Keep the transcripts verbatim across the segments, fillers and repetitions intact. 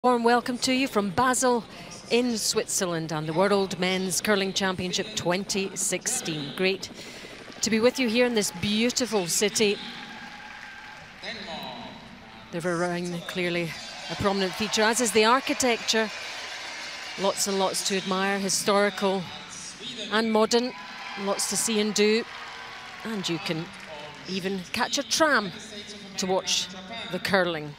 Warm welcome to you from Basel in Switzerland and the World Men's Curling Championship twenty sixteen. Great to be with you here in this beautiful city. The Rhine, clearly a prominent feature, as is the architecture. Lots and lots to admire, historical and modern, lots to see and do. And you can even catch a tram to watch the curling.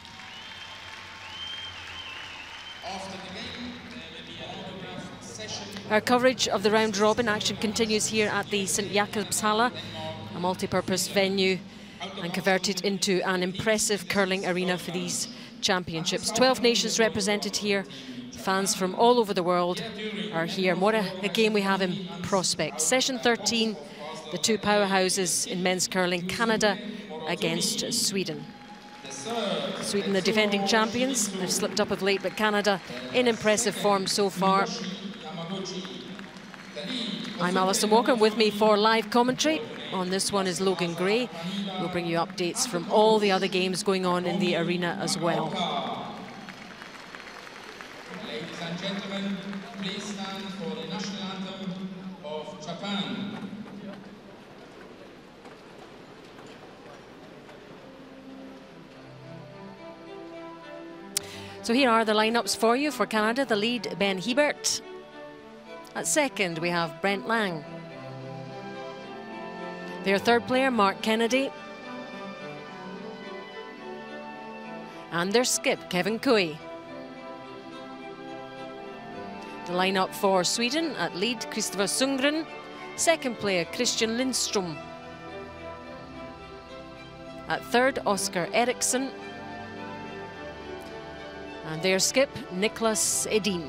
Our coverage of the round robin action continues here at the Saint Jakobshalle, a multi-purpose venue and converted into an impressive curling arena for these championships. twelve nations represented here. Fans from all over the world are here. And what a, a game we have in prospect. Session thirteen, the two powerhouses in men's curling, Canada against Sweden. Sweden, the defending champions. They've slipped up of late, but Canada in impressive form so far. I'm Alison Walker. With me for live commentary on this one is Logan Gray. We'll bring you updates from all the other games going on in the arena as well. Ladies and gentlemen, please stand for the national anthem of Japan. So here are the lineups for you. For Canada, the lead, Ben Hebert. At second, we have Brent Lang. Their third player, Mark Kennedy. And their skip, Kevin Koe. The lineup for Sweden, at lead, Christopher Sundgren. Second player, Christian Lindström. At third, Oscar Eriksson. And their skip, Niklas Edin.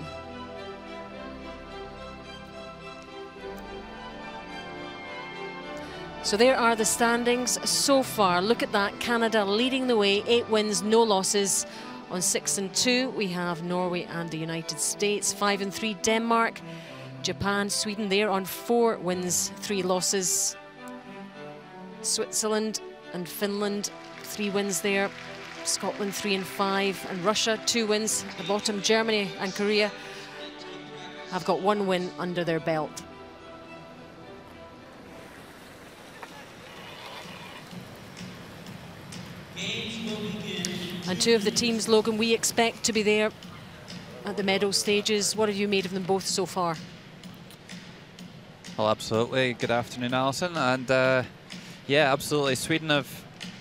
So there are the standings so far. Look at that, Canada leading the way, eight wins, no losses. On six and two, we have Norway and the United States. Five and three, Denmark, Japan, Sweden. They're on four wins, three losses. Switzerland and Finland, three wins there. Scotland, three and five, and Russia, two wins. At the bottom, Germany and Korea have got one win under their belt. And two of the teams, Logan, we expect to be there at the medal stages. What have you made of them both so far? Well, absolutely. Good afternoon, Alison. And uh, yeah, absolutely. Sweden have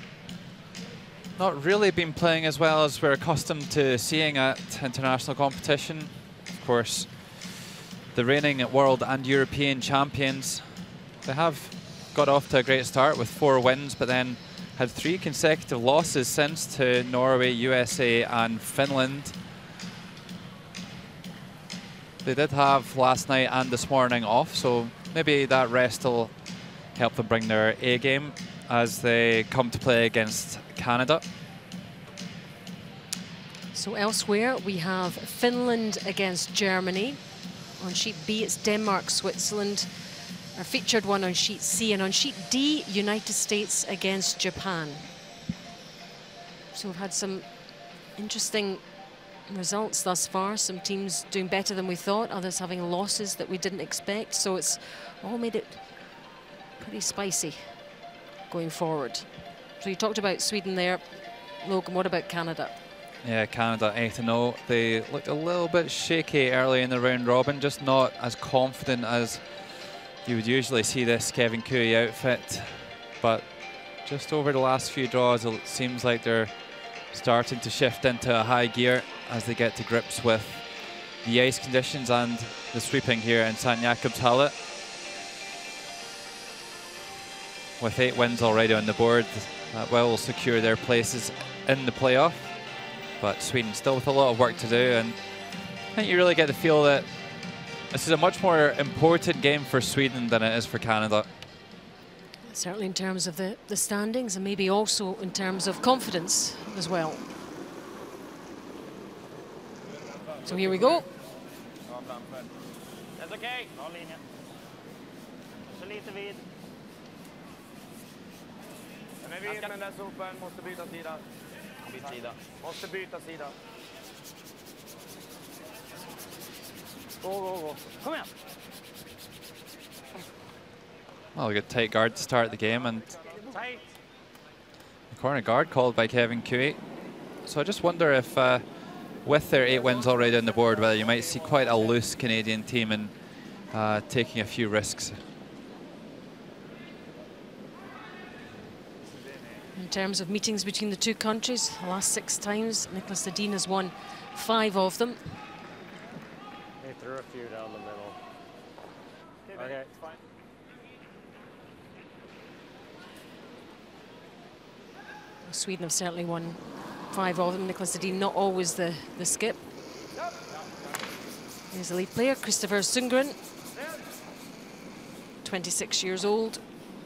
not really been playing as well as we're accustomed to seeing at international competition. Of course, the reigning world and European champions, they have got off to a great start with four wins, but then had three consecutive losses since to Norway, U S A and Finland. They did have last night and this morning off, so maybe that rest will help them bring their A game as they come to play against Canada. So elsewhere we have Finland against Germany. On sheet B it's Denmark, Switzerland. Our featured one on sheet C, and on sheet D, United States against Japan. So we've had some interesting results thus far. Some teams doing better than we thought, others having losses that we didn't expect. So it's all made it pretty spicy going forward. So you talked about Sweden there. Logan, what about Canada? Yeah, Canada eight and oh. They looked a little bit shaky early in the round robin, just not as confident as you would usually see this Kevin Koe outfit. But just over the last few draws, it seems like they're starting to shift into a high gear as they get to grips with the ice conditions and the sweeping here in Saint Jakobshalle. With eight wins already on the board, that will secure their places in the playoff. But Sweden still with a lot of work to do, and I think you really get the feel that this is a much more important game for Sweden than it is for Canada. Certainly in terms of the, the standings, and maybe also in terms of confidence as well. So here we go. That's okay. Bra linje. Så lite vid. Den är vid, men den sopen måste byta sida. Byt sida. Måste byta sida. Go, go, go. Come here. Well, we got tight guard to start the game, and Tight. the corner guard called by Kevin C A n-SWE. So I just wonder if, uh, with their eight wins already on the board, whether you might see quite a loose Canadian team and uh, taking a few risks. In terms of meetings between the two countries, the last six times, Nicholas Ledeen has won five of them. They threw a few down the middle. Okay, it's fine. Sweden have certainly won five of them. Nicholas Ledeen not always the, the skip. Here's the lead player, Christopher Sundgren, twenty-six years old.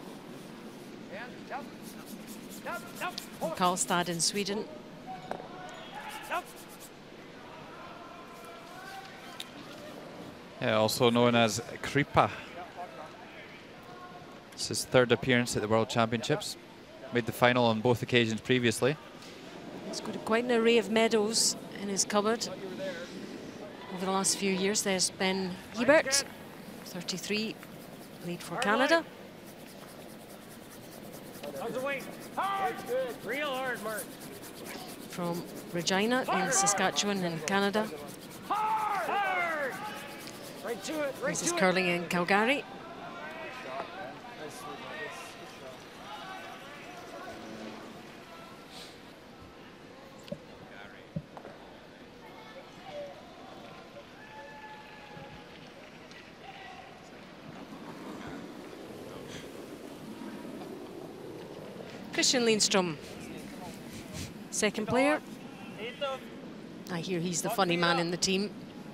From Karlstad in Sweden. Yeah, also known as Kripa. It's his third appearance at the World Championships. Made the final on both occasions previously. He's got quite an array of medals in his cupboard over the last few years. There's Ben Hebert, thirty-three, lead for Canada. How's the weight? Hard. Real hard, Mark. From Regina in Saskatchewan in Canada. Hard. Hard. Right to it. Right This to is it. curling in Calgary. Christian Lindstrom, second player. I hear he's the funny man in the team,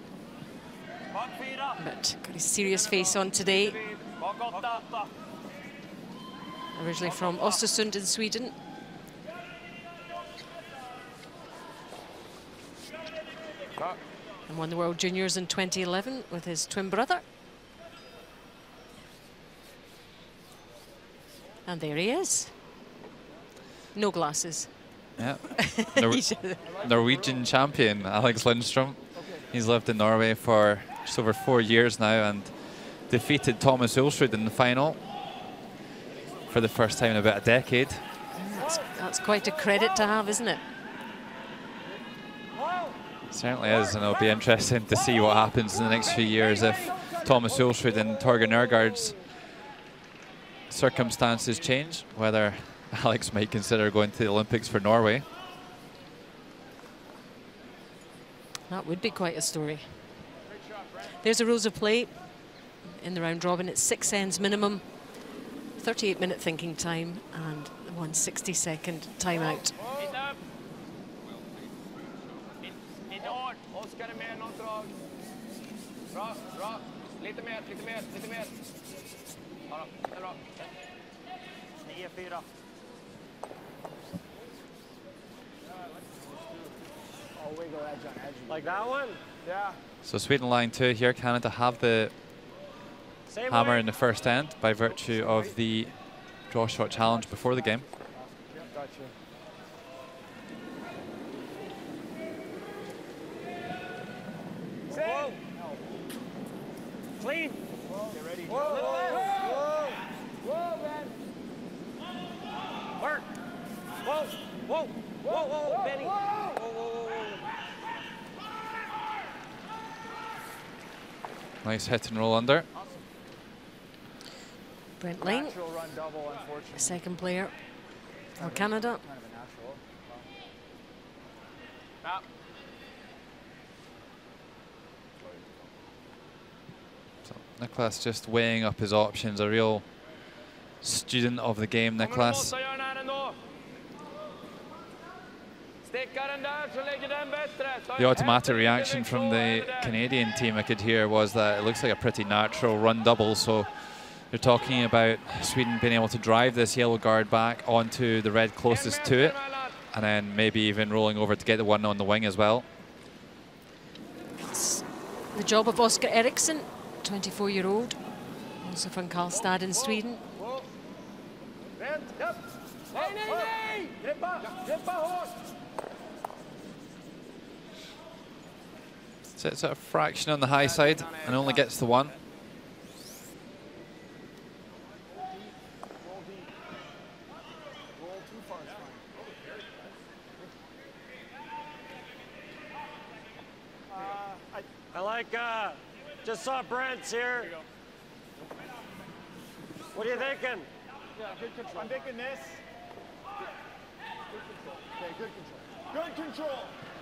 but got his serious face on today. Originally from Östersund in Sweden. And won the World Juniors in twenty eleven with his twin brother. And there he is. No glasses. Yeah. Nor Norwegian champion, Alex Lindstrom. He's lived in Norway for just over four years now and defeated Thomas Ulsrud in the final for the first time in about a decade. That's, that's quite a credit to have, isn't it? Certainly is, and it'll be interesting to see what happens in the next few years if Thomas Ulsrud and Torgen Ergaard's circumstances change, whether Alex might consider going to the Olympics for Norway. That would be quite a story. There's the rules of play in the round robin. It's six ends minimum, thirty-eight minute thinking time, and one sixty second timeout. Like that one? Yeah. So Sweden line two here. Canada have the Same hammer way. in the first end by virtue of the draw shot challenge before the game. Yep, gotcha. Whoa. Clean. Whoa. Get ready. Whoa, whoa, whoa. Whoa, man. Work. Whoa, whoa, whoa, whoa, Benny. Whoa, whoa, whoa, whoa. Nice hit and roll under. Brent Lane, Run double, second player for Canada. So Nicholas just weighing up his options, a real student of the game, Nicholas. The automatic reaction from the Canadian team I could hear was that it looks like a pretty natural run double, so you're talking about Sweden being able to drive this yellow guard back onto the red closest to it, and then maybe even rolling over to get the one on the wing as well. It's the job of Oscar Eriksson, twenty-four year old, also from Karlstad in Sweden. So it's a fraction on the high side and only gets the one. I like, uh, just saw Brent's here. What are you thinking? Yeah, good control. I'm thinking this. Okay, good control. Good control.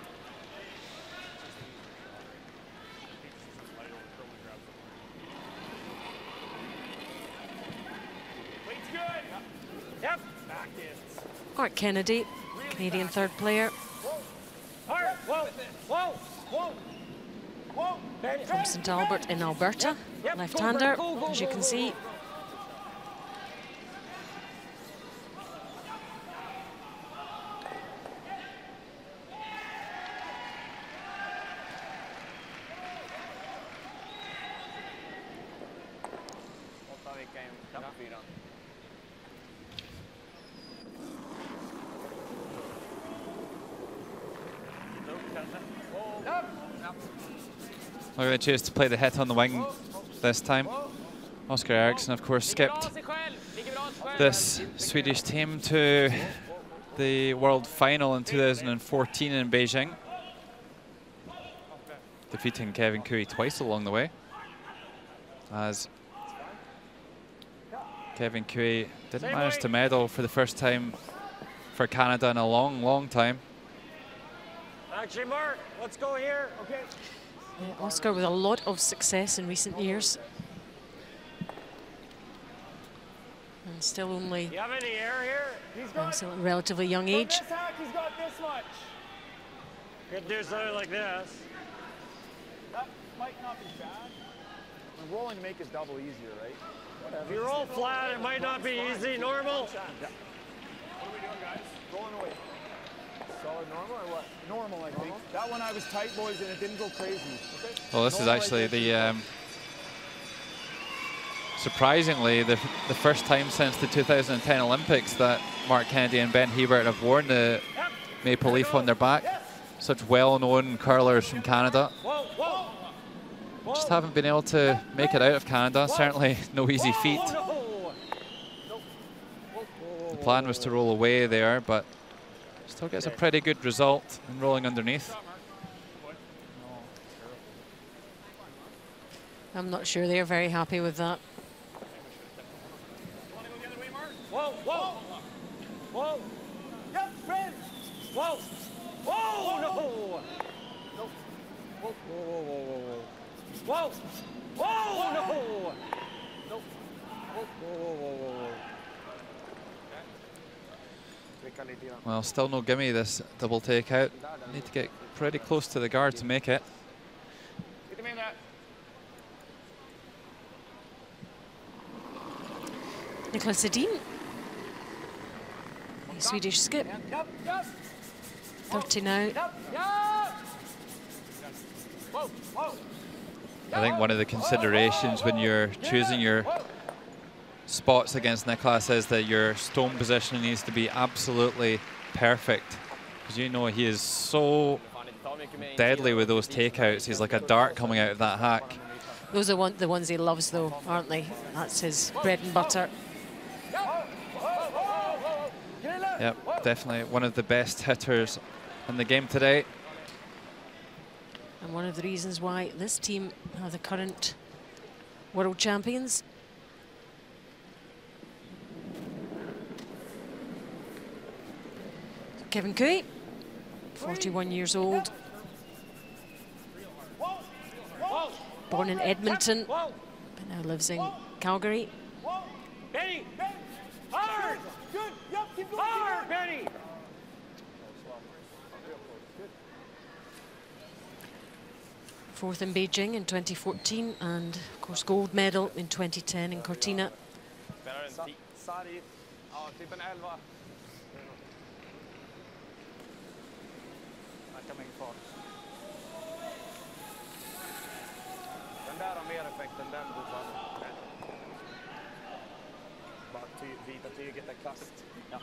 Weight's good. Yep. Back in. Mark Kennedy, Canadian third player. Hard. Whoa. Whoa. Whoa. Whoa. From Saint Albert in Alberta, Yep. left-hander, Go, go, go, as you go, can go. see. We're going to choose to play the hit on the wing this time. Oscar Eriksson, of course, skipped this Swedish team to the World Final in two thousand fourteen in Beijing, defeating Kevin Cooey twice along the way, as Kevin Cooey didn't manage to medal for the first time for Canada in a long, long time. Actually, Mark, let's go here. Okay. Uh, Oscar with a lot of success in recent years. And still only You have any air here? He's uh, got, still at a relatively young from age. this hack, he's got this much. Could do something like this. That might not be bad. We're rolling to make his double easier, right? Whatever. If you roll flat, it might not be easy. Normal. Yeah. What are we doing, guys? Rolling away. Solid normal or what? Normal, I think. That one I was tight, boys, and it didn't go crazy. Okay? Well, this is actually the, um, surprisingly, the, the first time since the two thousand ten Olympics that Mark Kennedy and Ben Hebert have worn the maple leaf on their back. Such well-known curlers from Canada. Whoa, whoa. Whoa. Just haven't been able to make it out of Canada. Certainly no easy feat. Whoa, no. The plan was to roll away there, but still gets a pretty good result in rolling underneath. I'm not sure they're very happy with that. Whoa, whoa. Whoa. Yep, friend. Whoa. Whoa, no. Whoa, whoa, whoa, whoa, whoa. Whoa. Whoa, no. No. Whoa, whoa, whoa, whoa. Well, still no gimme this double takeout. Need to get pretty close to the guard to make it. Nicholas Edin, the Swedish skip, thirty now. I think one of the considerations when you're choosing your spots against Nicholas is that your stone position needs to be absolutely perfect, because you know he is so deadly with those takeouts. He's like a dart coming out of that hack. Those are one, the ones he loves, though, aren't they? That's his bread and butter. Yep, definitely one of the best hitters in the game today. And one of the reasons why this team are the current world champions. Kevin Cooey, forty-one years old. Born in Edmonton, but now lives in Calgary. Benny! Hard! Good. Yep, keep going. Hard, Benny! Fourth in Beijing in twenty fourteen, and of course gold medal in twenty ten in Cortina. Sari. Ja, typ en elva. Verkar mycket fart. Den där har mer effekt än den fortfarande. Bara ty vita tyget är kast. Ja.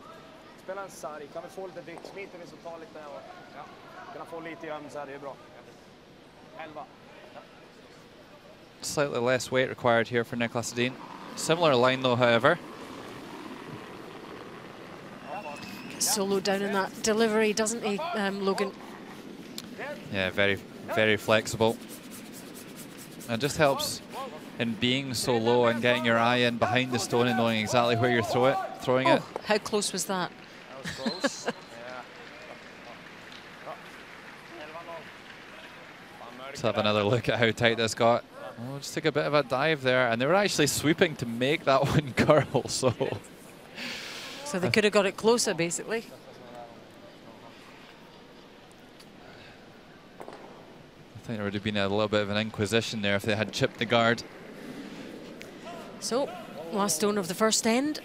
Spela en sarg. Kan vi få lite vikt? Smiter vi så ta lite. Och, ja. Kan få lite grann så här, det är bra. Slightly less weight required here for Nicolas Dean. Similar line though, however. Gets so low down in that delivery, doesn't he, um, Logan? Yeah, very, very flexible. It just helps in being so low and getting your eye in behind the stone and knowing exactly where you're throw it, throwing oh, it. How close was that? That was close. Let's have another look at how tight this got. Oh, just took a bit of a dive there, and they were actually sweeping to make that one curl, so. So they could have got it closer, basically. I think there would have been a little bit of an inquisition there if they had chipped the guard. So, last stone of the first end.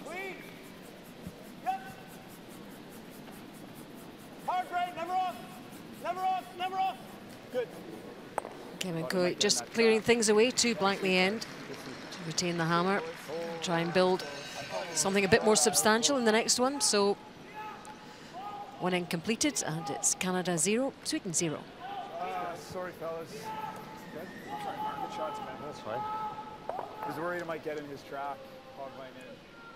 Hard right, never off, never off, never off. Good. Kevin Coe just clearing things away to blank the end, to retain the hammer, try and build something a bit more substantial in the next one. So, one end completed, and it's Canada zero, Sweden zero. Uh, sorry, fellas. Good. Good shots, man. That's fine. I was worried I might get in his track, hog line in.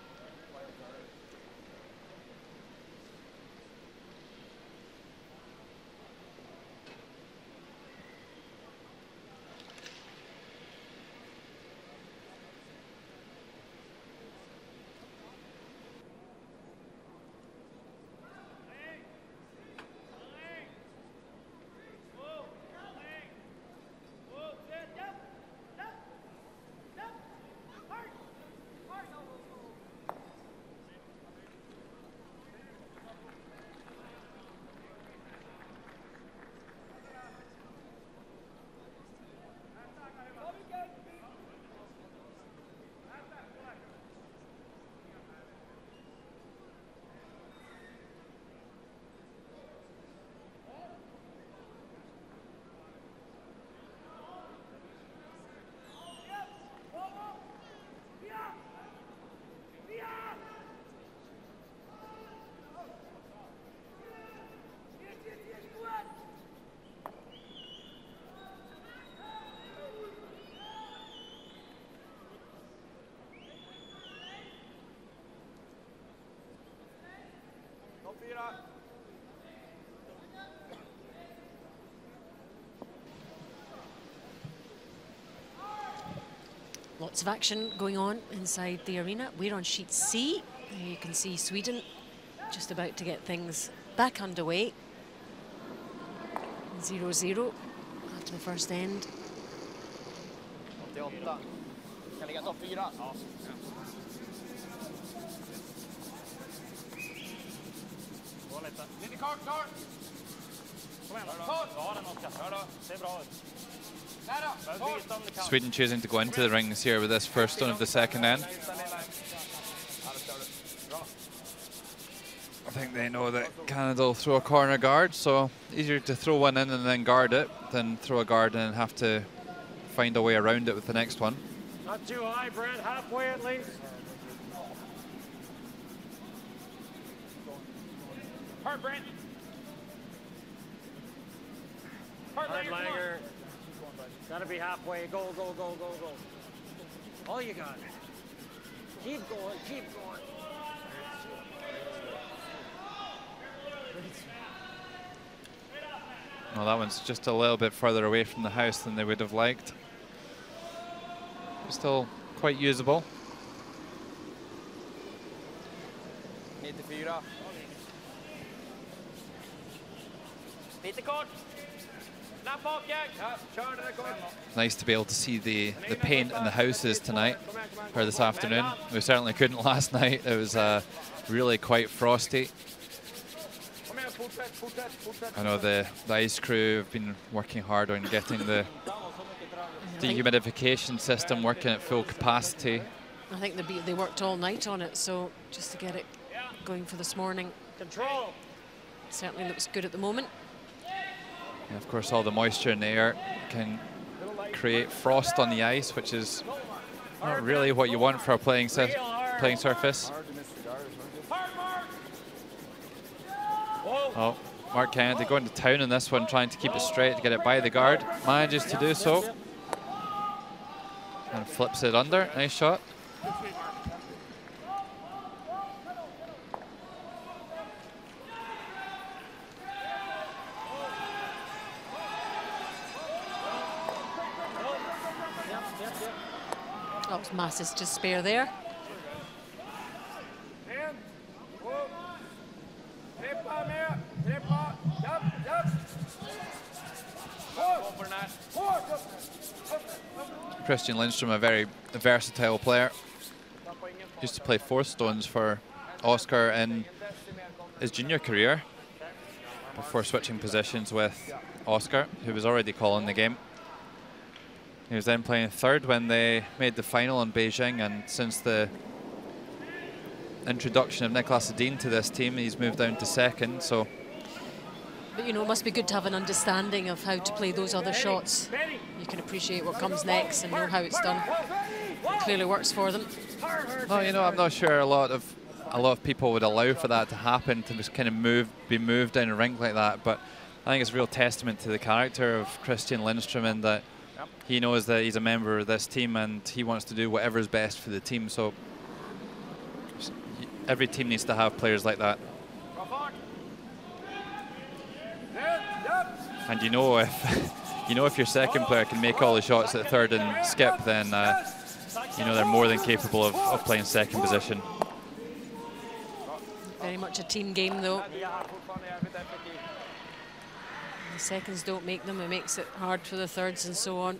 Lots of action going on inside the arena. We're on sheet C. There you can see Sweden just about to get things back underway. zero zero after the first end. Sweden choosing to go into the rings here with this first stone of the second end. I think they know that Canada will throw a corner guard, so easier to throw one in and then guard it than throw a guard in and have to find a way around it with the next one. Not too high, Brent. Halfway at least. Hard, Brent. Hard, Hard Langer. Langer. Gotta be halfway. Go, go, go, go, go. All you got. Keep going, keep going. Well, that one's just a little bit further away from the house than they would have liked. Still quite usable. nittiofyra. Lite kort. Knapp bak, Jack. Ja, kör den kort. Nice to be able to see the, the paint in the houses tonight, or this afternoon. We certainly couldn't last night. It was uh, really quite frosty. I know the, the ice crew have been working hard on getting the dehumidification system working at full capacity. I think they, they worked all night on it, so just to get it going for this morning. Control. Certainly looks good at the moment. And of course, all the moisture in the air can create frost on the ice, which is not really what you want for a playing, playing surface. Oh, Mark Kennedy going to town in this one, trying to keep it straight to get it by the guard. Manages to do so. And flips it under. Nice shot. That was masses to spare there. Christian Lindstrom, a very versatile player. Used to play fourth stones for Oscar in his junior career before switching positions with Oscar, who was already calling the game. He was then playing third when they made the final in Beijing, and since the introduction of Nicolas Adine to this team, he's moved down to second. So, but you know, it must be good to have an understanding of how to play those other shots. You can appreciate what comes next and know how it's done. It clearly works for them. Well, you know, I'm not sure a lot of a lot of people would allow for that to happen, to just kind of move, be moved down a rink like that. But I think it's a real testament to the character of Christian Lindstrom, in that he knows that he's a member of this team and he wants to do whatever is best for the team. So every team needs to have players like that. And you know, if you know if your second player can make all the shots at third and skip, then uh, you know they're more than capable of, of playing second position. Very much a team game, though. The seconds don't make them. It makes it hard for the thirds and so on.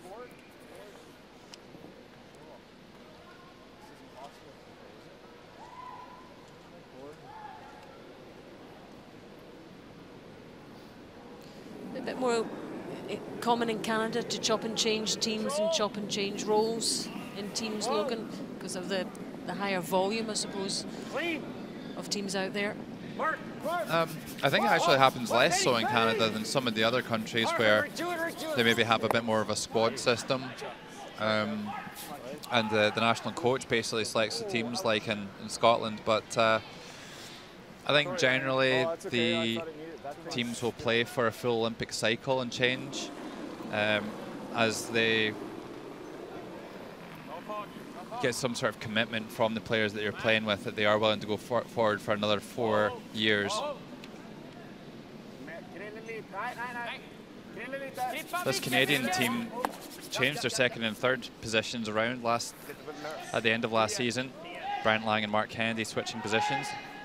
A bit more common in Canada to chop and change teams and chop and change roles in teams, Logan, because of the, the higher volume, I suppose, of teams out there. Um, I think it actually happens less so in Canada than some of the other countries, where they maybe have a bit more of a squad system, um, and the, the national coach basically selects the teams, like in, in Scotland. But uh, I think generally the teams will play for a full Olympic cycle and change um, as they get some sort of commitment from the players that you're playing with, that they are willing to go for forward for another four years. This Canadian team changed their second and third positions around last at the end of last season. Brian Lang and Mark Kennedy switching positions.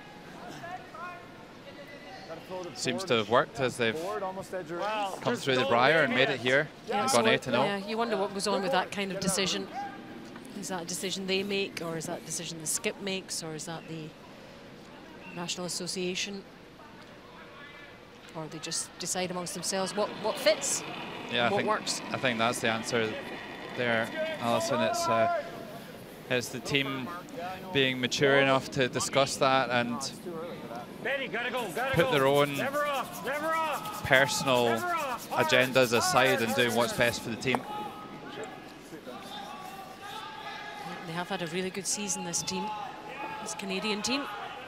Seems to have worked as they've come through the Briar and made it here and gone eight to zero. Yeah, you wonder what goes on with that kind of decision. Is that a decision they make, or is that a decision the skip makes, or is that the National Association? Or they just decide amongst themselves what, what fits, yeah, what I think, works? I think that's the answer there, Alison. It's, uh, it's the team being mature enough to discuss that and put their own personal agendas aside and doing what's best for the team. They have had a really good season, this team, this Canadian team.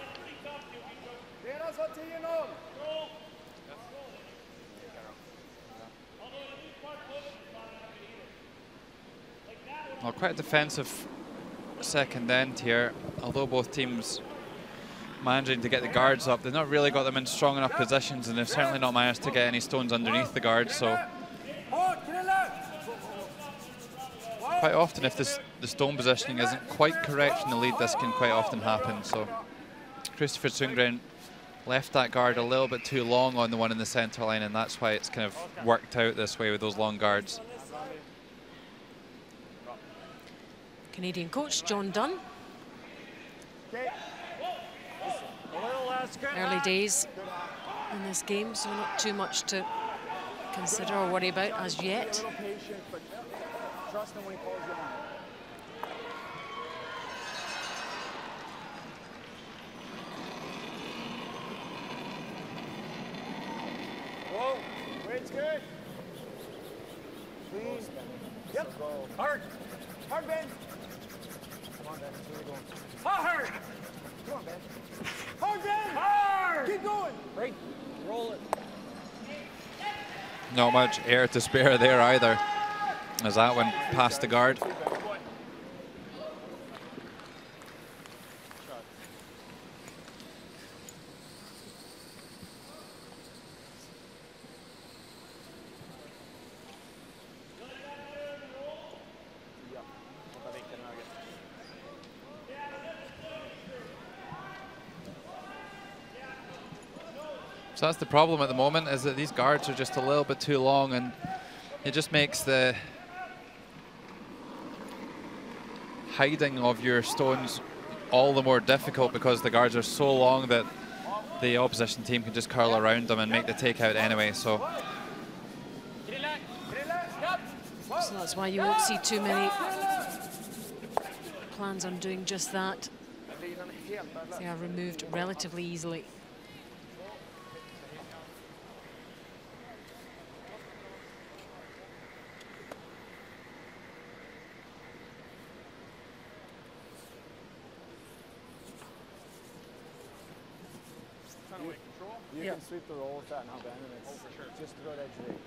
Well, quite a defensive second end here, although both teams managing to get the guards up. They've not really got them in strong enough positions, and they've certainly not managed to get any stones underneath the guards. So quite often, if this, the stone positioning isn't quite correct from the lead, this can quite often happen. So Christopher Sundgren left that guard a little bit too long on the one in the centre line, and that's why it's kind of worked out this way with those long guards. Canadian coach John Dunn. Early days in this game, so not too much to consider or worry about as yet. Whoa, weight's good. Please. Yep. Hard. Hard, Ben. Come on, Ben. Where are you going? Hard. Come on, Ben. Hard, Ben. Hard. Keep going. Break. Roll it. Not much air to spare there either, as that one passed the guard. So that's the problem at the moment, is that these guards are just a little bit too long, and it just makes the hiding of your stones all the more difficult, because the guards are so long that the opposition team can just curl around them and make the takeout anyway. So, so that's why you won't see too many plans on doing just that. They are removed relatively easily. You yeah. can sweep the roll with that now, Ben, and it's oh, for sure. Just throw it edge right.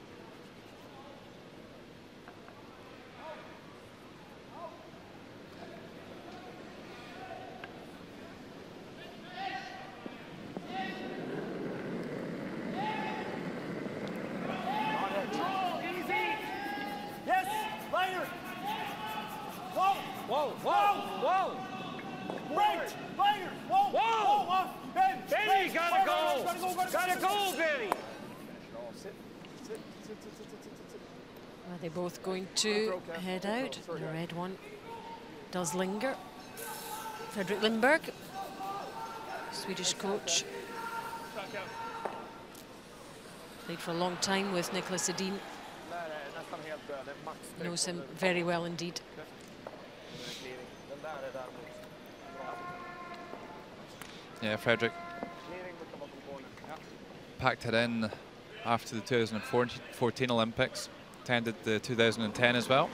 Whoa, whoa, whoa! Right! Lighter! Whoa! Whoa! Whoa! Ben! Benny, gotta go! Gotta go, gotta go, Benny! Sit, sit, sit, sit, sit, sit, sit. Are they both going to head out? The red one does linger. Fredrik Lindberg, Swedish coach. Played for a long time with Niklas Edin. Knows him very well indeed. Yeah, Fredrik packed it in after the two thousand fourteen Olympics, attended the two thousand ten as well.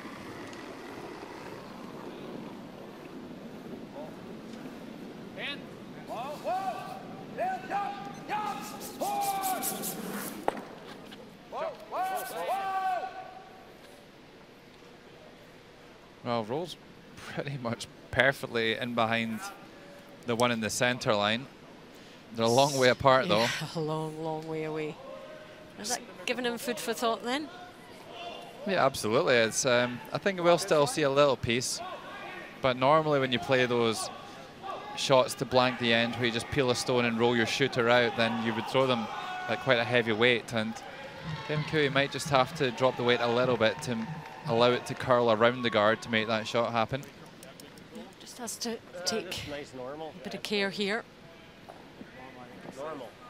Well, rolls pretty much perfectly in behind the one in the center line. They're a long way apart, yeah, though. A long, long way away. Is that giving him food for thought then? Yeah, absolutely. It's. Um, I think we'll still see a little piece, but normally when you play those shots to blank the end, where you just peel a stone and roll your shooter out, then you would throw them at quite a heavy weight, and Kevin Koe might just have to drop the weight a little bit to allow it to curl around the guard to make that shot happen. Yeah, just has to take nice normal. a bit of care here. Normal.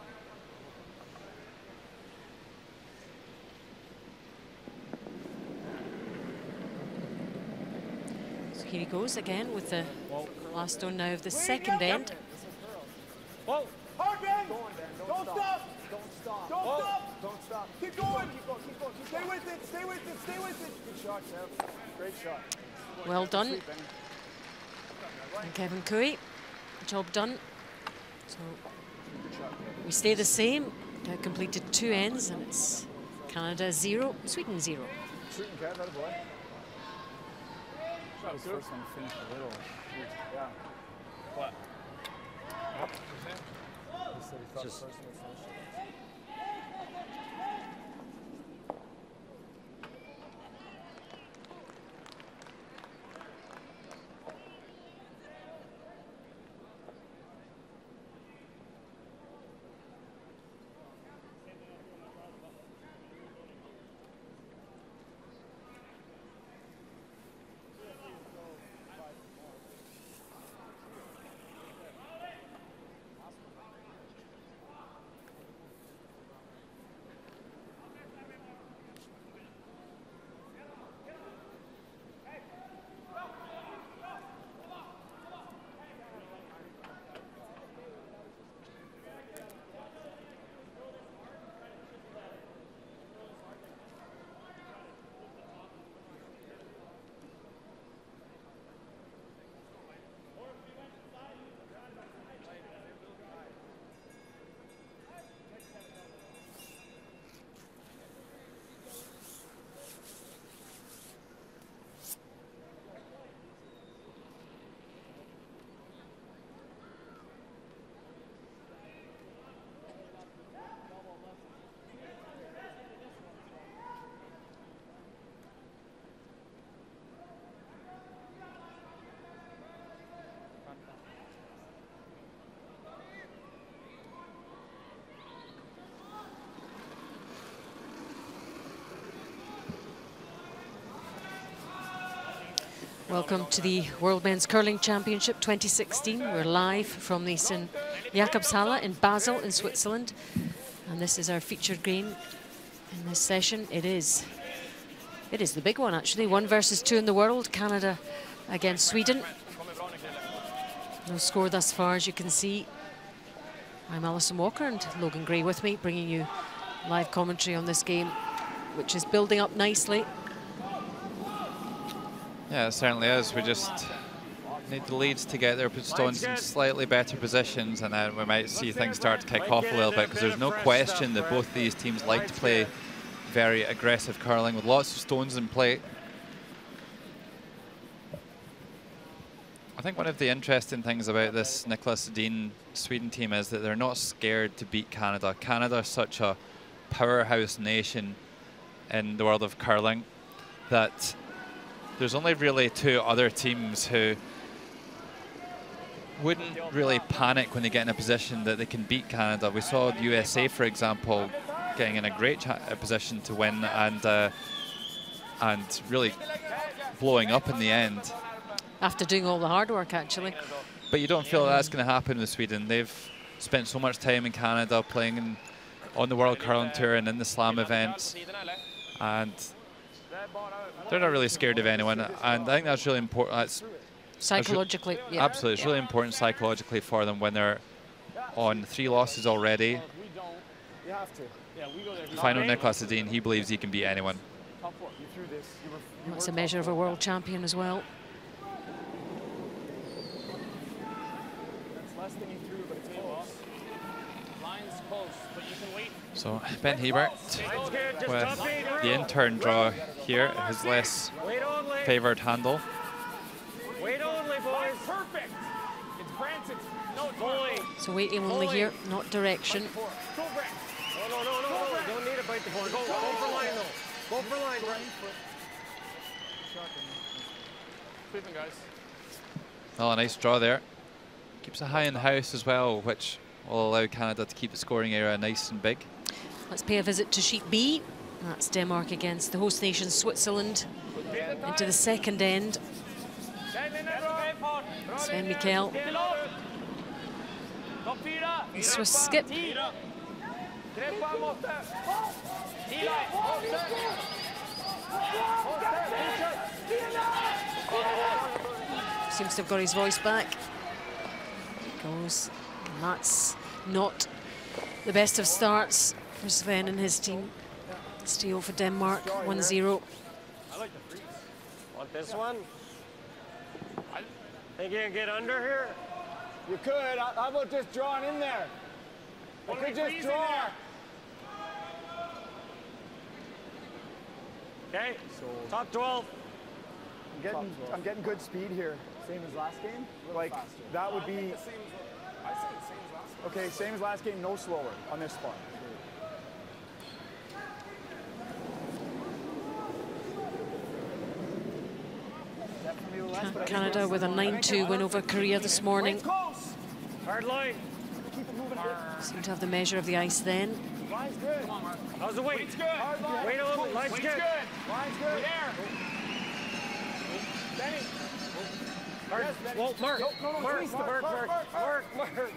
So here he goes again with the last stone now of the second end. Whoa! Hard, Ben! Don't stop! Don't stop! Don't stop! Don't stop! Keep going! Keep going! Keep going! Stay with it! Stay with it! Stay with it! Good shot, Kev. Great shot. Well done. And Kevin Koe, job done. So we stay the same. Now completed two ends, and it's Canada zero, Sweden zero. Shooting, Kev, that boy. That was the first one finished a little. Yeah. What? He said he thought Just the first one finished. Welcome to the World Men's Curling Championship twenty sixteen. We're live from the Saint Jakobshalle in Basel in Switzerland. And this is our featured game in this session. It is, it is the big one actually. One versus two in the world, Canada against Sweden. No score thus far, as you can see. I'm Alison Walker and Logan Gray with me, bringing you live commentary on this game, which is building up nicely. Yeah, it certainly is. We just need the leads to get their stones in slightly better positions, and then we might see things start to kick off a little bit, because there's no question that both these teams like to play very aggressive curling with lots of stones in play. I think one of the interesting things about this Niklas Edin Sweden team is that they're not scared to beat Canada. Canada is such a powerhouse nation in the world of curling that there's only really two other teams who wouldn't really panic when they get in a position that they can beat Canada. We saw the U S A, for example, getting in a great cha position to win and uh, and really blowing up in the end. After doing all the hard work, actually. But you don't feel that that's going to happen with Sweden. They've spent so much time in Canada playing in, on the World Curling Tour and in the Slam events, and they're not really scared of anyone, and I think that's really important. That's psychologically, that's yeah. Absolutely, it's yeah. really important psychologically for them when they're on three losses already. If I know Niklas Edin, he believes he can beat anyone. That's a measure of a world champion as well. So Ben Hebert with the intern draw here, his less favoured handle. Wait only, boys. Perfect. It's Francis. No, boy. So waiting only here, not direction. Go, Brent. No, no, no, no, no. Don't need to bite the board. Go, go for line, though. Go for line, Brent. Sweeping, guys. Oh, a nice draw there. Keeps it high in the house as well, which will allow Canada to keep the scoring area nice and big. Let's pay a visit to Sheet B. That's Denmark against the host nation Switzerland into the second end. Sven Mikkel. The Swiss skip. Seems to have got his voice back. Goes. And that's not the best of starts for Sven and his team. Steal for Denmark, one zero. I like the freeze. Want this one? Think you can get under here? You could. How about just drawing in there? I could just draw. Okay, so top twelve. I'm getting, I'm getting good speed here. Same as last game? Like, that would be... Okay, same as last game, no slower on this spot. Canada with a nine two win over Korea this morning. Hard line. Seem to have the measure of the ice then. Line's good. How's the weight? Weight's good. Weight on, line's good. Line's good. There. Benny. Mark, Yes, Whoa, Mark, no, no, no, Mark, please, Mark, Mark, Mark, Mark, Mark, Mark, Mark.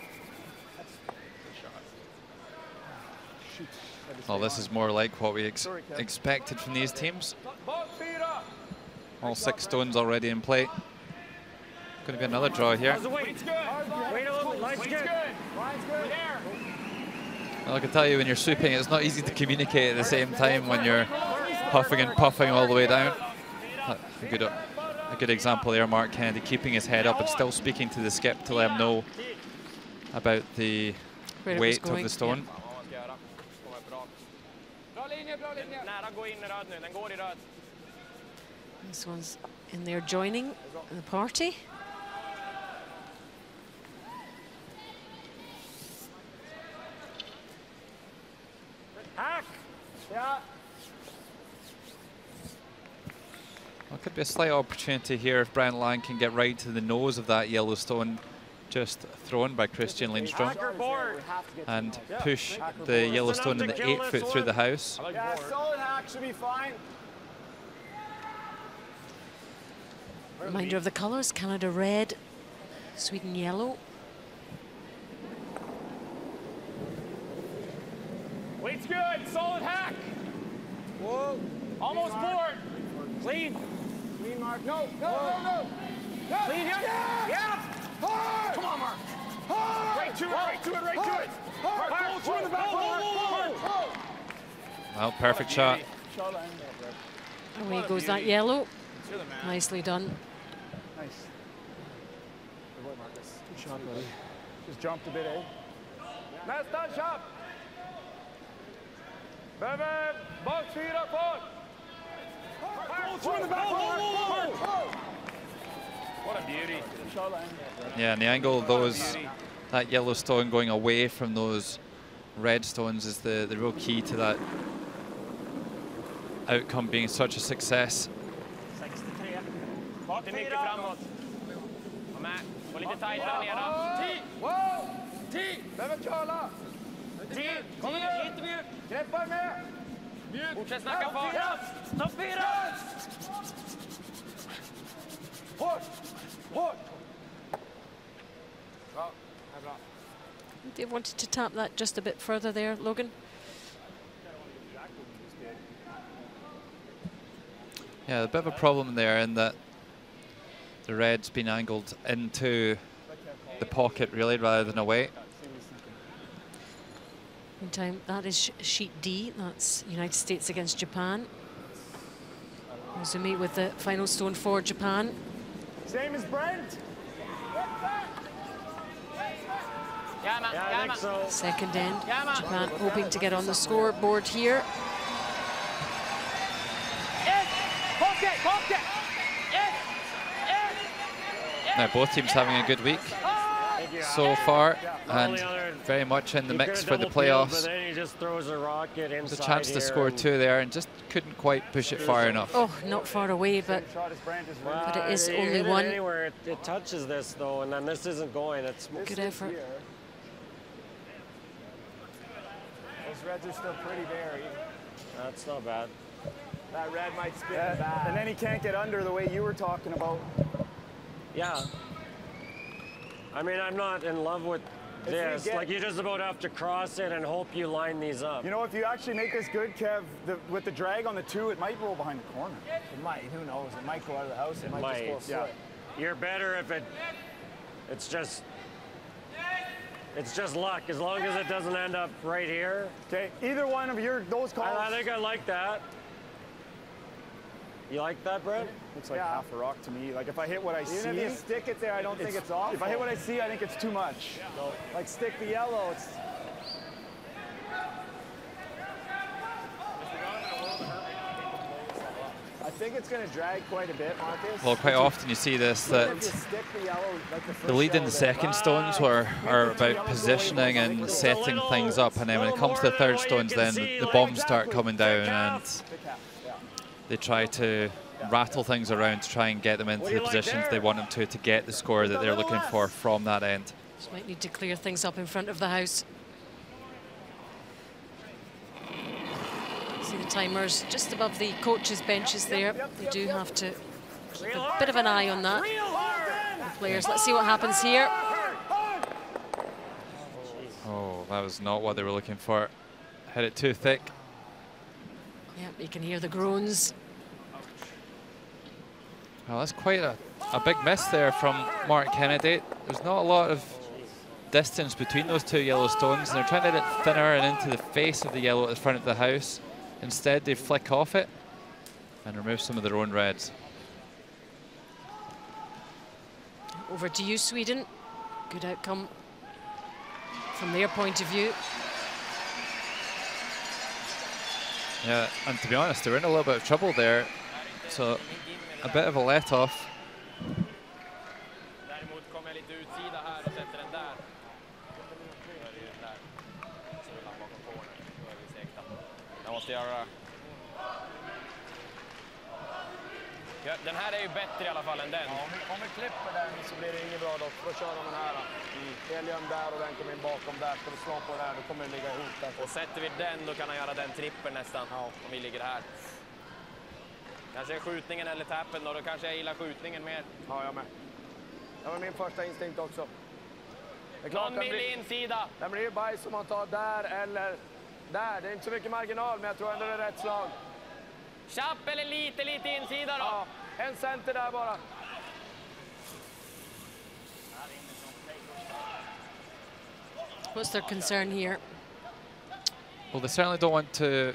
Well, this is more like what we ex expected from these teams. All six stones already in play. Going to be another draw here. How's the weight? Weight on, line's good. Line's good. Well, I can tell you when you're swooping, it's not easy to communicate at the same time when you're huffing and puffing all the way down. A good, a good example there, Mark Kennedy keeping his head up and still speaking to the skip to let him know about the weight of the stone. This one's in there joining the party. Hack. Yeah. Well, could be a slight opportunity here if Brian Lang can get right to the nose of that yellow stone just thrown by Christian Lindstrom and push the yellow stone in the eight foot through the house. Yeah, solid hack should be fine. Reminder of the colours: Canada red, Sweden yellow. Weight's good. Solid hack. Whoa. Almost board. Clean. Clean, Mark. No, no, no, no. no. Clean him. Yeah. yeah. Hard. Come on, Mark. Hard. Right to it, right to it, right to it. Hard. Mark, pull through the back. Hard. Well, perfect shot. Away goes that yellow. Nicely done. Nice. Good boy, Marcus. Good shot, buddy. Just jumped a bit, eh? Nice done, shot. Baby, box feet up on. Pull through the back. What a beauty. Yeah, and the angle of those, that yellow stone going away from those red stones is the, the real key to that outcome being such a success. sextiotre. Det är mycket framåt. Kom med. Var lite tajtare ner då. Tid! Wow! Tid! Behöver köla! Tid! Kom Tid! igen! Lite mjukt! Greppar med! Mjukt! Fortsätt snacka fart! Stopp fyra! Hårt! Hårt! Bra. Bra. They wanted to tap that just a bit further there, Logan. Yeah, a bit of a problem there in that the red's been angled into the pocket really rather than away. Meantime, that is sh sheet D. That's United States against Japan. As we meet with the final stone for Japan. Same as Brent. Gamma, Yeah, I think so. Second end. Japan hoping to get on the scoreboard here. Pocket! Pocket! Now both teams having a good week so far and very much in the mix for the playoffs. But then he just throws a rocket inside. There's a chance to score and two there and just couldn't quite push it far enough. Oh, not far away, but Well, but it is you only hit it one. Anywhere it, it touches this though, and then this isn't going. It's Good effort. Those reds are still pretty buried. That's not bad. That red might spin yeah. back. And then he can't get under the way you were talking about. Yeah. I mean, I'm not in love with If we this. get- Like, you just about have to cross it and hope you line these up. You know, if you actually make this good, Kev, the, with the drag on the two, it might roll behind the corner. It might. Who knows? It might go out of the house. It, It might, might, just go yeah. foot. You're better if it, it's just, it's just luck, as long as it doesn't end up right here. Okay. Either one of your those calls. I, I think I like that. You like that, Brett? Looks like Yeah. half a rock to me. Like if I hit what I Even see, if you stick it there, I don't think it's off. If I hit what I see, I think it's too much. Like stick the yellow. It's I think it's going to drag quite a bit, Marcus. Well, quite often you see this, Even that if you stick the yellow, like the first the lead in yellow the there. second stones are, are about positioning and setting things up, and then when it comes to the third stones, then the, the bombs start coming down and they try to rattle things around to try and get them into the positions they want them to to get the score that they're looking for from that end. Just might need to clear things up in front of the house. See the timers just above the coaches' benches there. They do have to keep a bit of an eye on that. The players, let's see what happens here. Oh, that was not what they were looking for. Hit it too thick. Yep, you can hear the groans. Well, that's quite a, a big miss there from Mark Kennedy. There's not a lot of distance between those two yellow stones, and they're trying to get it thinner and into the face of the yellow at the front of the house. Instead, they flick off it and remove some of their own reds. Over to you, Sweden. Good outcome from their point of view. Yeah, and to be honest, they were in a little bit of trouble there. So a bit of a let-off. Däremot kommer jag lite utsida här och sätter den där. Då är det ju där. Så vill han bakom corner. Då är vi säkra. Jag måste göra... Ja, den här är ju bättre i alla fall än den. Ja, om, vi, om vi klipper den så blir det inget bra dock. Då kör de den här. Mm. Helium där och den kommer in bakom där. Ska vi slå på det här, då kommer det ligga ihop där. Och sätter vi den, då kan han göra den trippen nästan. Ja. Om vi ligger här. Kanske skjutningen eller tappen då, då kanske jag gillar skjutningen mer. Ja, jag med. Det var min första instinkt också. Det är Någon den mil blir, insida. den blir ju bajs om man tar där eller där. Det är inte så mycket marginal, men jag tror ändå det är rätt slag. Chapp eller lite, lite insida då. Ja, en center där bara. What's their concern here? Well, they certainly don't want to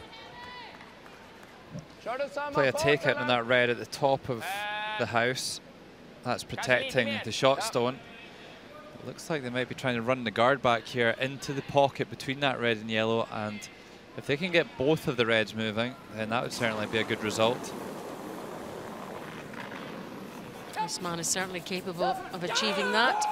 play a takeout on that red at the top of the house. That's protecting the shot stone. It looks like they might be trying to run the guard back here into the pocket between that red and yellow, and if they can get both of the reds moving, then that would certainly be a good result. This man is certainly capable of achieving that.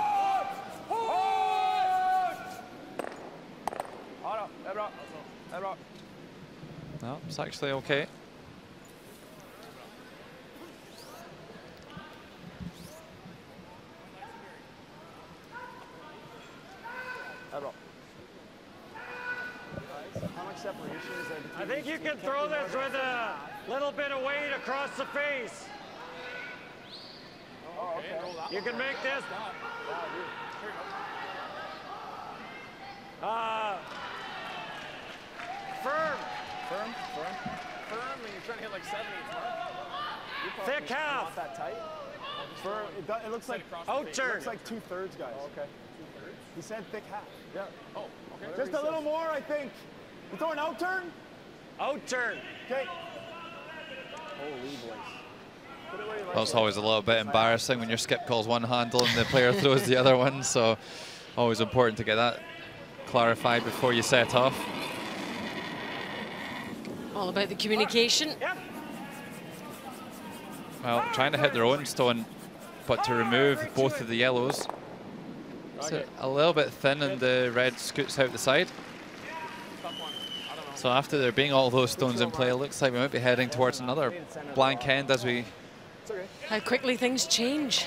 No, it's actually okay. I think you can throw this with a little bit of weight across the face. Oh, okay. You can make this. Uh, firm. Firm, firm. Firm, and you're trying to hit like seventy. Thick half. Not that tight. Firm. It, does, it looks like Outturn. looks like two thirds, guys. Oh, okay. He said thick half. Yeah. Oh, okay. Just a little more, I think. You throw an outturn? Outturn. Okay. Holy boys. Well, it's always a little bit embarrassing when your skip calls one handle and the player throws the other one, so always important to get that clarified before you set off. All about the communication. Yep. Well, trying to hit their own stone, but to remove both of the yellows. It's a, a little bit thin and the red scoots out the side. So after there being all those stones in play, it looks like we might be heading towards another blank end as we... How quickly things change.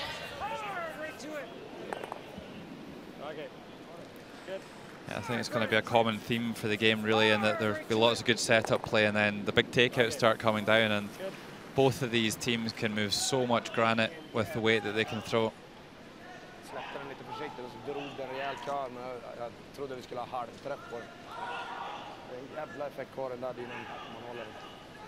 Yeah, I think it's going to be a common theme for the game, really, and that there'll be lots of good setup play, and then the big takeouts start coming down, and both of these teams can move so much granite with the weight that they can throw. Släppte den lite försiktigt och så drog den rejält klar, men jag trodde vi skulle ha halvträff på den. Det är en jävla effekt kvar den där dynan om man håller den.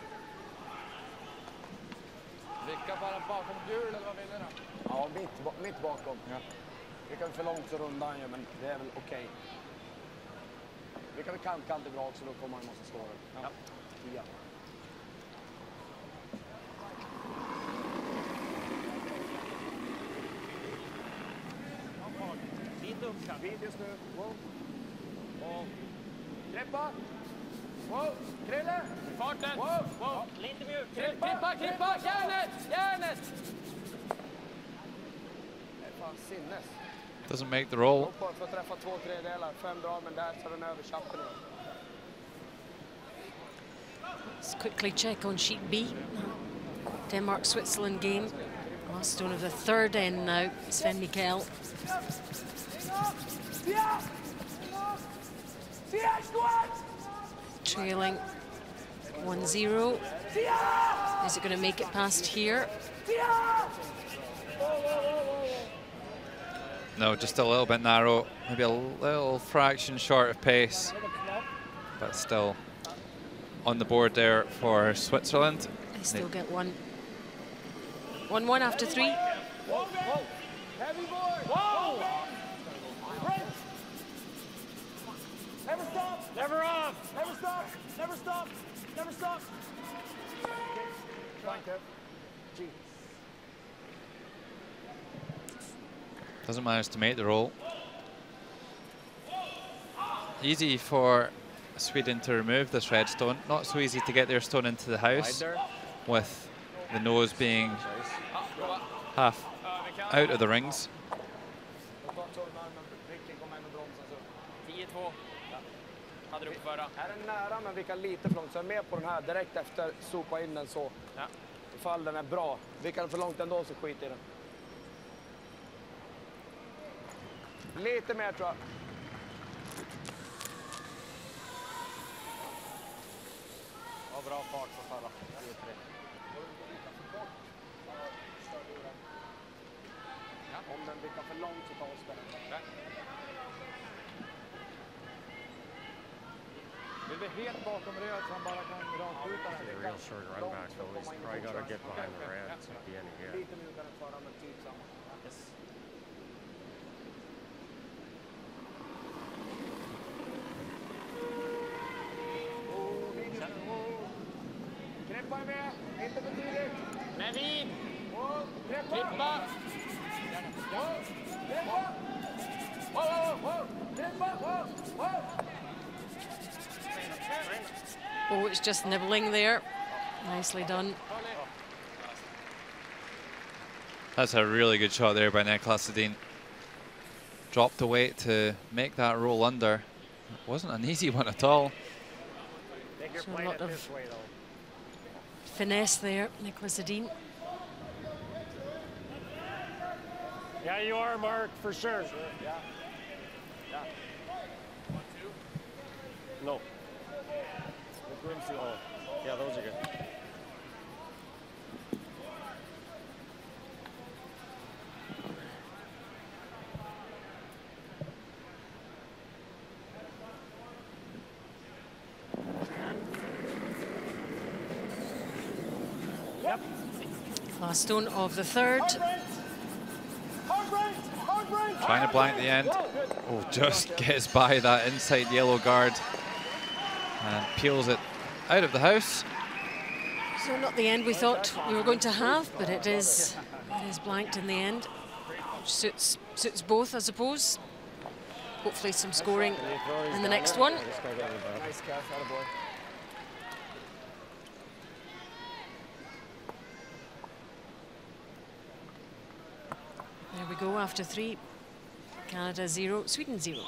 Vicka bara bakom hjul eller vad vill ni då? Ja, mitt, mitt bakom. Ja. Vi kan för långt så runda han ju, men det är väl okej. Okay. Vi kan väl kant, kant bra också, då kommer han måste stå där. Ja. Ja. Lite uppkant. Vid just nu. Wow. Wow. Greppa. Wow. Krille. Farten. Wow. Wow. Lite mjukt. Klippa, klippa, järnet, järnet! Det är fan sinnes. Doesn't make the roll. Hoppar för att träffa två tredjedelar. Fem drag, men där tar den över chappen. Let's quickly check on sheet B. Denmark-Switzerland game. Last stone of the third end now. Sven Mikkel. Trailing one zero. Is it going to make it past here? No, just a little bit narrow. Maybe a little fraction short of pace, but still on the board there for Switzerland. They still get one. one one after three. Whoa, whoa. Heavy board. Whoa! Brent. Never stop. Never off. Never stop. Never stop. Never stop. Thank you. Jeez. Doesn't manage to make the roll. Easy for Sweden to remove this red stone. Not so easy to get their stone into the house, with the nose being half out of the rings. tio två. Hade du på förra. Är den nära, men vi kan lite för långt. Så är med på den här direkt efter, sopa in den så. Ja. Ifall den är bra. Vi kan för långt ändå, så skit i den. Lite mer tror jag. Ja, bra fart på förra. backar för långt så tar vi spännet. Vill vi helt bakom röd så han bara kan rakskjuta den? The real short run back though, he's probably got to get behind the red to be any good. Lite mjukare förra men typ samma. Yes. Greppa är med, inte för tidigt. Med vid! Greppa! Klippa! Greppa! Wow, wow, wow! Greppa! Wow, wow! Oh, it's just nibbling there. Nicely done. That's a really good shot there by Niklas Edin. Dropped the weight to make that roll under. It wasn't an easy one at all. So a lot of finesse there, Niklas Edin. Yeah, you are, Mark, for sure. Sure. Yeah. Yeah. One, two. No. The grim's too low. Yeah, those are good. Yep. Last stone of the third. Trying to blank the end. Oh, just gets by that inside yellow guard and peels it out of the house. So not the end we thought we were going to have, but it is, it is blanked in the end. Suits, suits both, I suppose. Hopefully some scoring in the next one. Nice catch, attaboy. There we go after three. Canada zero, Sweden zero.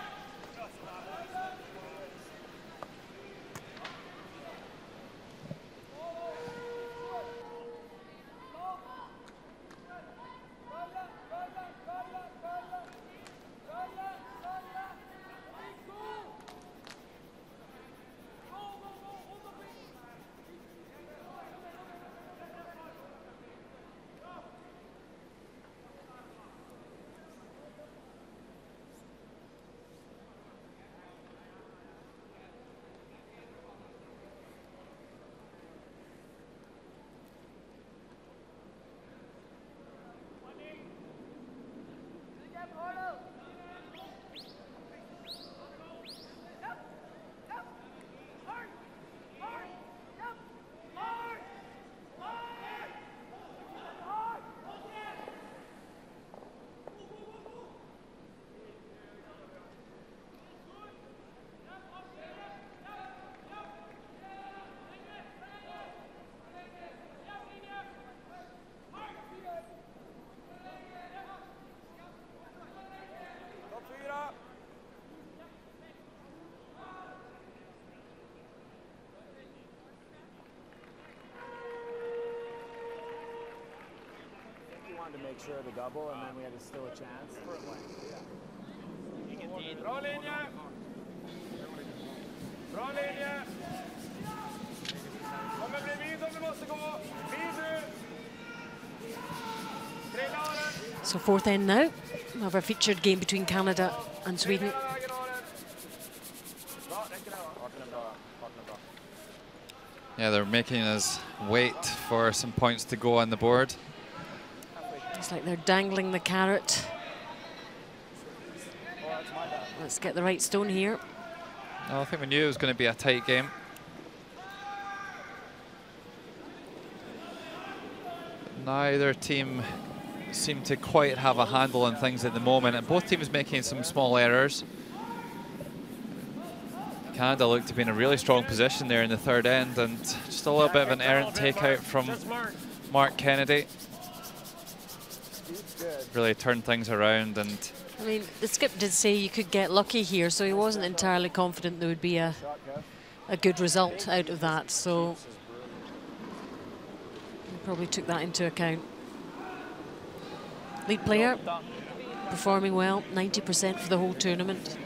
To make sure the double, and then we had still a chance. Bra linje! Bra linje! Kommer bli vid om vi måste gå. Vid nu! Trilla av den! So fourth end now of our featured game between Canada and Sweden. Yeah, they're making us wait for some points to go on the board. It's like they're dangling the carrot. Let's get the right stone here. No, I think we knew it was going to be a tight game. Neither team seem to quite have a handle on things at the moment, and both teams making some small errors. Canada looked to be in a really strong position there in the third end, and just a little bit of an errant takeout from Mark Kennedy. Really turned things around. And I mean, the skip did say you could get lucky here, so he wasn't entirely confident there would be a, a good result out of that, so he probably took that into account. Lead player, performing well, ninety percent for the whole tournament.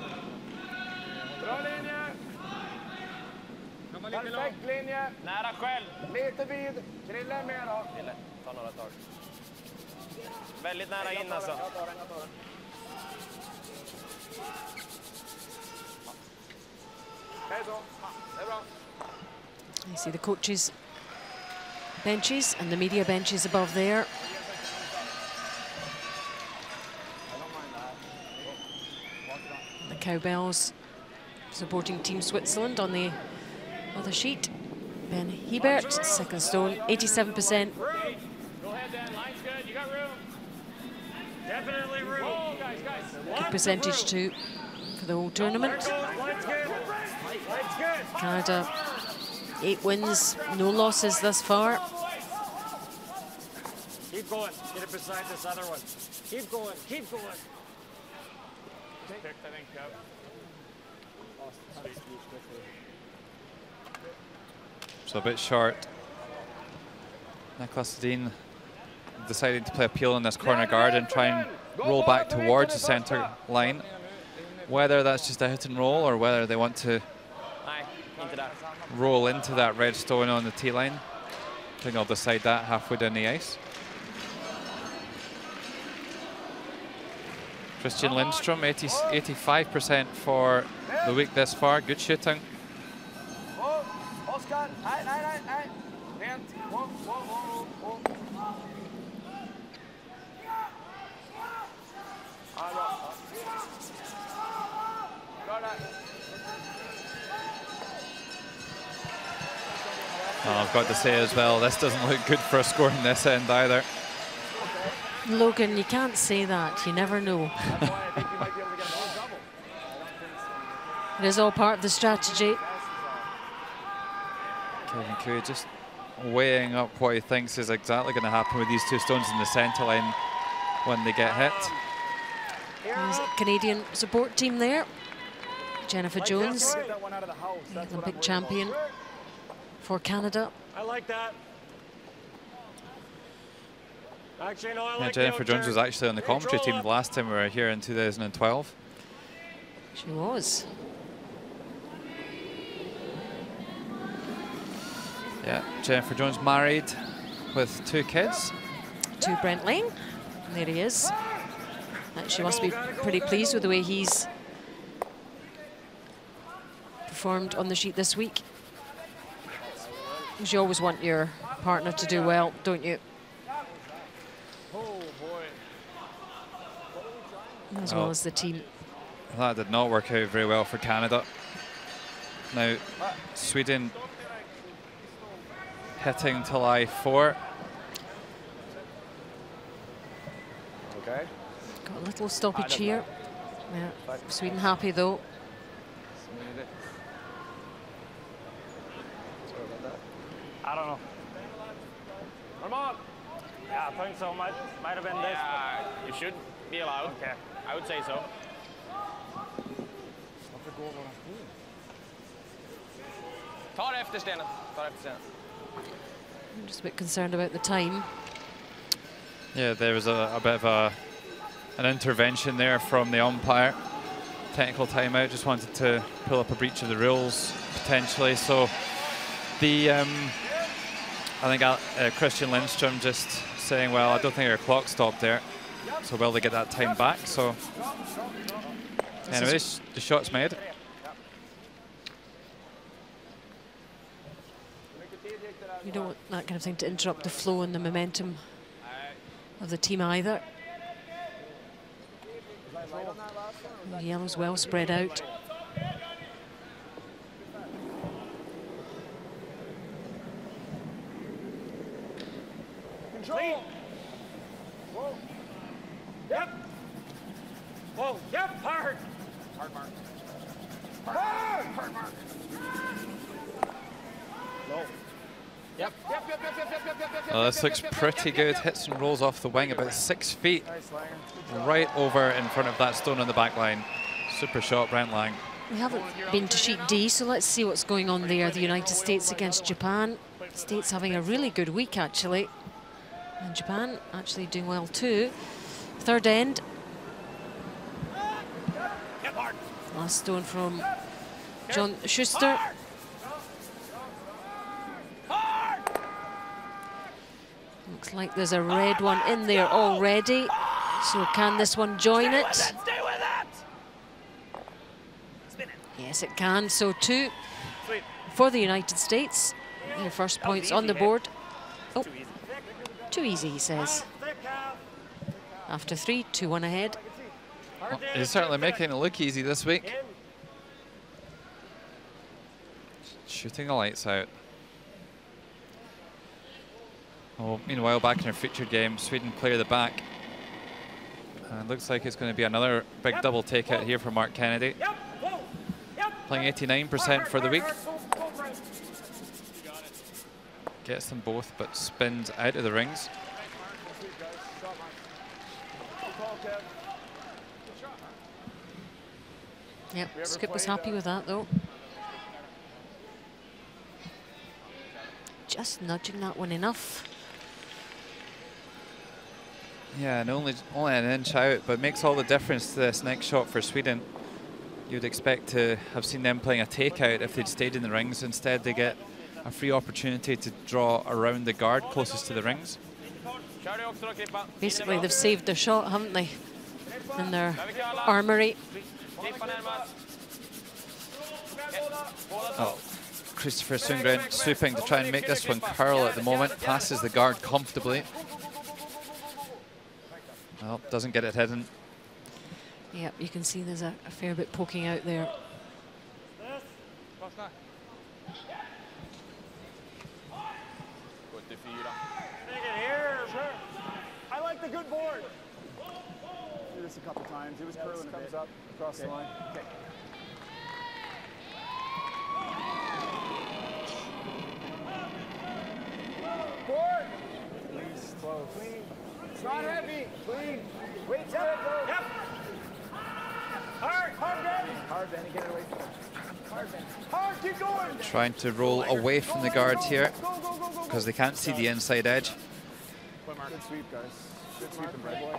Perfekt linje. Nära själv. Lite vid. Krille med då. Krille, ta några tag. Väldigt nära in alltså. You see the coaches' benches and the media benches above there. The cowbells supporting Team Switzerland on the other sheet. Ben Hebert, second stone, eighty-seven percent. Go ahead, Dan. Line's good. You got room. Definitely room. Oh, guys, guys. Good percentage too for the whole tournament. Line's good. Line's good. Canada, eight wins, no losses thus far. Keep going. Get it beside this other one. Keep going. Keep going. Picked, I think, Kev. So a bit short. Nicholas Dean deciding to play a peel in this corner guard and try and roll back towards the centre line. Whether that's just a hit and roll or whether they want to roll into that red stone on the tee line, I think I'll decide that halfway down the ice. Christian Lindstrom, eighty, eighty-five percent for the week this far. Good shooting. Oscar, nej, nej, nej, nej. Rent. Whoa, whoa, whoa, whoa. Ja, bra. Bra där. Oh, I've got to say as well, this doesn't look good for a score in this end either. Logan, you can't say that. You never know. It is all part of the strategy. Kevin Cooey just weighing up what he thinks is exactly going to happen with these two stones in the centre line when they get hit. There's a Canadian support team there. Jennifer Jones, the Olympic champion for Canada. I like that. Actually, no, I Yeah, like Jennifer the Jones was actually on the commentary team the last time we were here in two thousand twelve. She was. Yeah, Jennifer Jones married with two kids. To Brent Lang. There he is. And she must be pretty pleased with the way he's performed on the sheet this week. You always want your partner to do well, don't you? Oh, boy. As Oh. well as the team. That did not work out very well for Canada. Now, Sweden hitting to lie four. Okay. Got a little stoppage here. Yeah. Sweden happy though. I don't know. Come on. Yeah, I think so. Might, might have been this. Yeah, you should be allowed. Okay. I would say so. Ta det efter stenen. Ta det efter stenen. I'm just a bit concerned about the time. Yeah, there was a, a bit of a, an intervention there from the umpire. Technical timeout, just wanted to pull up a breach of the rules, potentially. So the, um, I think uh, Christian Lindstrom just saying, well, I don't think our clock stopped there. So will they get that time back? So anyways, the shot's made. You don't want that kind of thing to interrupt the flow and the momentum of the team either. The yellow's well spread out. Control. Whoa. Yep. Whoa. Yep. Hard. Hard mark. Hard. Hard mark. Low. Yep. Yep, yep, yep, yep, yep, yep, yep, Well, this looks pretty good. Hits and rolls off the wing about six feet. Right over in front of that stone on the back line. Super shot, Brent Lang. We haven't been to sheet D, so let's see what's going on there. The United States against Japan. The States having a really good week, actually. And Japan actually doing well, too. Third end. Last stone from John Schuster. Looks like there's a red one in there already. So can this one join it? Yes, it can. So two for the United States. Their first points on the board. Oh, too easy, he says. After three, two one ahead. Well, he's certainly making it look easy this week. Shooting the lights out. Oh, meanwhile, back in our featured game, Sweden clear the back. And it looks like it's going to be another big double takeout here for Mark Kennedy. Playing eighty-nine percent for the week. Gets them both, but spins out of the rings. Yep, Skip was happy with that though. Just nudging that one enough. Yeah, and only, only an inch out, but makes all the difference to this next shot for Sweden. You'd expect to have seen them playing a takeout if they'd stayed in the rings. Instead, they get a free opportunity to draw around the guard closest to the rings. Basically, they've saved their shot, haven't they? In their armory. Oh, Christopher Sundgren swooping to try and make this one curl at the moment. Passes the guard comfortably. Well, doesn't get it hidden. Yep, you can see there's a, a fair bit poking out there. I like the good board. Do this a couple times. It was curling a bit. Up across the line. Okay. Board. Please, close. Clean. It's not heavy. Clean. Wait, yep. Yep. Hard, hard, Benny. Hard, Benny. Get it away. Hard, Benny. Hard, keep going. Trying to roll away from the guard here because they can't see the inside edge. Good sweep, guys. Good sweeping, Brad boy.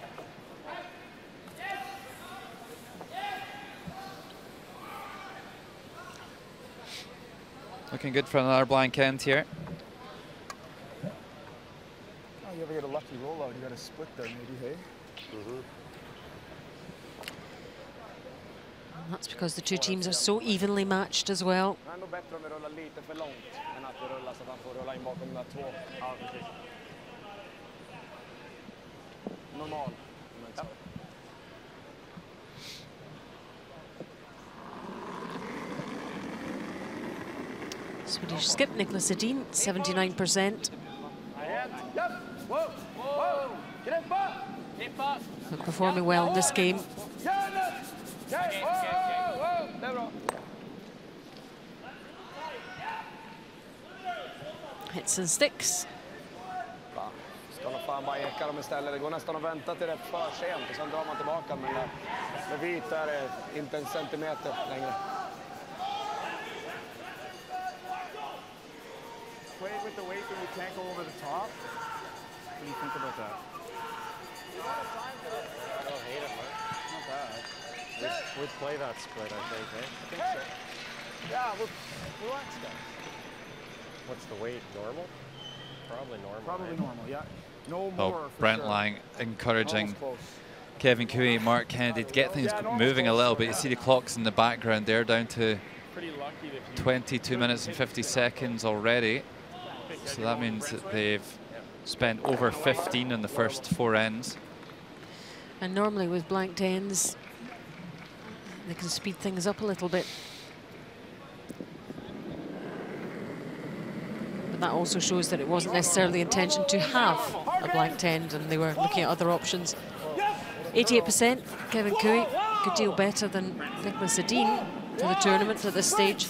Looking good for another blank end here. Oh, you ever get a lucky rollout? You got a split there, maybe, hey? Mm-hmm. And that's because the two teams are so evenly matched as well. Normal. Swedish skip Niklas Edin, seventy-nine percent. Performing well in this game. Hits and sticks. Ska nog fan bara eka dem istället. Det går nästan att vänta till det är för sent och sen drar man tillbaka. Men med vit är det inte en centimeter längre. Play it with the weight when you can't go over the top. What do you think about that? I don't hate it, man. Not bad. We'd, we'd play that split, I think, eh? I think so. Yeah, we're relaxed, guys. What's the weight? Normal? Probably normal. Probably right? normal, yeah. No more. Oh, Brent sure. Lang encouraging Kevin Cooey, Mark Kennedy to get things yeah, moving a little bit. You see the clocks in the background there down to twenty-two minutes and fifty seconds already. So that means that they've spent over fifteen on the first four ends. And normally with blanked ends, they can speed things up a little bit. But that also shows that it wasn't necessarily the intention to have a blanked end, and they were looking at other options. eighty-eight percent, Kevin Cooey, good deal better than Niklas Edin for the tournament at this stage.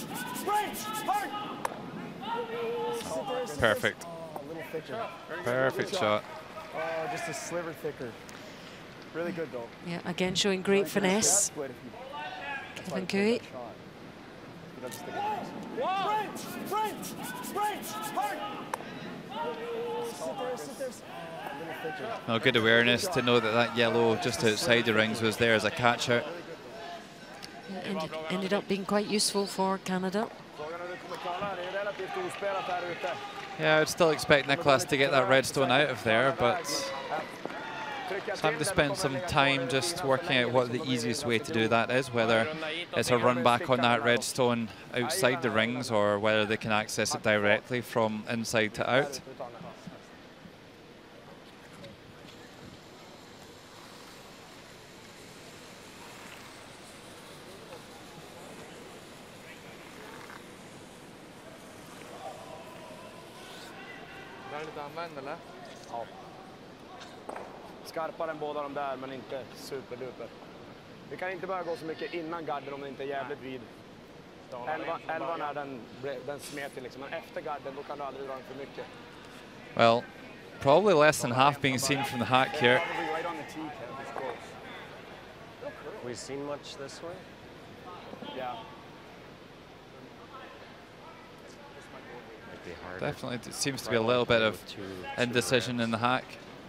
Perfect. Oh, a little thicker. Perfect shot. Oh, just a sliver thicker. Really good, though. Yeah, again showing great finesse. Kevin Cooey. Brent! Brent! Brent! Hard! Sit there, sit there. A little thicker. Well, good awareness to know that that yellow just outside the rings was there as a catch out. Yeah, ended, ended up being quite useful for Canada. Yeah, I'd still expect Nicholas to get that redstone out of there, but just having to spend some time just working out what the easiest way to do that is, whether it's a run back on that redstone outside the rings or whether they can access it directly from inside to out. Ja. Skarpare än båda de där, men inte superduper. Vi kan inte börja gå så mycket innan garden om det inte är jävligt vid. elvan är den, den smetig liksom, men efter garden då kan du aldrig dra den för mycket. Well, probably less than half being seen from the hack here. We've seen much this way? Yeah. Definitely, it seems to be a little bit of indecision in the hack.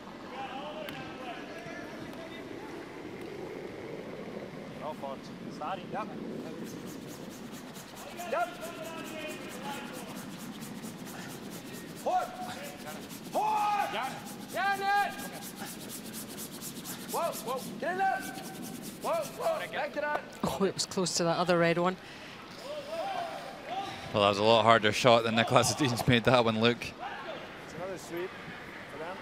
Oh, it was close to that other red one. Well, that was a lot harder shot than Nicholas Dean's made that one look. It's another sweep for them.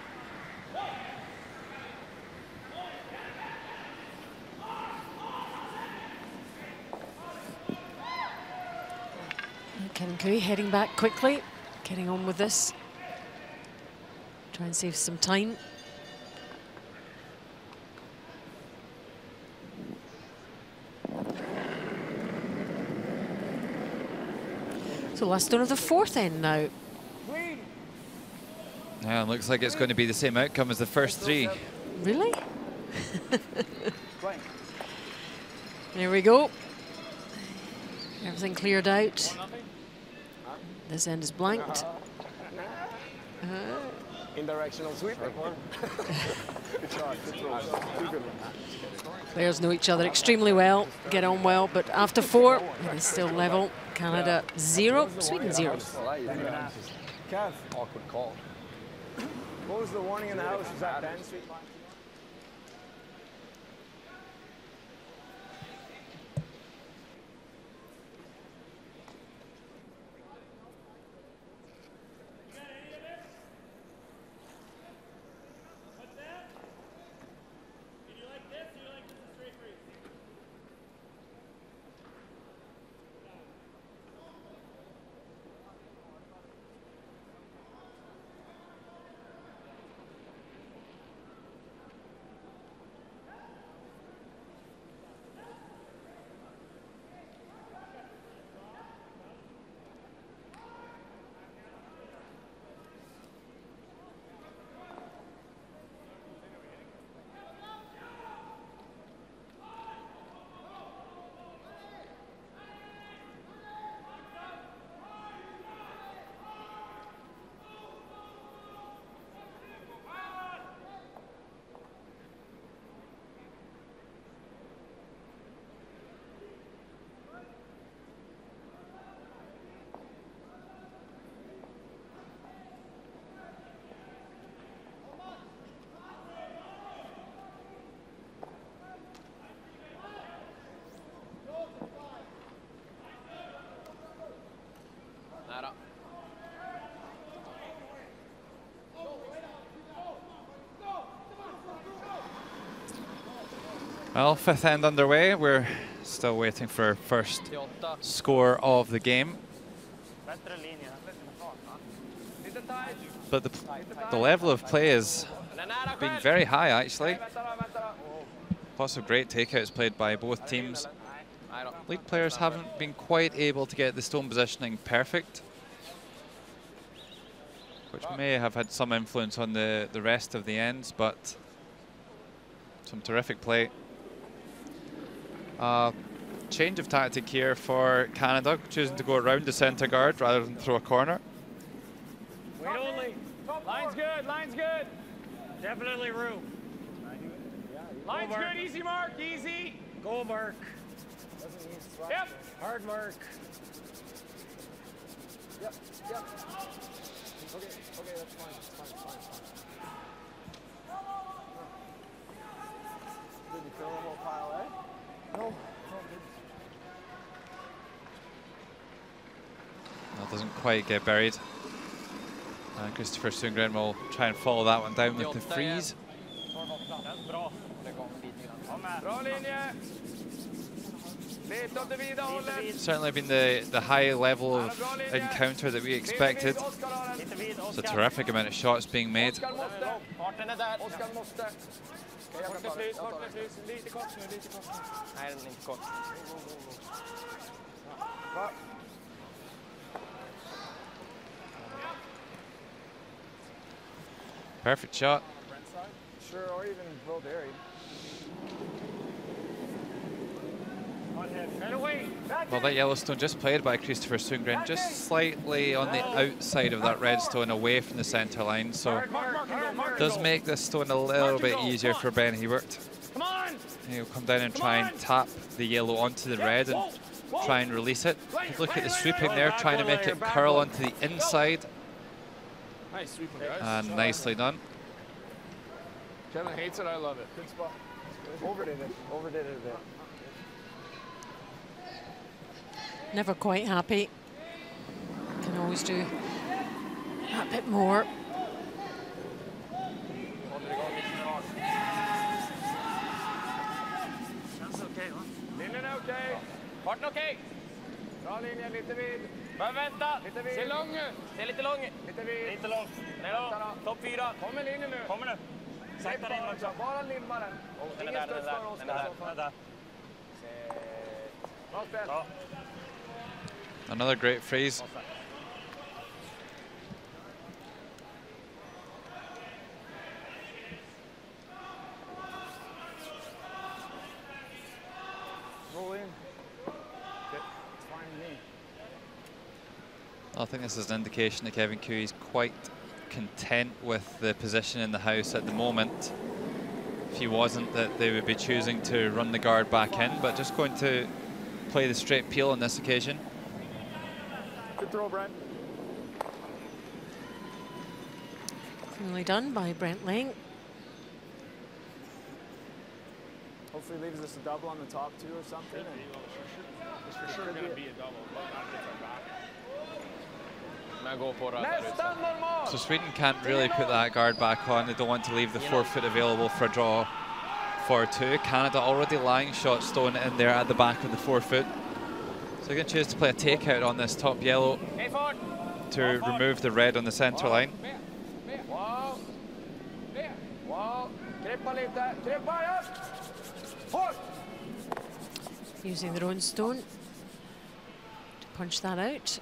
CAN-SWE heading back quickly, getting on with this. Try and save some time. So last stone of the fourth end now. Yeah, it looks like it's going to be the same outcome as the first three. Really? There we go. Everything cleared out. This end is blanked. Uh, Indirectional sweep. Players know each other extremely well, get on well, but after four, it is still level. Canada zero, Sweden zero. Kev, awkward call. What was the warning in the house? Was that Ben? Well, fifth end underway. We're still waiting for our first score of the game. But the, the level of play has been very high, actually. Lots of great takeouts played by both teams. League players haven't been quite able to get the stone positioning perfect, which may have had some influence on the, the rest of the ends, but some terrific play. Uh, change of tactic here for Canada, choosing to go around the centre guard rather than throw a corner. Wait only. Line's good, line's good. Definitely room. Line's good, easy mark, easy. Go mark. Yep. Hard mark. Yep, yep. Okay, okay, that's fine, that's fine, fine, fine. Did you fill the whole pile, eh? No, no, That doesn't quite get buried. And Christopher Sundgren will try and follow that one down with the freeze. Bra linje! Lite åt det vida hållet. Certainly been the, the high level of encounter that we expected. It's a terrific amount of shots being made. Oskar måste. Oskar måste. Kort med frys, kort med frys. Lite kort nu, lite kort nu. Nej, den är inte kort. Va? Perfect shot. Sure, or even well buried. Well, that Yellowstone just played by Christopher Sundgren, just slightly on the outside of that red stone, away from the centre line, so it does make this stone a little bit easier for Ben Hebert. He'll come down and try and tap the yellow onto the red and try and release it. Look at the sweeping there, trying to make it curl onto the inside. Nice sweeping, guys. And nicely done. Kevin hates it, I love it. Good spot. Overdid it. Overdid it a bit. Never quite happy. Can always do a bit more. That's okay, huh? Linjen är okej. Farten okej. Bra linje, lite vid. Behöver vänta. Lite vid. Se lång ut. Se lite lång. Lite vid. Inte lång. Nej då. Topp fyra. Kommer linjen nu. Kommer nu. Sakta in också. Bara limma den. Den är Ingen där, den är studs för där. Oskar. Den är där. Den är där. Bra spel. Ja. Another great freeze. Roll in. It's fine with me. I think this is an indication that Kevin Cue is quite content with the position in the house at the moment. If he wasn't, that they would be choosing to run the guard back in, but just going to play the straight peel on this occasion. Good throw, Brent. Cleanly done by Brent Lang. Hopefully leaves us a double on the top two or something. It's for sure going to be a double, but not gets our back. Men gå på röda Nästan normal! So Sweden can't really put that guard back on. They don't want to leave the forefoot available for a draw for two. Canada already lying shot stone in there at the back of the forefoot. So they're going to choose to play a takeout on this top yellow to remove the red on the centre line. Wow. Wow. Greppa lite. Greppa, ja. Hårt. Using their own stone to punch that out.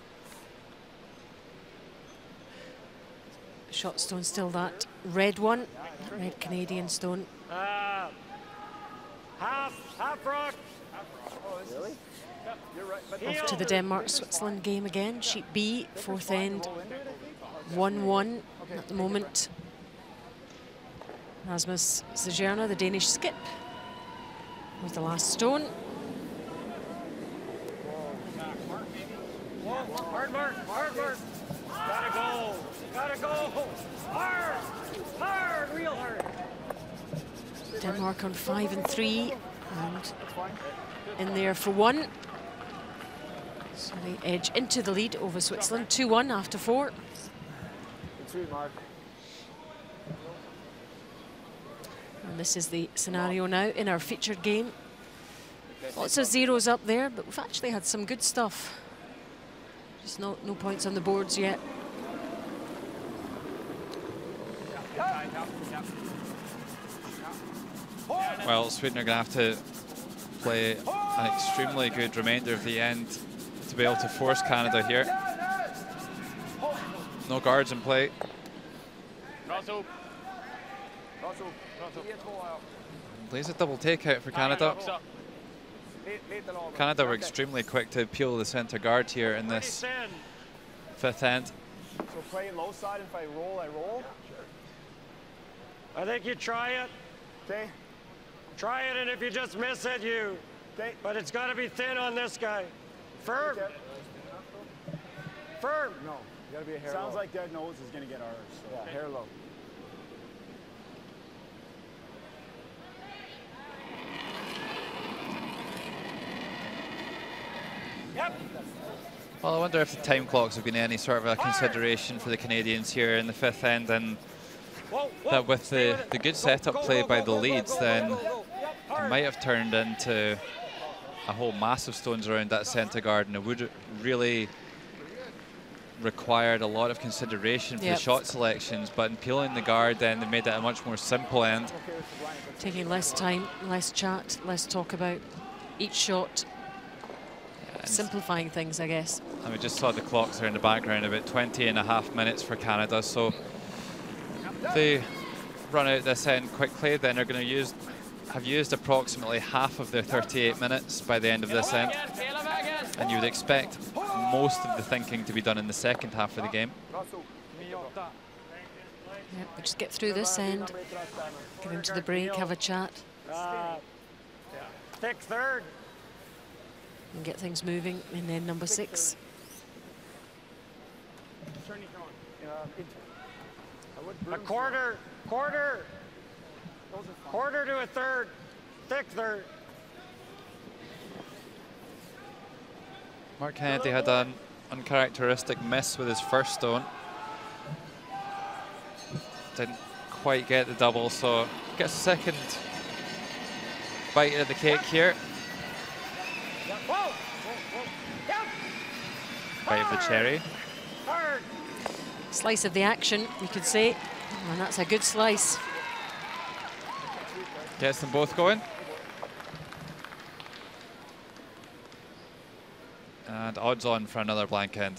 Shot stone still that red one, red Canadian stone. Uh, half, half rock. Really? You're right. But Off to the Denmark-Switzerland game again. Sheet B, fourth end, one one at the moment. Rasmus Zagerna, the Danish skip, with the last stone. Hard mark, hard mark. Gotta go, gotta go. Hard, hard, real hard. Denmark on five and three, and in there for one. So they edge into the lead over Switzerland, two one after four. Good sweep, Mark. And this is the scenario now in our featured game. Lots of zeros up there, but we've actually had some good stuff. Just no, no points on the boards yet. Well, Sweden are going to have to play an extremely good remainder of the end to be able to force Canada here. No guards in play. Plays a double takeout for Canada. Canada were extremely quick to peel the centre guard here in this fifth end. So play low side, if I roll, I roll? I think you try it. Okay. Try it, and if you just miss it, you. Okay. But it's got to be thin on this guy. Firm. Okay. Firm. No. Gotta be a hair Sounds low. like dead nose is going to get ours. So. Yeah, hair low. Yep. Well, I wonder if the time clocks have been any sort of a consideration for the Canadians here in the fifth end, and Whoa, whoa. that with the, with the good go, setup go, play go, by go, the go, Leeds, go, then go, go, go. Yep, it hard. might have turned into a whole mass of stones around that centre guard, and it would really required a lot of consideration for yep. the shot selections, but in peeling the guard, then they made it a much more simple end. Taking less time, less chat, less talk about each shot. And simplifying things, I guess. And we just saw the clocks there in the background, about twenty and a half minutes for Canada. So if they run out this end quickly, then they're going to use have used approximately half of their thirty-eight minutes by the end of this end. And you would expect most of the thinking to be done in the second half of the game. Yep, we just get through this end, get into the break, have a chat. Uh, thick third. And get things moving in end number six. A quarter, quarter, quarter to a third, thick third. Mark Kennedy had an uncharacteristic miss with his first stone. Didn't quite get the double, so gets a second bite of the cake here. Bite of the cherry. Slice of the action, you could say, and that's a good slice. Gets them both going. And odds on for another blank end.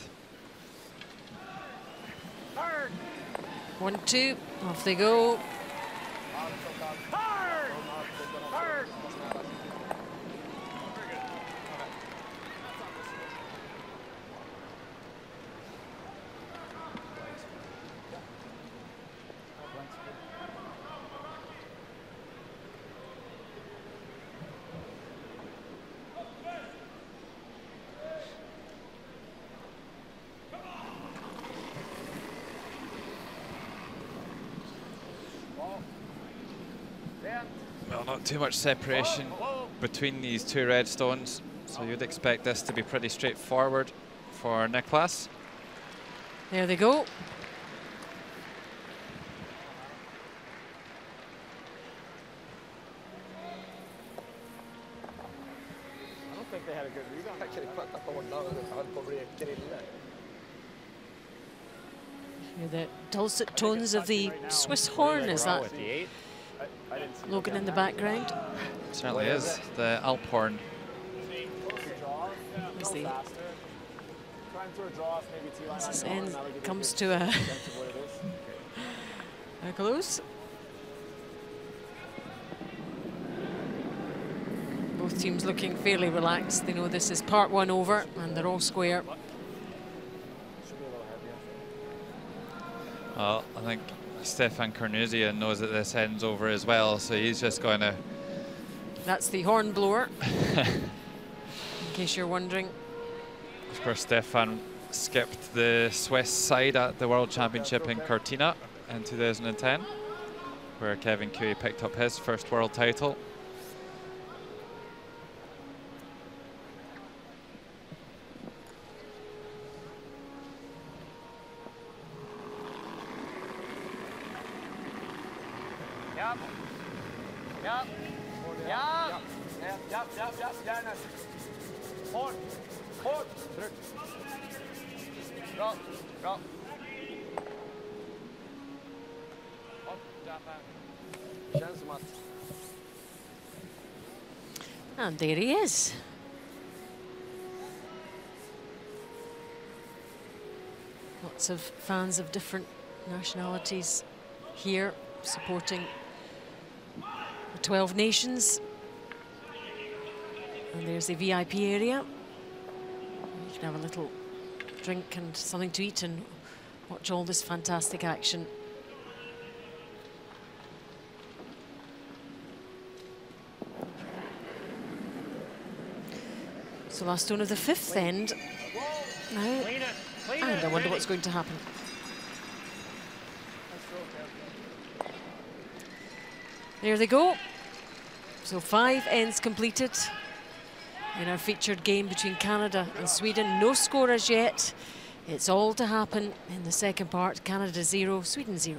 One, two, off they go. Well, not too much separation between these two red stones, so you'd expect this to be pretty straightforward for Niklas. There they go. I don't think they had a good read on Hear the dulcet tones of the Swiss horn, is that Logan in the background? It certainly is, the Alp horn. As the, as this end comes to a, a close. Both teams looking fairly relaxed. They know this is part one over and they're all square. Well, I think Stefan Cornuzia knows that this end's over as well, so he's just going to... That's the horn blower, in case you're wondering. Of course, Stefan skipped the Swiss side at the World Championship in Cortina in two thousand ten, where Kevin Cue picked up his first world title. Yep. Yep. Yep. Yep, yep, yep, yep, gärna. Hårt, hårt, tryck. Bra, bra. Känns som att... And there he is. Lots of fans of different nationalities here supporting the twelve nations. And there's the V I P area. You can have a little drink and something to eat and watch all this fantastic action. So last stone of the fifth end. Now And I wonder what's going to happen. There they go. So five ends completed in our featured game between Canada and Sweden. No score as yet. It's all to happen in the second part. Canada zero, Sweden zero.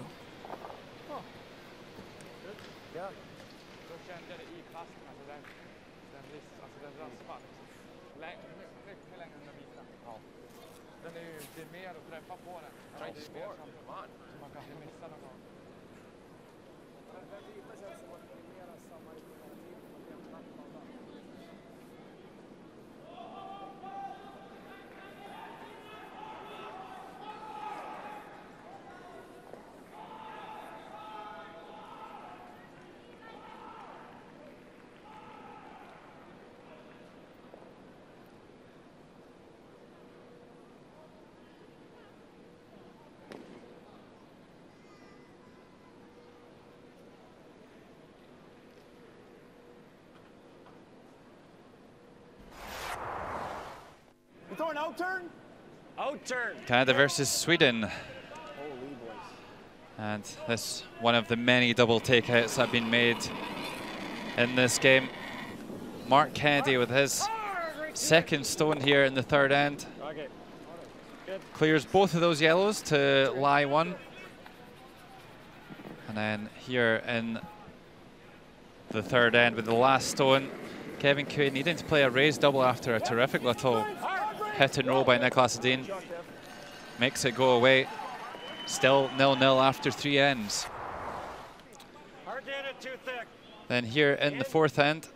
You throw an out turn? Out turn. Canada versus Sweden. And this one of the many double takeouts that have been made in this game. Mark Kennedy with his second stone here in the third end. Okay. Clears both of those yellows to lie one. And then here in the third end with the last stone, Kevin Cue needing to play a raised double after a terrific little hit and roll by Nicholas Dean. Makes it go away. Still nil nil after three ends. Then here in the fourth end,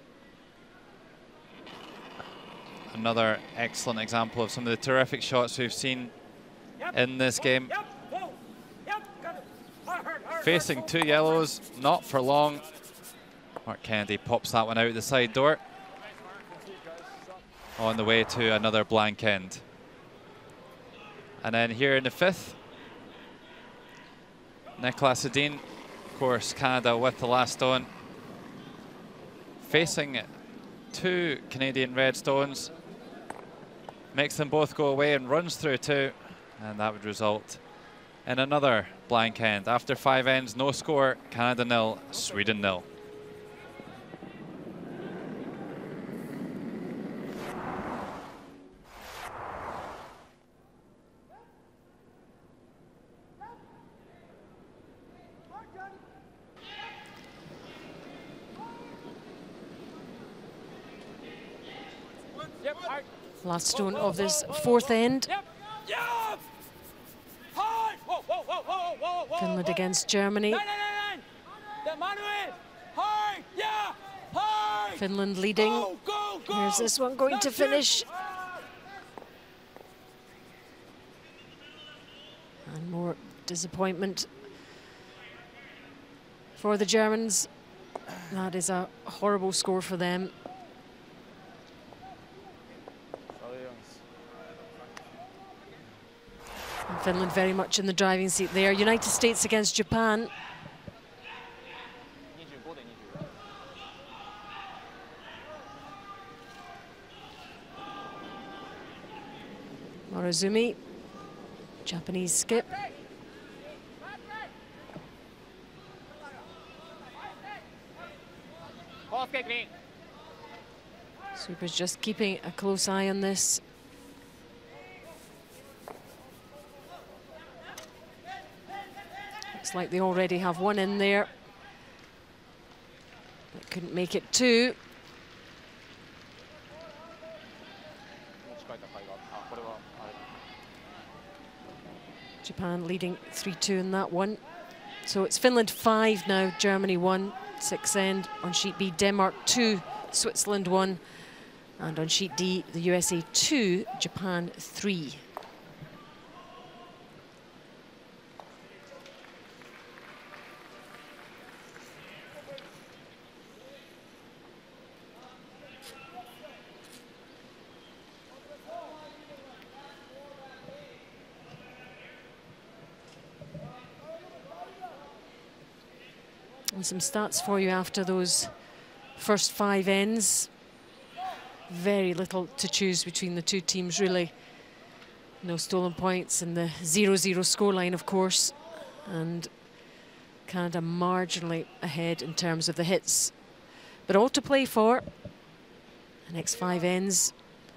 another excellent example of some of the terrific shots we've seen in this game. Facing two yellows, not for long. Mark Kennedy pops that one out the side door. On the way to another blank end. And then here in the fifth, Nicholas Dean, of course, Canada with the last stone. Facing two Canadian red stones. Makes them both go away and runs through two. And that would result in another blank end. After five ends, no score, Canada nil, Sweden nil. Last stone of this fourth end. Finland against Germany. Finland leading. Here's this one going to finish. And more disappointment for the Germans. That is a horrible score for them. And Finland very much in the driving seat there. United States against Japan. Morozumi, Japanese skip. Super's just keeping a close eye on this. Looks like they already have one in there. But couldn't make it two. Japan leading three two in that one. So it's Finland five now, Germany one, six end. On sheet B, Denmark two, Switzerland one. And on sheet D, the U S A two, Japan three. And some stats for you after those first five ends. Very little to choose between the two teams, really. No stolen points in the zero zero scoreline, of course. And Canada marginally ahead in terms of the hits. But all to play for. The next five ends.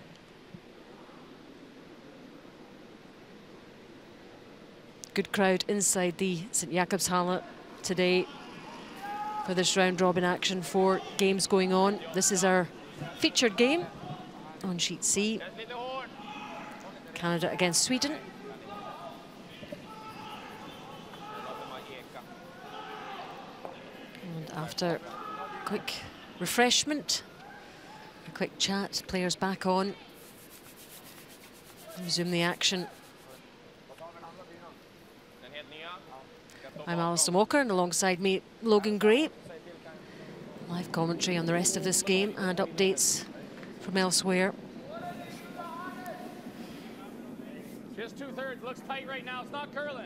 Good crowd inside the Saint Jakobshalle today for this round robin action. Four games going on. This is our featured game on sheet C. Canada against Sweden. And after a quick refreshment, a quick chat, players back on. Resume the action. I'm Alison Walker, and alongside me, Logan Gray. Live commentary on the rest of this game and updates from elsewhere. Just two thirds. Looks tight right now. It's not curling.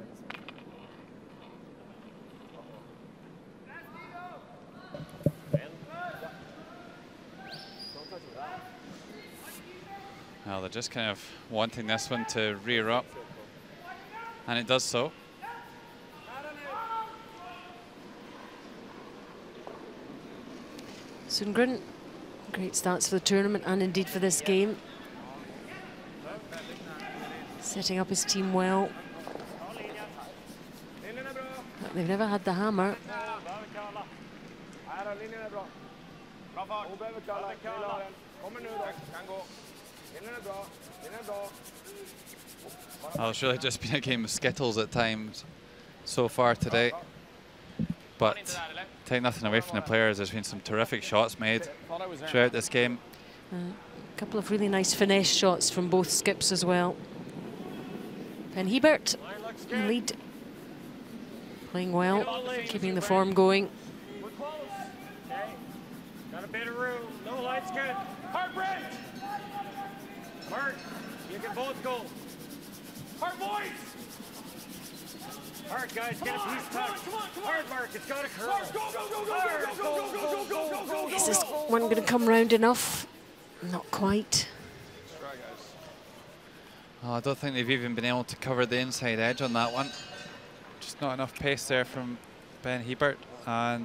Well, they're just kind of wanting this one to rear up, and it does so. Sundgren, great starts for the tournament and indeed for this game. Setting up his team well. But they've never had the hammer. Well, it's really just been a game of skittles at times so far today. But take nothing away from the players, there's been some terrific shots made throughout this game. Uh, a couple of really nice finesse shots from both skips as well. Ben Hebert in the lead, playing well, keeping the form going. We're close. Okay. Got a bit of room. No light's good. Hard break. Mark, you can both go. Hard boys. Hard guys, get a piece touch. Hard Mark, it's got to curl. Go, go, go, go, go, go, go, go, go, go. Is this one going to come round enough? Not quite. Oh, I don't think they've even been able to cover the inside edge on that one. Just not enough pace there from Ben Hebert, and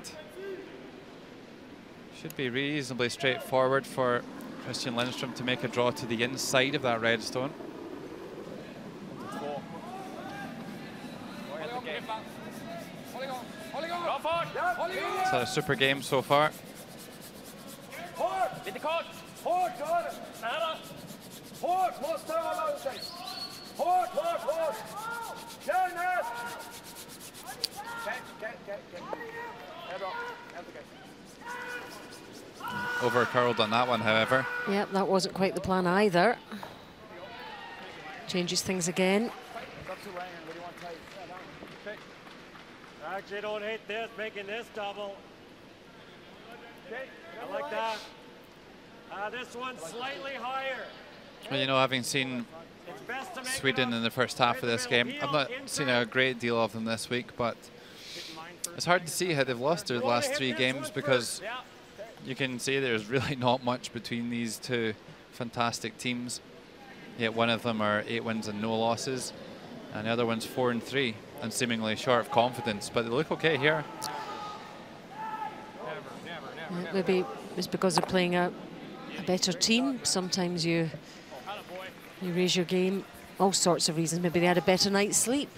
should be reasonably straightforward for Christian Lindstrom to make a draw to the inside of that red stone. It's had a super game so far. Over curled on that one, however. Yep, that wasn't quite the plan either. Changes things again. Actually, don't hate this, making this double. I like that. Uh, this one's slightly higher. Well, you know, having seen Sweden in the first half of this game, I've not seen a great deal of them this week, but it's hard to see how they've lost their last three games, because you can see there's really not much between these two fantastic teams. Yet one of them are eight wins and no losses, and the other one's four and three, and seemingly short of confidence. But they look okay here. Yeah, maybe it's because they're playing a, a better team. Sometimes you you raise your game, all sorts of reasons. Maybe they had a better night's sleep.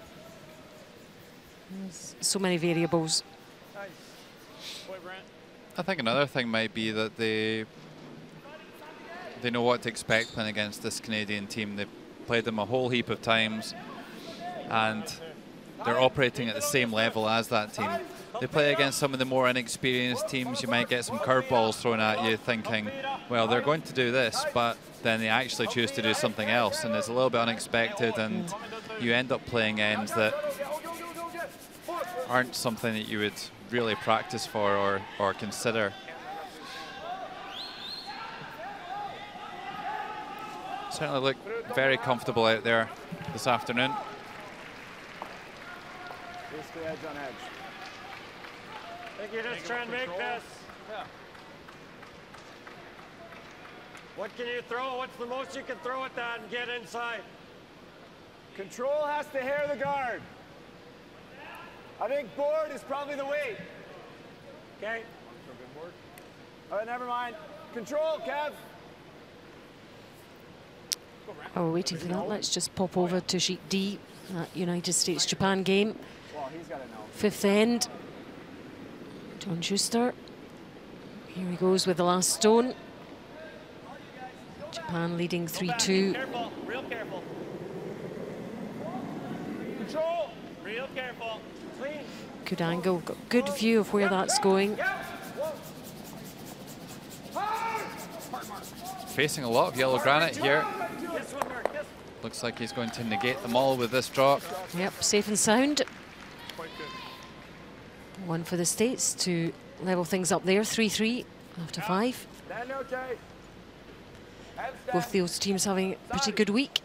There's so many variables. I think another thing might be that they they know what to expect playing against this Canadian team. They've played them a whole heap of times, and they're operating at the same level as that team. They play against some of the more inexperienced teams. You might get some curveballs thrown at you thinking, well, they're going to do this, but then they actually choose to do something else, and it's a little bit unexpected, and you end up playing ends that aren't something that you would really practice for or, or consider. Certainly look very comfortable out there this afternoon. Edge on edge. I think you're just trying to make this. What can you throw? What's the most you can throw at that and get inside? Control has to hair the guard. I think board is probably the weight. Okay. All right, never mind. Control, Kev. While we're waiting for that, let's just pop over to sheet D, that United States-Japan game. Well, he's got to know. Fifth end. John Schuster. Here he goes with the last stone. Japan leading three two. Careful, real careful. Control. Real careful. Clean. Good angle, got good view of where that's going. Facing a lot of yellow granite here. This one, Mark. This. Looks like he's going to negate them all with this drop. Yep, safe and sound. One for the States to level things up there, three three after five. Stand okay. Both those teams having a pretty good week.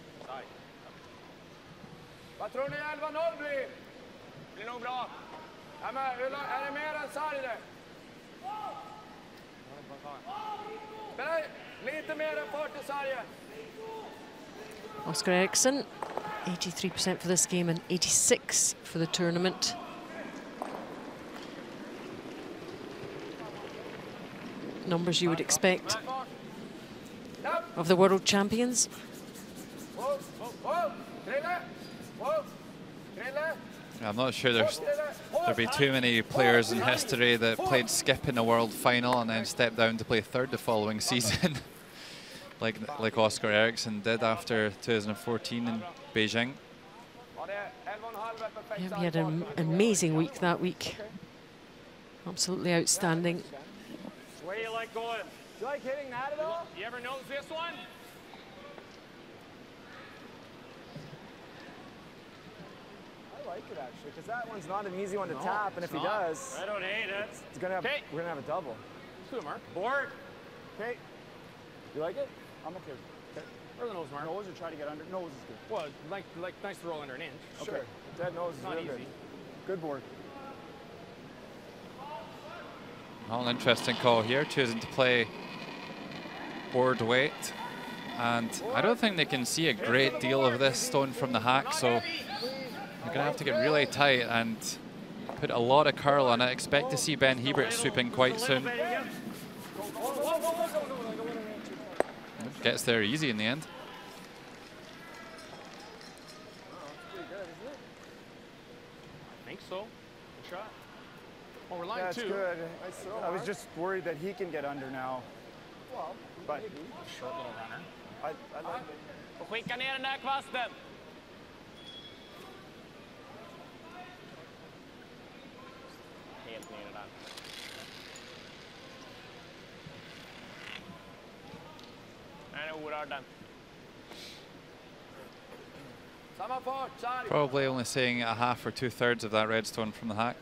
Vad tror ni elva noll blir? Blir nog bra. Är med- är det mer än sarg där? Spela lite mer än fart i sargen. Oscar Eriksson, eighty-three percent for this game and eighty-six for the tournament. Numbers you would expect of the world champions. Whoa, whoa, Krille. Whoa, Krille. I'm not sure there's there'd be too many players in history that played skip in the world final and then stepped down to play third the following season, like like Oscar Eriksson did after two thousand fourteen in Beijing. Ja, det är elva och en halv är perfekt. Yeah, he had an amazing week that week. Absolutely outstanding. It's the way you like going. Do you like hitting that at all? You ever notice this one? I like it actually, because that one's not an easy one to tap, and if he not. does, I don't hate it. it's gonna have, Okay. we're gonna have a double. Two, Mark. Board. Okay. You like it? I'm okay. Okay. Where the nose, Mark? Nose or try to get under? Nose is good. Well, like, like nice to roll under an inch. Sure. Dead nose is Not real easy. good. Good board. Well, an interesting call here, choosing to play board weight. And I don't think they can see a great deal of this stone from the hack, so you're going to have to get really tight and put a lot of curl on it. Expect to see Ben Hebert swooping quite soon. Gets there easy in the end. I think so. Good shot. Oh, we're line That's two. good. I was just worried that he can get under now. But Short little runner. I, I like it. Och skicka ner den där kvasten. Helt nere där. Den är orörd den. Samma fart, sarg. Probably only seeing a half or two thirds of that red stone from the hack.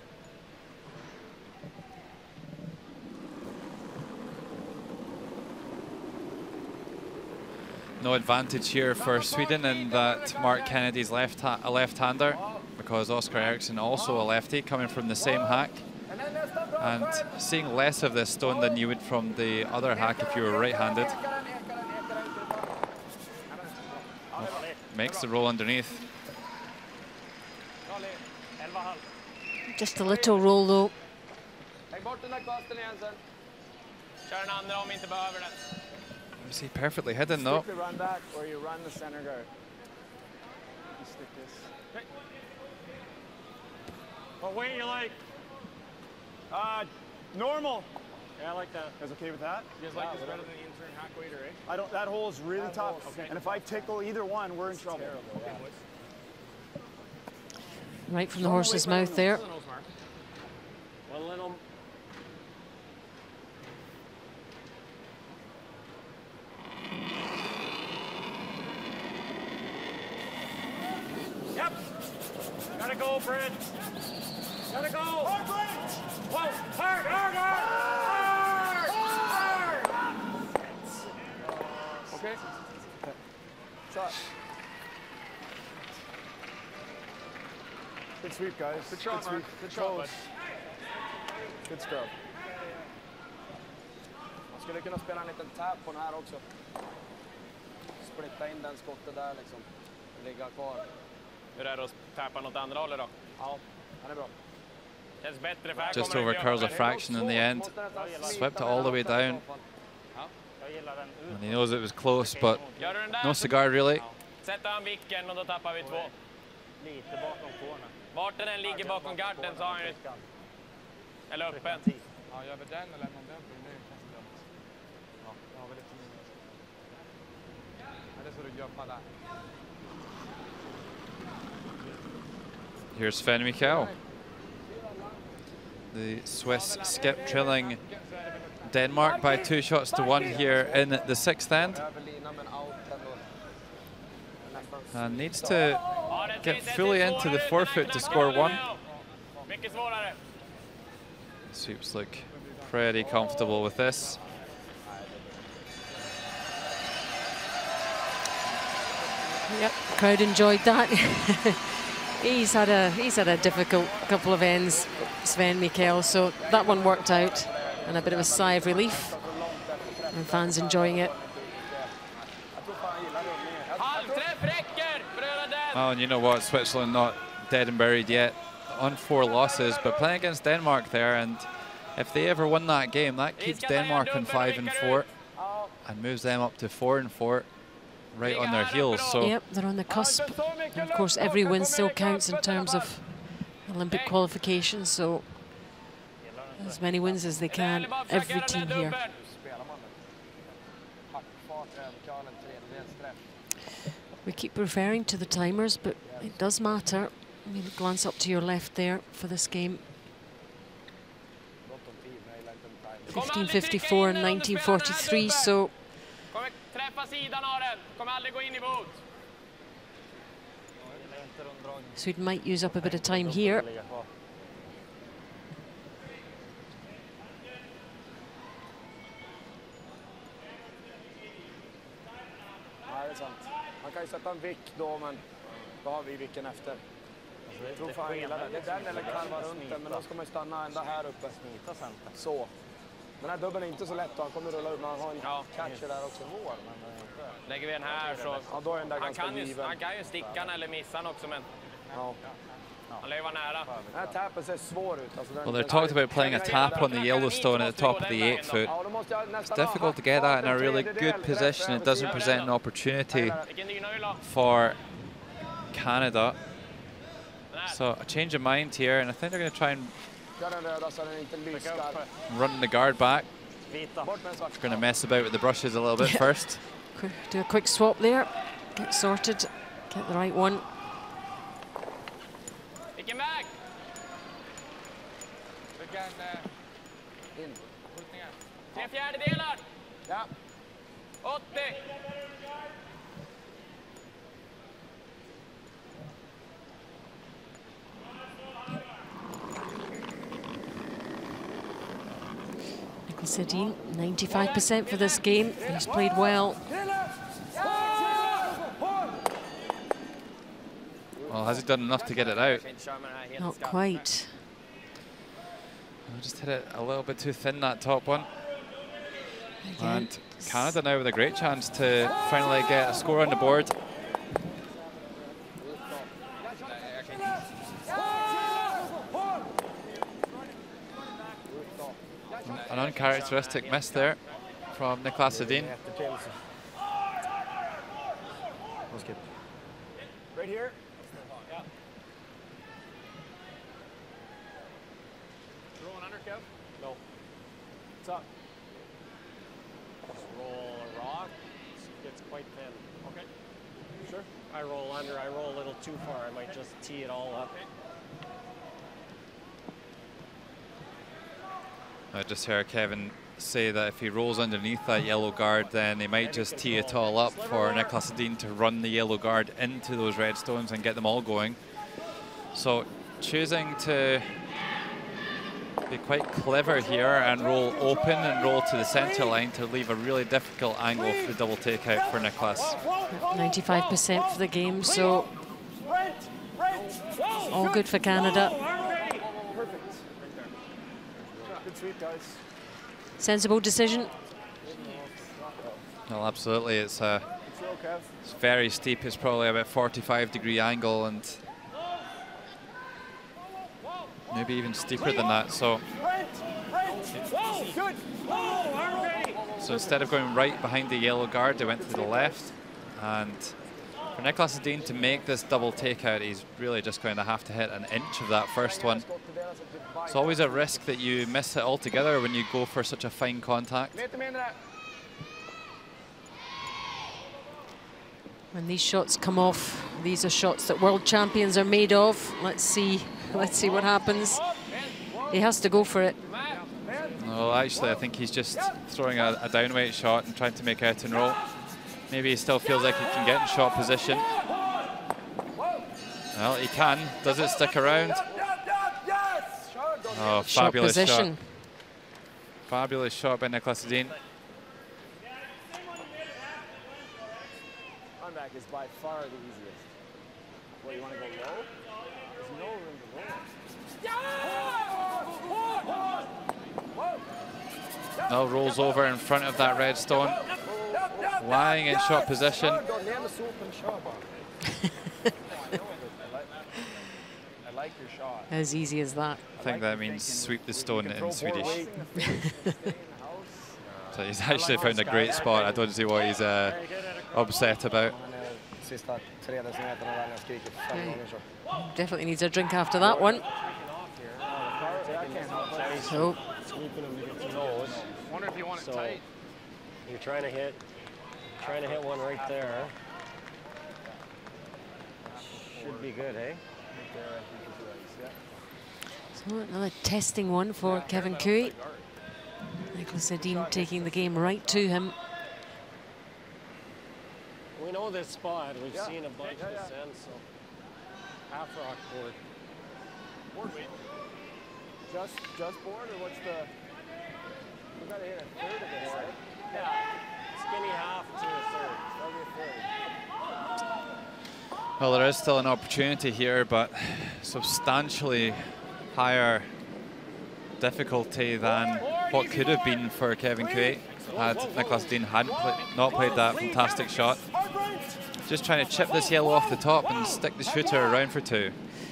No advantage here for Sweden in that Mark Kennedy's left ha a left-hander, because Oscar Eriksson also a lefty coming from the same hack, and seeing less of this stone than you would from the other hack if you were right-handed. Makes the roll underneath. Just a little roll though. Lägg bort den där kvasten igen sen. Kör den andra om vi inte behöver den. Is he perfectly hidden though? Stick the run back or you run the center guard. You stick this. Okay. What weight you like? Uh, normal. Yeah, I like that. You guys okay with that? You guys like this better than the intern hack waiter, eh? I don't. That hole is really That tough. hole, okay. And if I tickle either one, we're in trouble. Okay, boys. Right from the horse's mouth there. Where's the nose, Mark? One little. Yep. Gotta go, Brent. Gotta go. Hard, Brent. Whoa. Hard, hard, hard. Hard. Hard. Okay. Shot. Good sweep, guys. Good shot, sweep. Mark. Good shot, bud. Good scrub. Skulle kunna spela en liten tap på den här också. Splitta in den skottet där liksom. Ligga kvar. Hur är det att tappa något andra hållet då? Ja, han är bra. Känns bättre för här Just kommer over den curls a göra. fraction in the end. Swept it all the way down. And he knows it was close, but Gör du den där no så cigar really. sätter han vicken och då tappar vi två. Lite bakom tårna. Vart den ligger bakom garden så har han ju... Eller öppen. Ja, gör vi den eller någon den? Det känns dumt. Ja, jag har väl lite minus. Men det är så du gör på där. Here's Sven Mikkel. The Swiss skip trailing Denmark by two shots to one here in the sixth end. And needs to get fully into the forefoot to score one. Mycket svårare. Soups look pretty comfortable with this. Yep, crowd enjoyed that. he's had a he's had a difficult couple of ends, Sven Mikkel, so that one worked out, and a bit of a sigh of relief, and fans enjoying it. Oh, and you know what? Switzerland not dead and buried yet, on four losses, but playing against Denmark there, and if they ever win that game, that keeps Denmark on five and four, and moves them up to four and four, right on their heels. So yep, they're on the cusp. And of course, every win still counts in terms of Olympic qualifications. So as many wins as they can, every team here. We keep referring to the timers, but it does matter. I mean, glance up to your left there for this game. fifteen fifty-four and nineteen forty-three, so Sweden might use up a bit of time here. Han kan ju sätta en vick då, men då har vi vicken efter. Jag tror fan han gillar det. Det är den eller karva runt den, men då ska man ju stanna ända här uppe. Så. Den här dubbeln är inte så lätt och han kommer rulla upp, men han har en ja. catcher där också. Lägger vi den här så... Ja, då är den där han, ganska kan ju, given. han kan ju sticka den eller missa den också, men... Ja. Han lär ju vara nära. Den här tappen ser svår ut. Alltså den, well, they're talked about playing a tap on the Yellowstone at the top of the eight foot. It's difficult to get that in a really good position. It doesn't present an opportunity for Canada. So a change of mind here, and I think they're going to try and run the guard back. They're going to mess about with the brushes a little bit first. Do a quick swap there, get sorted, get the right one. Tre fjärdedelar. Ja. åttio. Nicholas Sedin, ninety-five percent for this game. He's played well. Well, has he done enough to get it out? Not quite. I just hit it a little bit too thin, that top one. Again. And Canada now with a great chance to finally get a score on the board. An uncharacteristic miss there from Nicholas Sedin. Right here. Rolling under, Kev? No. What's up? Just roll a rock. It's quite thin. Okay. Sure. I roll under. I roll a little too far. I might just tee it all up. I just heard Kevin say that if he rolls underneath that yellow guard, then they might just tee it all up for Nicholas Sedin to run the yellow guard into those red stones and get them all going. So choosing to be quite clever here and roll open and roll to the center line to leave a really difficult angle for the double takeout for Nicholas. ninety-five percent for the game, so all good for Canada. Good sweep, guys. Sensible decision. Well, absolutely. It's a it's very steep. It's probably about forty-five degree angle, and maybe even steeper than that. So, so instead of going right behind the yellow guard, they went to the left. And for Niklas Edin to make this double takeout, he's really just going to have to hit an inch of that first one. It's always a risk that you miss it altogether when you go for such a fine contact. When these shots come off, these are shots that world champions are made of. Let's see, let's see what happens. He has to go for it. Well, actually, I think he's just throwing a, a downweight shot and trying to make out and roll. Maybe he still feels like he can get in shot position. Well, he can. Does it stick around? Oh, fabulous shot. Shot. Fabulous shot by Niklas Edin. Back is by far the easiest. What, you want to go low? There's no room to roll. Now rolls over in front of that red stone, lying in shot position. I like your shot. As easy as that. I think that means sweep the stone in Swedish. So he's actually found a great spot. I don't see what he's uh, upset about. Okay. Definitely needs a drink after that one. So, Wonder if you want it tight. You're trying to hit, trying to hit one right there. Should be good, eh? so another testing one for Kevin Koe. Niklas Edin taking the game right to him. We know this spot. We've yeah. seen a bunch yeah, yeah. of descent, so half rock board. Board weight. Just, just board, or what's the? We gotta hit a third of this, right? Yeah, skinny half to a third. That'll be a third. Well, there is still an opportunity here, but substantially higher difficulty than what could have been for Kevin Koe had Niklas Edin hadn't play, not played that fantastic shot. Just trying to chip this yellow off the top and stick the shooter around for two.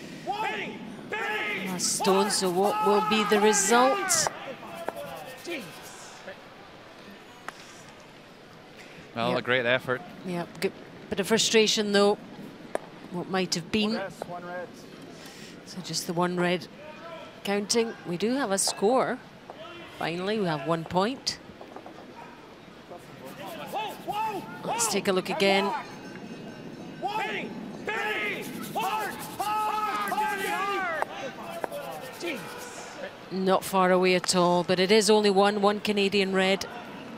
Last stone, so what will be the result? Well, yep. A great effort. Yeah, bit of frustration though. What might have been. So just the one red counting. We do have a score. Finally, we have one point. Let's take a look again. Not far away at all, but it is only one, one Canadian red.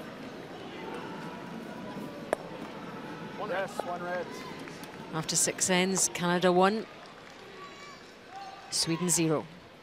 Yes, one red. After six ends, Canada one, Sweden zero.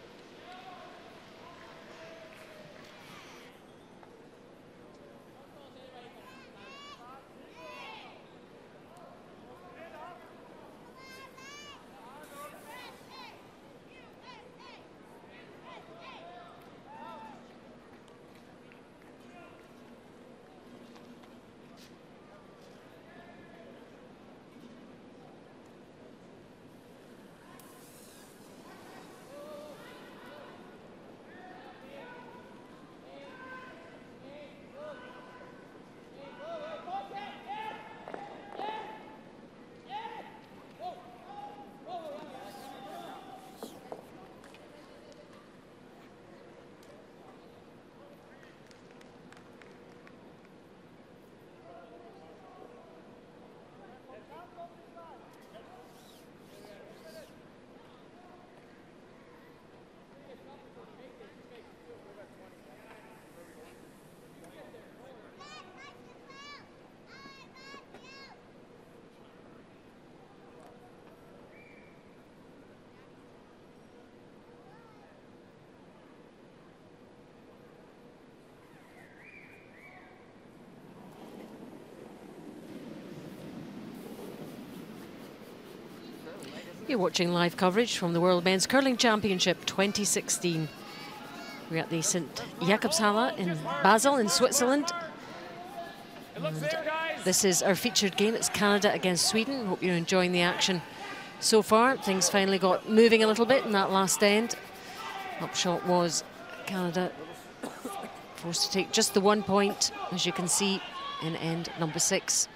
You're watching live coverage from the World Men's Curling Championship twenty sixteen. We're at the Saint Jakobshalle in Basel in Switzerland. This is our featured game. It's Canada against Sweden. Hope you're enjoying the action so far. Things finally got moving a little bit in that last end. Upshot was Canada forced to take just the one point, as you can see, in end number six.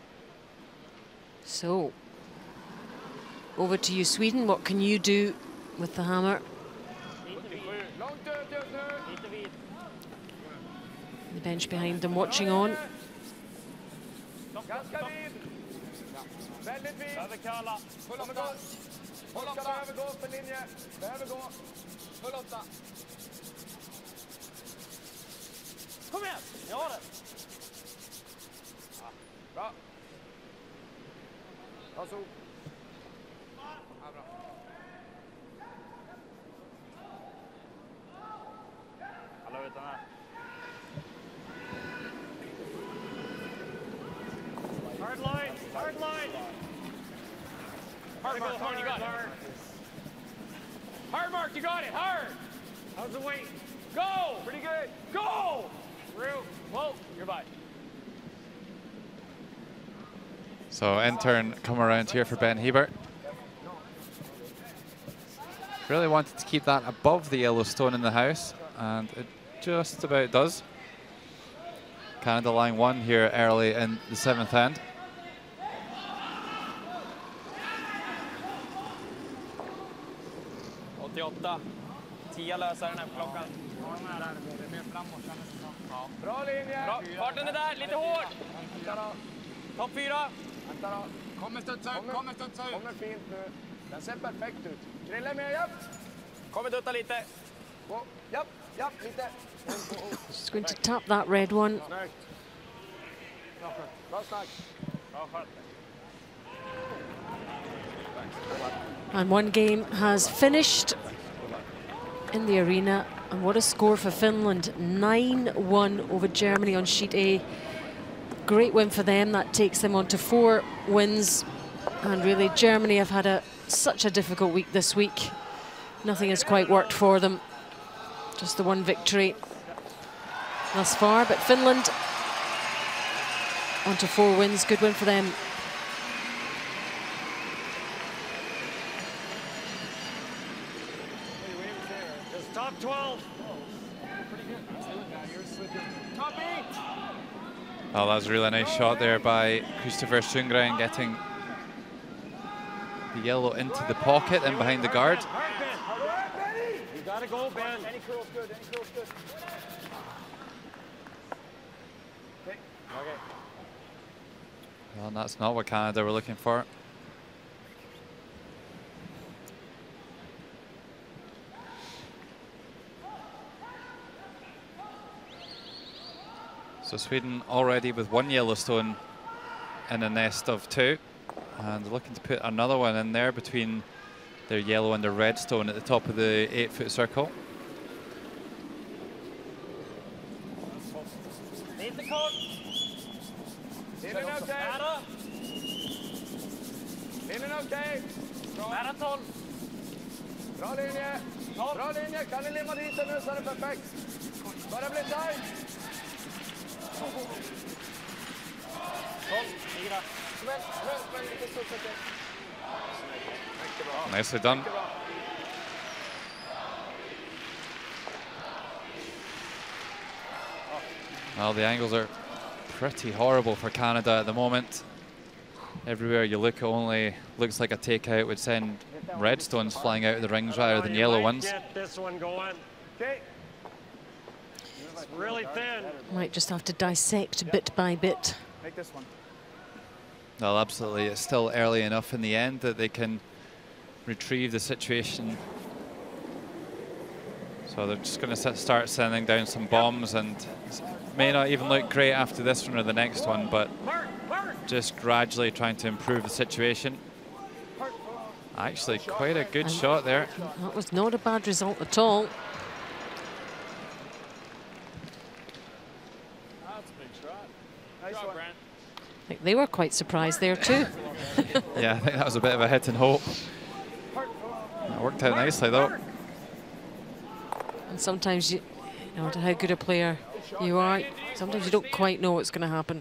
So, over to you, Sweden. What can you do with the hammer? The bench behind them watching on. Kom igen, jag har det. Bra. Varsågod. Ja, bra. Alla utan här. Hard line, hard line. Hard mark, hard, you got it. Hard mark, you got it, hard. How's the weight? Go! Pretty good. Go! Through. Whoa, you're by. So intern come around here for Ben Hebert. Really wanted to keep that above the yellow stone in the house, and it just about does. Canada line one here early in the seventh end. åttioåtta. tio löser den här klockan. Bra linje! Bra. Farten är där, lite hård. Topp fyra. Vänta då. Kommer studsa ut, kommer studsa ut. Kommer fint nu. Den ser perfekt ut. Krille med, japp. Kommer dutta lite. Oh, japp, japp, lite. Just going to tap that red one. Snyggt. Bra snack. Bra skött. And one game has finished in the arena. And what a score for Finland. nine one over Germany on sheet A. Great win for them. That takes them on to four wins. And really, Germany have had a such a difficult week this week. Nothing has quite worked for them. Just the one victory thus far. But Finland on to four wins. Good win for them. Top twelve. Top eight. Oh, that was a really nice shot there by Christopher Sundgren, getting the yellow into the pocket and behind the guard. You gotta go, Ben. Any curl's good, any curl's good. Okay. Okay. Well, that's not what Canada were looking for. So Sweden already with one yellow stone in a nest of two, and looking to put another one in there between their yellow and their red stone at the top of the eight foot circle. Lite kort. Linjen är okej. Nära. Linjen är okej. Nära tolv. Bra linje. Bra linje. Kan ni limma dit den nu så är det perfekt. Bara bli tight. Nicely done. Well, the angles are pretty horrible for Canada at the moment. Everywhere you look, it only looks like a takeout would send red stones flying out of the rings rather than yellow ones. Get this one going. Okay. It's really thin. Might just have to dissect bit by bit. Take this one. Well, absolutely. It's still early enough in the end that they can retrieve the situation. So they're just going to start sending down some bombs, and it may not even look great after this one or the next one, but just gradually trying to improve the situation. Actually, quite a good shot there. That was not a bad result at all. That's a big shot. Nice job, Brent. I think they were quite surprised there too. Yeah, I think that was a bit of a hit and hope. That worked out nicely though. And sometimes, you, you know, how good a player You are. Sometimes you don't quite know what's going to happen.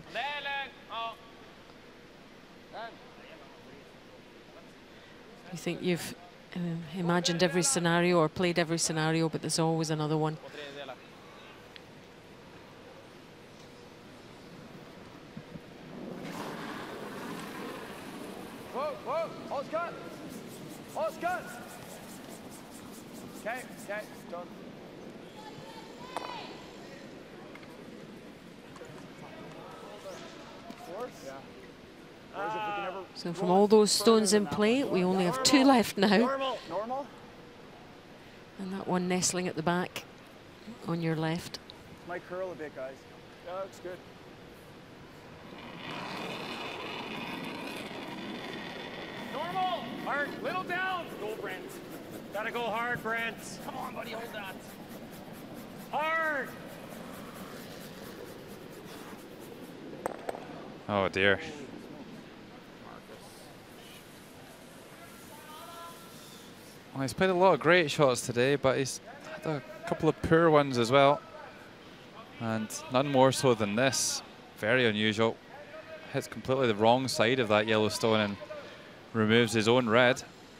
You think you've um, imagined every scenario or played every scenario, but there's always another one. Whoa, whoa, Oscar! Oscar! Okay, okay, done. Yeah. So from all those stones in play, we only have two left now. Normal. Normal. And that one nestling at the back on your left. Might curl a bit, guys. Yeah, that's good. Normal. Hard. Little down. Go, Brent. Gotta go hard, Brent. Come on, buddy. Hold that. Hard. Oh dear. Well, he's played a lot of great shots today, but he's had a couple of poor ones as well. And none more so than this. Very unusual. Hits completely the wrong side of that yellow stone and removes his own red.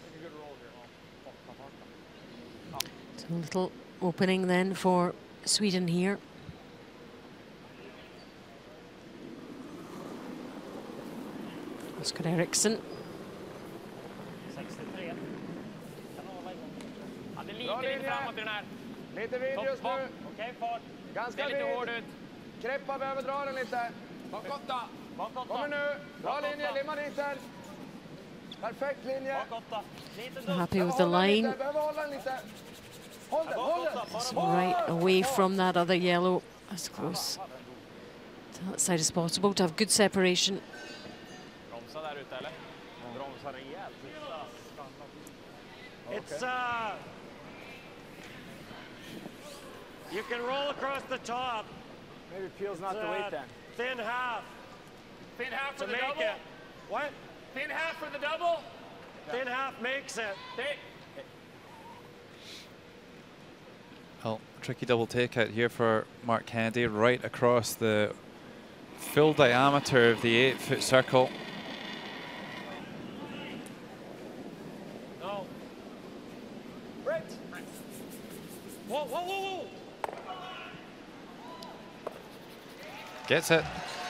So a little opening then for Sweden here. Oscar Eriksson. Lite vid just nu. Okej, fart. Ganska vid. Kreppa behöver dra den lite. Bak åtta. Bak åtta. Kommer nu. Bra linje, limma dit den. Perfekt linje. Bak åtta. So happy with the line. Behöver hålla den lite. Håll den, håll den. So right away from that other yellow, as close to that side as possible to have good separation. It's uh you can roll across the top. Maybe Peel's not the weight then. Thin half. Thin half for To the make double? it. What? Thin half for the double? Thin half makes it. Hey. Well, tricky double takeout here for Mark Kennedy, right across the full diameter of the eight foot circle. No. Right. Whoa, whoa, whoa, whoa. Gets it.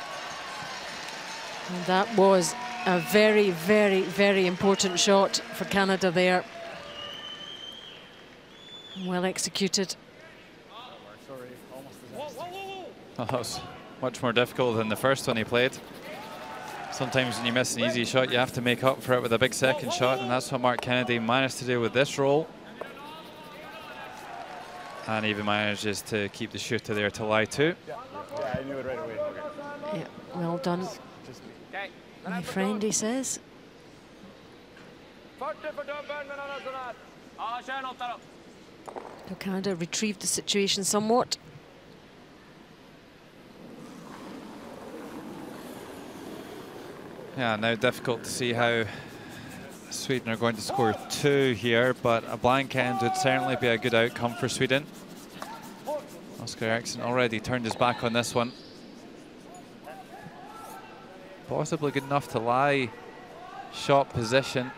And that was a very, very, very important shot for Canada there. Well executed. Sorry, almost Whoa, whoa, whoa, whoa. Well, that was much more difficult than the first one he played. Sometimes when you miss an easy shot, you have to make up for it with a big second shot, and that's what Mark Kennedy managed to do with this roll. And even manages to keep the shooter there to lie two. Yeah, yeah, I knew it right away. Okay. Yeah, well done, Okay. my friend, he says. fyrtio för dubbeln med några sådana här. Ja, kör en åtta då. So Canada retrieved the situation somewhat. Yeah, now difficult to see how Sweden are going to score two here, but a blank end would certainly be a good outcome for Sweden. Oscar Eriksson already turned his back on this one. Possibly good enough to lie shot position.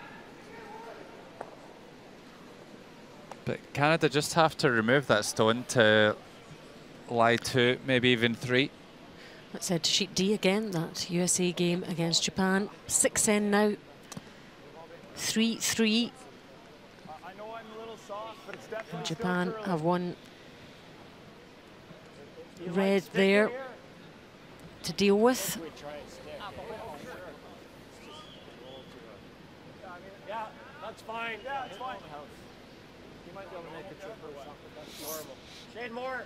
But Canada just have to remove that stone to lie two, maybe even three. Let's head to sheet D again, that U S A game against Japan. six N now. three three. I know I'm a little soft, but it's definitely Japan still have one You red might there stick it here. to deal with. We try and stick. Yeah, that's fine. Yeah, it's fine. He might be able to make a tripper or something. That's horrible. Shade more.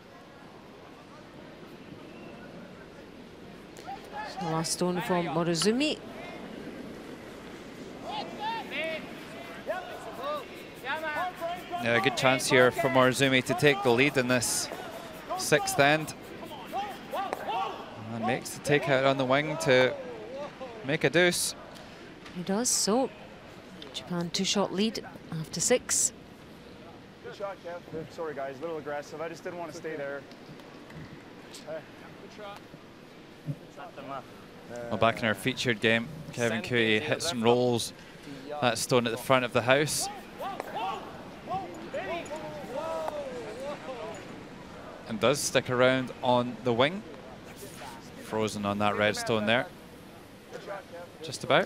So last stone from Morozumi. Yeah, a good chance here for Morozumi to take the lead in this sixth end. And makes the takeout on the wing to make a deuce. He does, so Japan two-shot lead after six. Good shot, Kev. Sorry, guys, a little aggressive. I just didn't want to stay there. Well, back in our featured game, Kevin Cooey hits and rolls that stone at the front of the house. And does stick around on the wing. Frozen on that red stone there. Just about.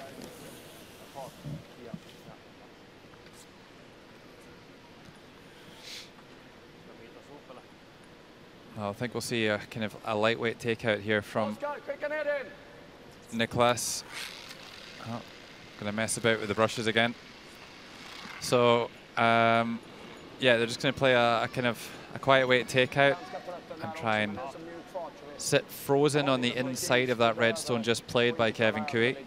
Well, I think we'll see a kind of a lightweight takeout here from Nicholas. Oh, gonna mess about with the brushes again. So, um, yeah, they're just gonna play a, a kind of a quiet weight takeout and try and sit frozen on the inside of that red stone just played by Kevin Cooey.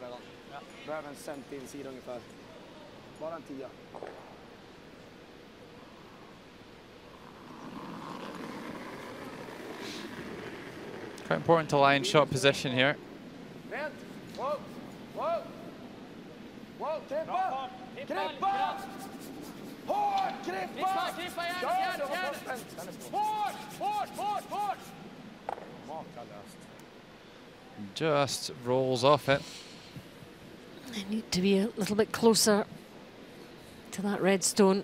Quite important to line shot position here. Whoa, whoa, whoa, Krippa! Krippa! Hårt, Krippa! Kör, du har bollen! Hårt, hårt, hårt, hårt! Makalöst. Just rolls off it. They need to be a little bit closer to that red stone.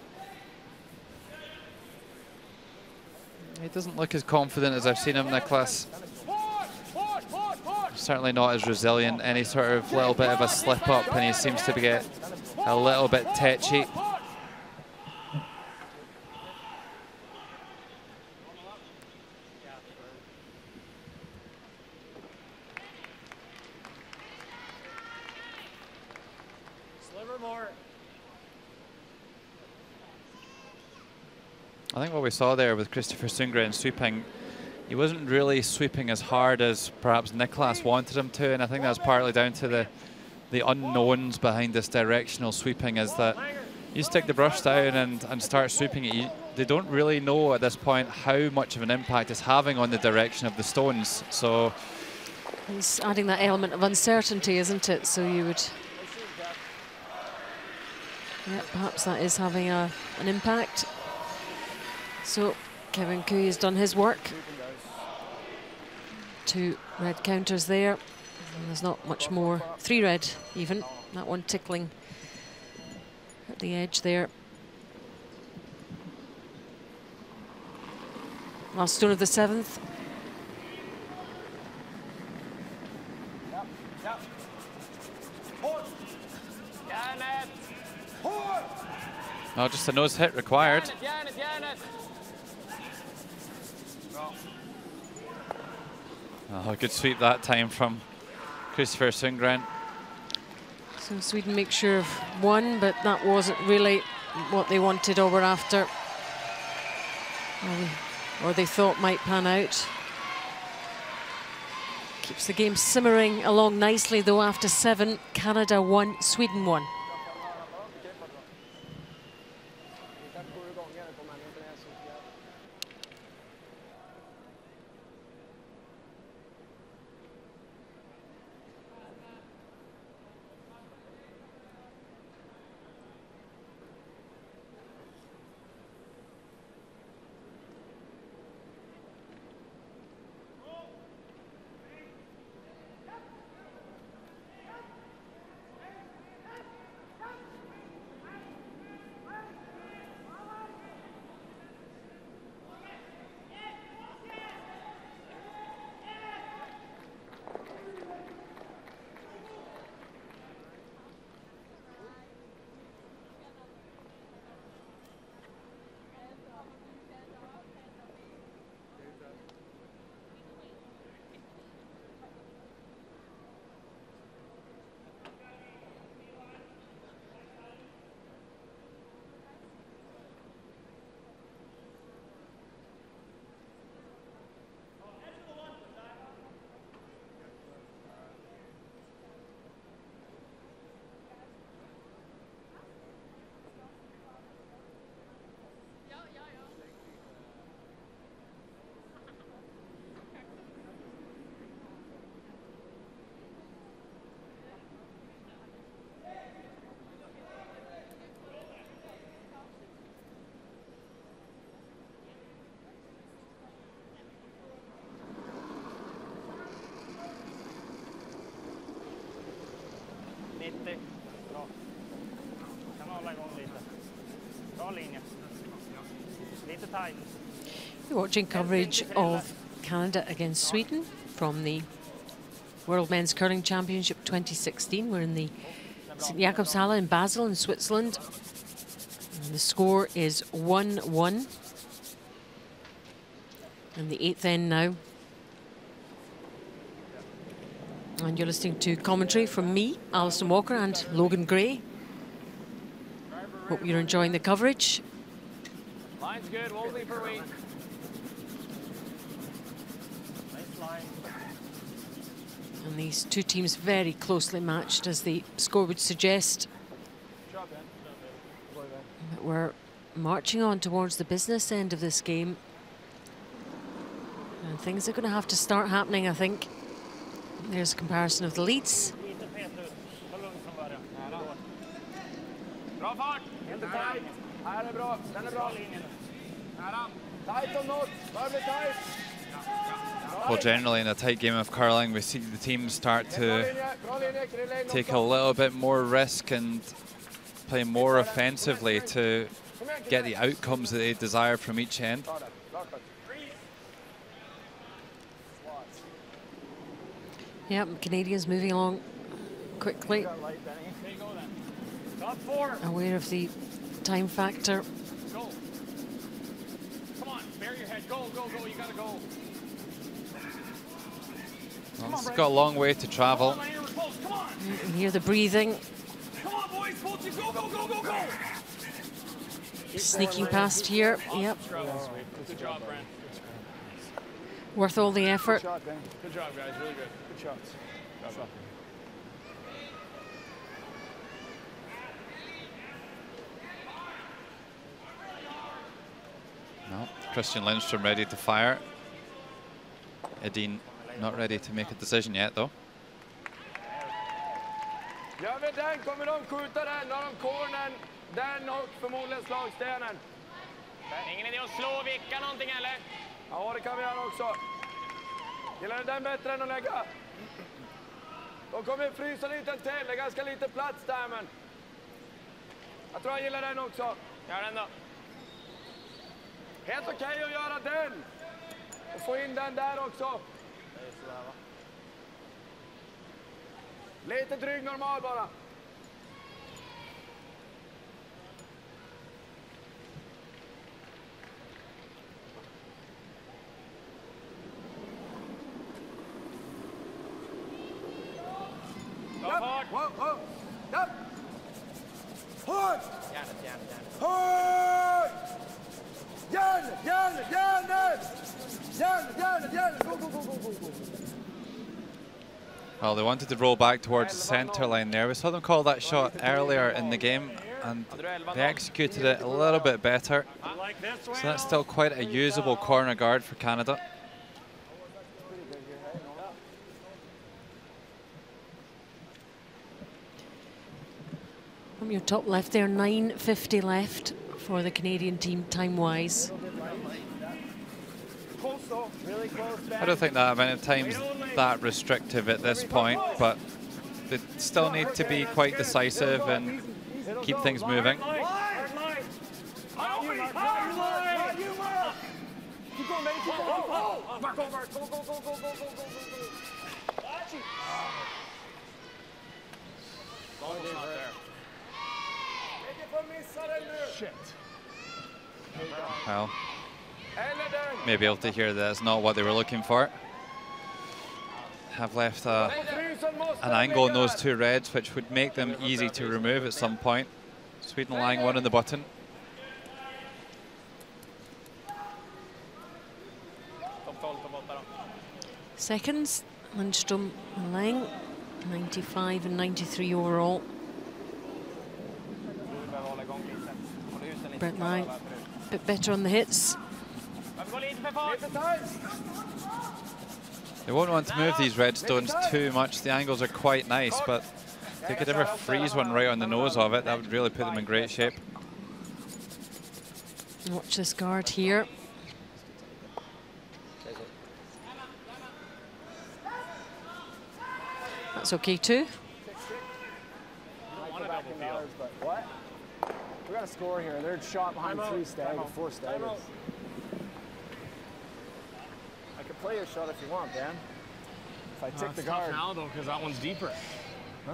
He doesn't look as confident as I've seen him, Nicholas. Certainly not as resilient. Any sort of little bit of a slip up and he seems to get a little bit tetchy. Sliver more. I think what we saw there with Christopher Sundgren sweeping, he wasn't really sweeping as hard as perhaps Nicholas wanted him to, and I think that's partly down to the the unknowns behind this directional sweeping, is that you stick the brush down and, and start sweeping it, you, they don't really know at this point how much of an impact it's having on the direction of the stones. So it's adding that element of uncertainty, isn't it? So you would, yeah, perhaps that is having a, an impact. So Kevin Cooey has done his work. Two red counters there. And there's not much more. Three red even. That one tickling at the edge there. Last stone of the seventh. no, just a nose hit required. Oh, good sweep that time from Christopher Sundgren. So Sweden makes sure of one, but that wasn't really what they wanted or were after, or they, or they thought might pan out. Keeps the game simmering along nicely though after seven. Canada one, Sweden one. nittio. Bra. Kan hålla igång lite. Bra linje. Lite tight. You're watching coverage of Canada against Sweden from the World Men's Curling Championship twenty sixteen. We're in the Saint Jakobshalle in Basel in Switzerland. And the score is one one. And the eighth end now. And you're listening to commentary from me, Alison Walker, and Logan Gray. Hope you're enjoying the coverage. Line's good, won't leave her weight. Nice line. And these two teams very closely matched, as the score would suggest. But we're marching on towards the business end of this game. And things are going to have to start happening, I think. There's a comparison of the leads. Bra fart! Helt tight. Här är bra. Den är bra. Nära. Tight on note. Börjar bli tight. Well, generally in a tight game of curling, we see the teams start to take a little bit more risk and play more offensively to get the outcomes that they desire from each end. Yep, Canadians moving along quickly. Aware of the time factor. Go. Come on, bear your head. Go, go, go. You gotta go. Well, it's got a long way to travel. You can hear the breathing. Come on, boys. Both you go, go, go, go, go. Sneaking past here. Yep. Good job, Brent. Worth all the effort. Good job, guys. Really good. Good shots. Good shot. No, Christian Lindstrom ready to fire. Edin not ready to make a decision yet, though. Gör vi den kommer de skjuta den, när de cornern, den och förmodligen slagstenen. Ingen idé att slå vicka någonting eller? Ja, det kan vi göra också. Gillar du den bättre än att lägga? De kommer frysa lite till, det är ganska lite plats där, men jag tror jag gillar den också. Gör den då. Helt okej okay att göra den. Och få in den där också. Lite dryg normal bara. Bra fart! Wow, wow. Japp! Hårt! Järnet, järnet, järnet. Hårt! Järnet, järnet, järnet! Järnet, järnet, järnet! Go, go, go, go, go, go! Well, they wanted to roll back towards the center line there. We saw them call that shot earlier in the game, and they executed it a little bit better. So that's still quite a usable corner guard for Canada. From your top left there, nine fifty left for the Canadian team time-wise. I don't think that amount of time's that restrictive at this point, but they still need to be quite decisive and keep things moving. Well, maybe able to hear that's not what they were looking for. Have left a, an angle in those two reds, which would make them easy to remove at some point. Sweden lying one in the button. Seconds, Lindstrom and Lang, ninety-five and ninety-three overall. Brent Lang, a bit better on the hits. They won't want to move these red stones too much. The angles are quite nice, but if they could ever freeze one right on the nose of it, that would really put them in great shape. Watch this guard here. That's okay too. second ours, but what? We got a score here. They're shot behind Time three out. staggers, Time out. four staggers. Time out. I can play your shot if you want, Dan. If I Uh, tick it's the tough guard. now though, because that one's deeper. Huh?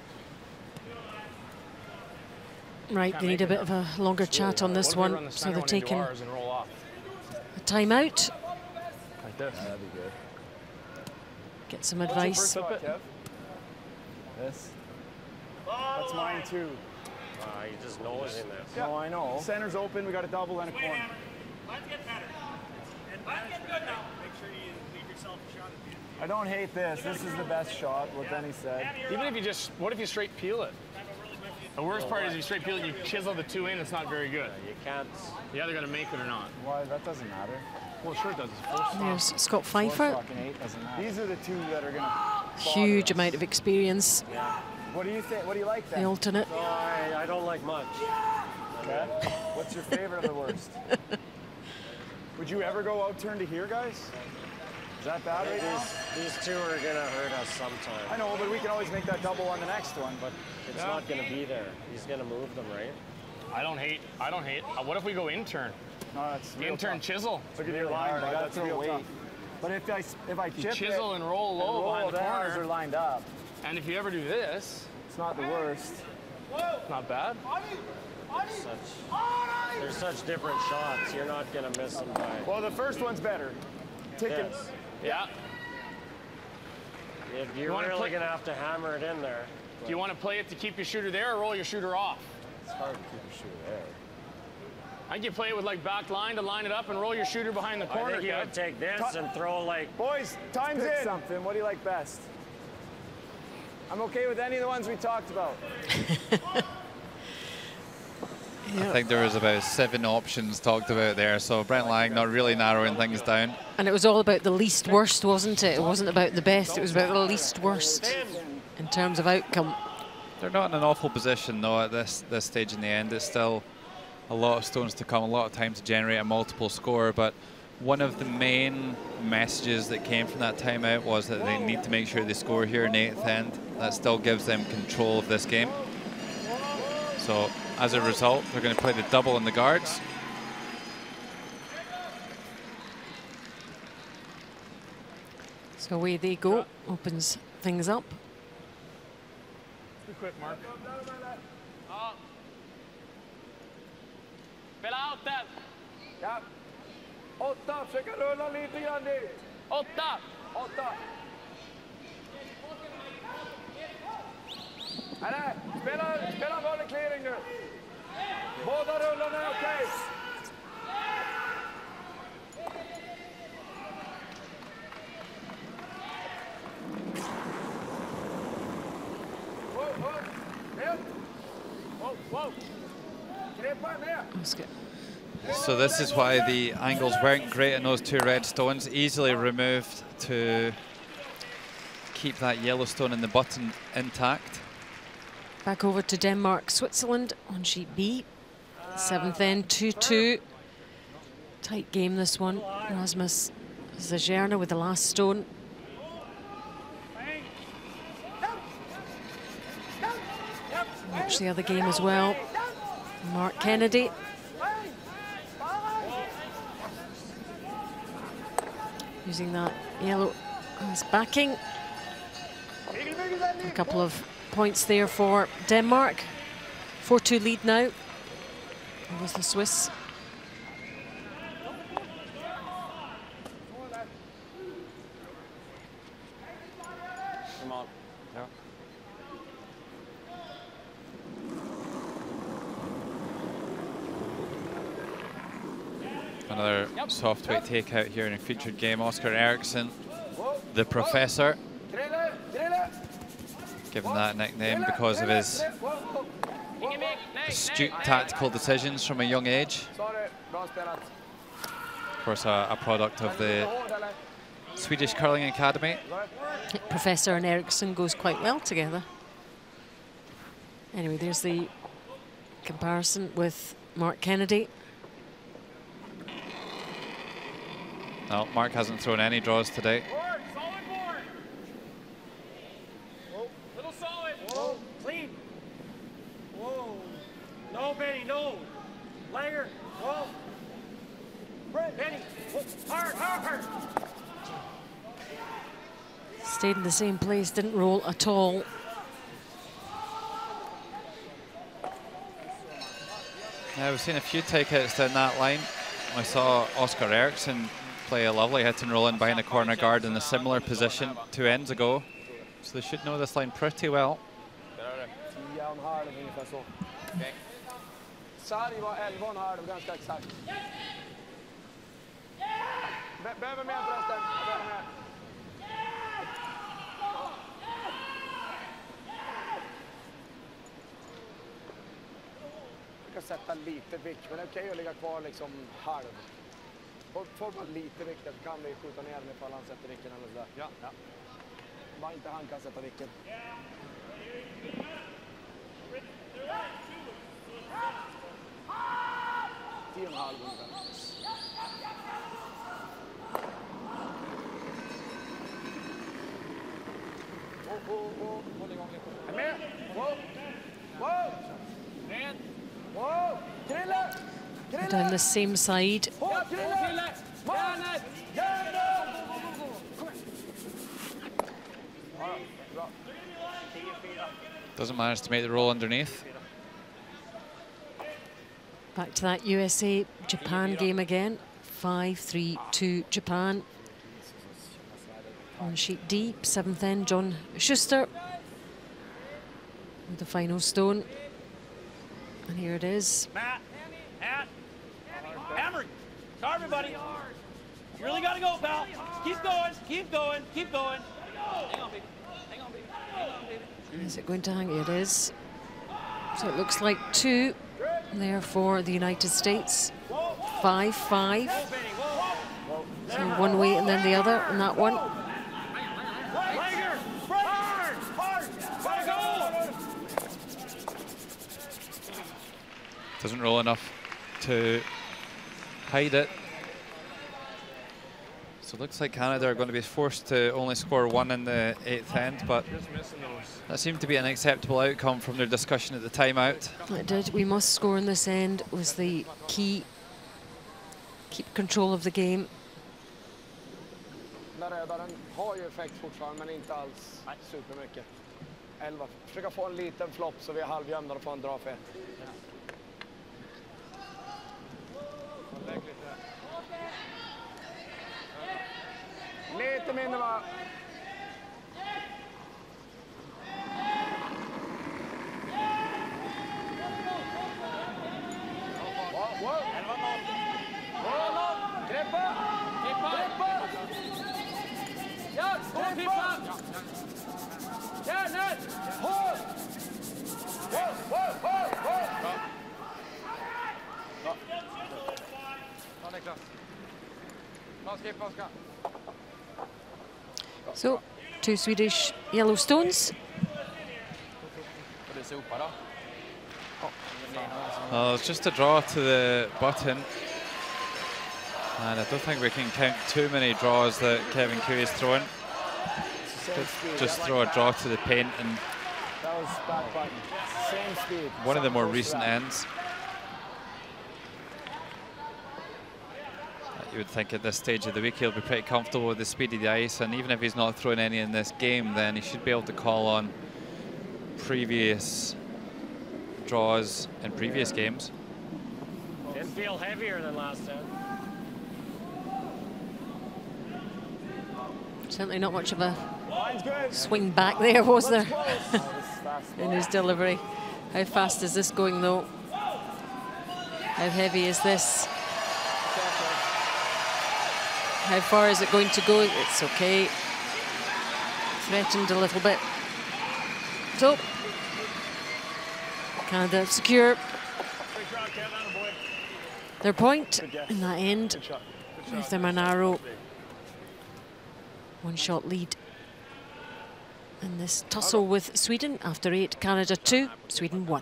Right, they need a bit of a longer chat on this What if we run one, the so center they're one into taking ours and roll off? a timeout. Like this. Yeah, that'd be good. Get some What's your advice. first shot, Kev? This. That's mine too. Uh, you just nosing this. Yeah. No, I know. Center's open. We got a double and a corner. Let's get better. And let's get good now. Make sure you leave yourself a shot at the end. I don't hate this. This is the best shot, what Benny said. Even if you just, what if you straight peel it? The worst part is you straight peel it, you chisel the two in, it's not very good. You can't. You either got to make it or not. Why? That doesn't matter. Well, sure it does. It's forced. There's Scott Four Pfeiffer. fucking eight doesn't matter. These are the two that are gonna. Huge bother us. amount of experience. What do you think? What do you like then? The alternate. No, I, I don't like much. Okay. What's your favorite of the worst? Would you ever go out turn to here, guys? Is that bad right now? These, these two are gonna hurt us sometime. I know, but we can always make that double on the next one. But It's not gonna be there. He's gonna move them, right? I don't hate, I don't hate. Uh, what if we go intern? no, that's real Intern tough. chisel. Look at your Really line. hard. I got That's to real real weight. tough. But if I if I You chip chisel it, and roll low and behind roll, the the ours corner. are lined up. And if you ever do this, It's not the worst. not bad. Such, they're such different shots. You're not gonna miss them by Well, the first one's better. Ticking. this. Yeah. If you're You wanna really play- gonna have to hammer it in there. Do you want to play it to keep your shooter there or roll your shooter off? It's hard to keep a shooter there. I think you play it with like back line to line it up and roll your shooter behind the I corner, think you Kev. would take this and throw like. Boys, time's in. Something. What do you like best? I'm okay with any of the ones we talked about. I think there was about seven options talked about there, so Brent Lang not really narrowing things down. And it was all about the least worst, wasn't it? It wasn't about the best, it was about the least worst in terms of outcome. They're not in an awful position though at this this stage in the end. It's still a lot of stones to come, a lot of time to generate a multiple score, but one of the main messages that came from that timeout was that they need to make sure they score here in the eighth end. That still gives them control of this game. So as a result, they're going to play the double in the guards. So away they go, opens things up. Be quick, Mark. Ja. Spela out den. Ja. Åtta, försöka rulla lite grann dit. Åtta. Åtta. Nej, nej. Spela, spela volley clearing nu. Båda rullarna är okej. Whoa, whoa. Ner. Whoa, whoa. Knäppa ner. That's good. So this is why the angles weren't great in those two red stones, easily removed to keep that yellow stone in the button intact. Back over to Denmark, Switzerland on sheet B. Seventh end, two two. Tight game this one. Rasmus Zajerna with the last stone. Watch the other game as well. Mark Kennedy. Using that yellow as backing. A couple of points there for Denmark. four two lead now. It was the Swiss. Come on. Yeah. Another soft weight takeout here in a featured game. Oscar Eriksson, the Professor, given that nickname because of his astute tactical decisions from a young age. Of course, a, a product of the Swedish Curling Academy. Professor and Eriksson goes quite well together. Anyway, there's the comparison with Mark Kennedy. No, Mark hasn't thrown any draws today. Board, solid board. Little solid. Whoa, clean. Hard, hard. Stayed in the same place, didn't roll at all. Yeah, we've seen a few take hits down that line. I saw Oscar Eriksson play a lovely hit and roll in behind a corner guard in a similar position two ends ago. So they should know this line pretty well. tio och en halv ungefär så. Sarg var elva och en halv, ganska exakt. Be behöver mer förresten. Behöver mer. Jag kan sätta lite vikt, men det är okej att ligga kvar liksom halv. Får, får man lite vikt så kan vi skjuta ner den ifall han sätter vicken eller sådär. Ja, ja. Bara inte han kan sätta vicken. tio och en halv ungefär. Oh, oh, oh. Håll igång lite. Är med? Wow! Wow! Med! Wow! Krille! Krille! Down the same side. Oh, Krille! Järnet! Järnet! Bra. Doesn't manage to make the roll underneath. Back to that U S A Japan game again. five three two Japan. On sheet D, seventh end, John Schuster with the final stone. And here it is. Matt, Matt, hammer. Sorry, everybody. You really got to go, pal. Keep going, keep going, keep going. Hang on, baby. Hang on, baby. Hang on, baby. Is it going to hang? It is. So it looks like two there for the United States. Five, five. So one way and then the other on that one. Doesn't roll enough to hide it. So it looks like Canada are going to be forced to only score one in the eighth end, but that seemed to be an acceptable outcome from their discussion at the timeout. It did. We must score in this end was the key. Keep control of the game. Den räddaren har ju effekt fortfarande, men inte alls supermycket. elva. Försöka få en liten flopp så vi är halvjämna och få en dra för ett. Lite mindre va? Wow, wow. Greppa! Greppa! Ja, greppa! Järnet! Håll! Wow, wow, wow, wow! Ja, Niklas. Bra skippa, Oskar. So, two Swedish yellow stones. Well, it's just a draw to the button. And I don't think we can count too many draws that Kevin Cooey is throwing. Just throw a draw to the paint and That was back button. Same speed. one of the more recent ends. You would think at this stage of the week he'll be pretty comfortable with the speed of the ice, and even if he's not throwing any in this game, then he should be able to call on previous draws in previous games. Didn't feel heavier than last time. Certainly not much of a swing back there, was there, in his delivery. How fast is this going, though? How heavy is this? How far is it going to go? It's okay. Threatened a little bit. So, Canada secure their point in that end. Give them a narrow one-shot lead in this tussle with Sweden after eight. Canada two, Sweden one.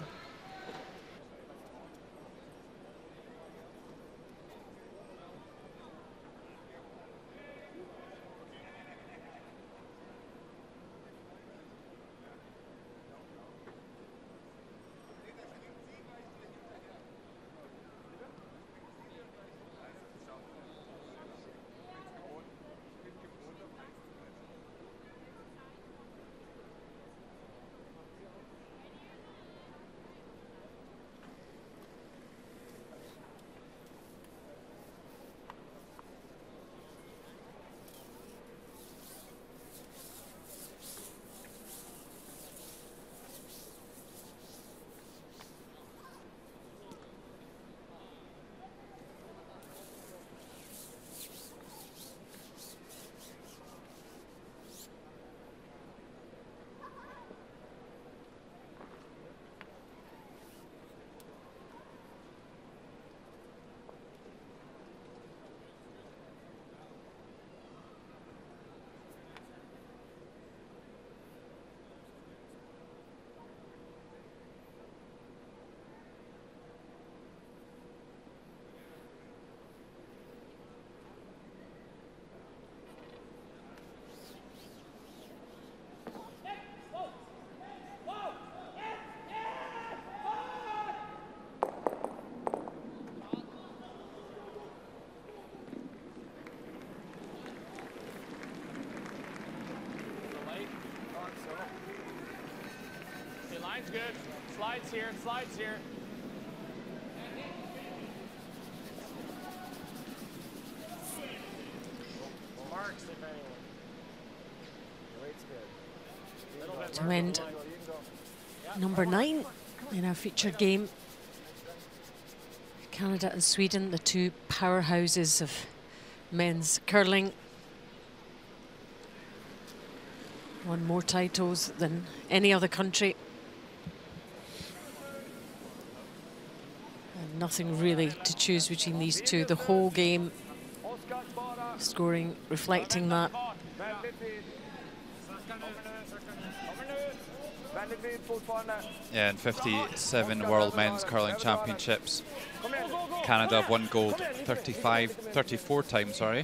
Line's good. Slides here, slides here. Marks, if anyone. To end number nine in our featured game. Canada and Sweden, the two powerhouses of men's curling. Won more titles than any other country. And nothing really to choose between these two. The whole game scoring reflecting that. Yeah, in fifty-seven World Men's Curling Championships, Canada have won gold thirty-five, thirty-four times, sorry.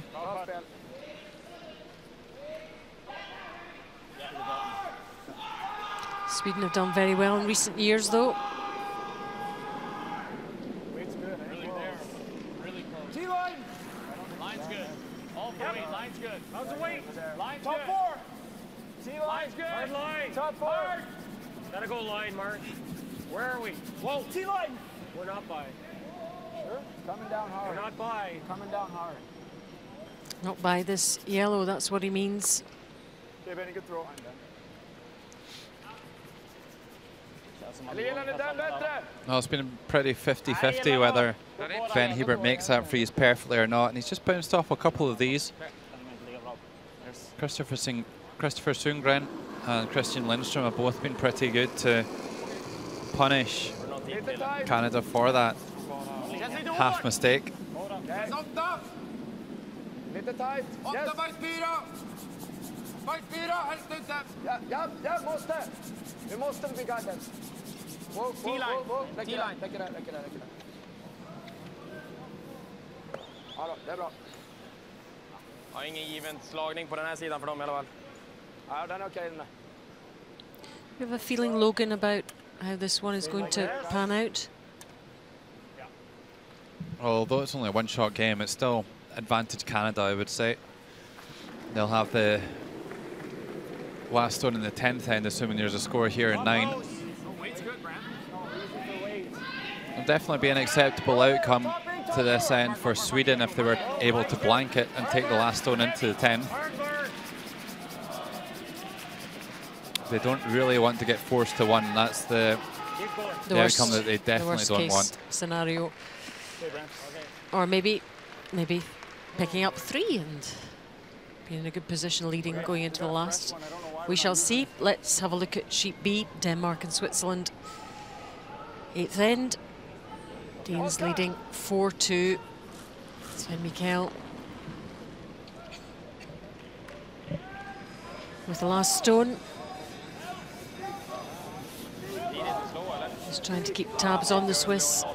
Sweden have done very well in recent years, though. Weight's good. Really there. Really close. T-line. Line's good. All for weight. Line's good. How's the weight? Line's good. Top four. T-line. Line's good. Hard line. Top four. Hard. Gotta go line, Mark. Where are we? Whoa. T-line. We're not by. Sure. Coming down hard. We're not by. Coming down hard. Not by this yellow, that's what he means. Okay, Benny, good throw. No, it's been pretty fifty fifty whether Ben Hebert makes that freeze perfectly or not, and he's just bounced off a couple of these. Christopher Sing Christopher Sundgren and Christian Lindstrom have both been pretty good to punish Canada for that half mistake. Ja, ja, måste. Vi måste bli garden. T-line. T-line. Räcker det, räcker det, räcker det. Ja då, det är bra. Jag har ingen given slagning på den här sidan för dem i alla fall. Ja, den är okej den där. You have a feeling, Logan, about how this one is going to pan out? Although it's only a one-shot game, it's still advantage Canada, I would say. They'll have the last stone in the tenth end, assuming there's a score here in nine. It'll definitely be an acceptable outcome to this end for Sweden if they were able to blank it and take the last stone into the ten. They don't really want to get forced to one. That's the, the, the outcome that they definitely the don't want. Scenario, or maybe, maybe picking up three and being in a good position, leading going into the last. We shall see. Let's have a look at Sheet B, Denmark and Switzerland. Eighth end. Danes leading four two. Sven Mikkel with the last stone. Just trying to keep tabs on the Swiss.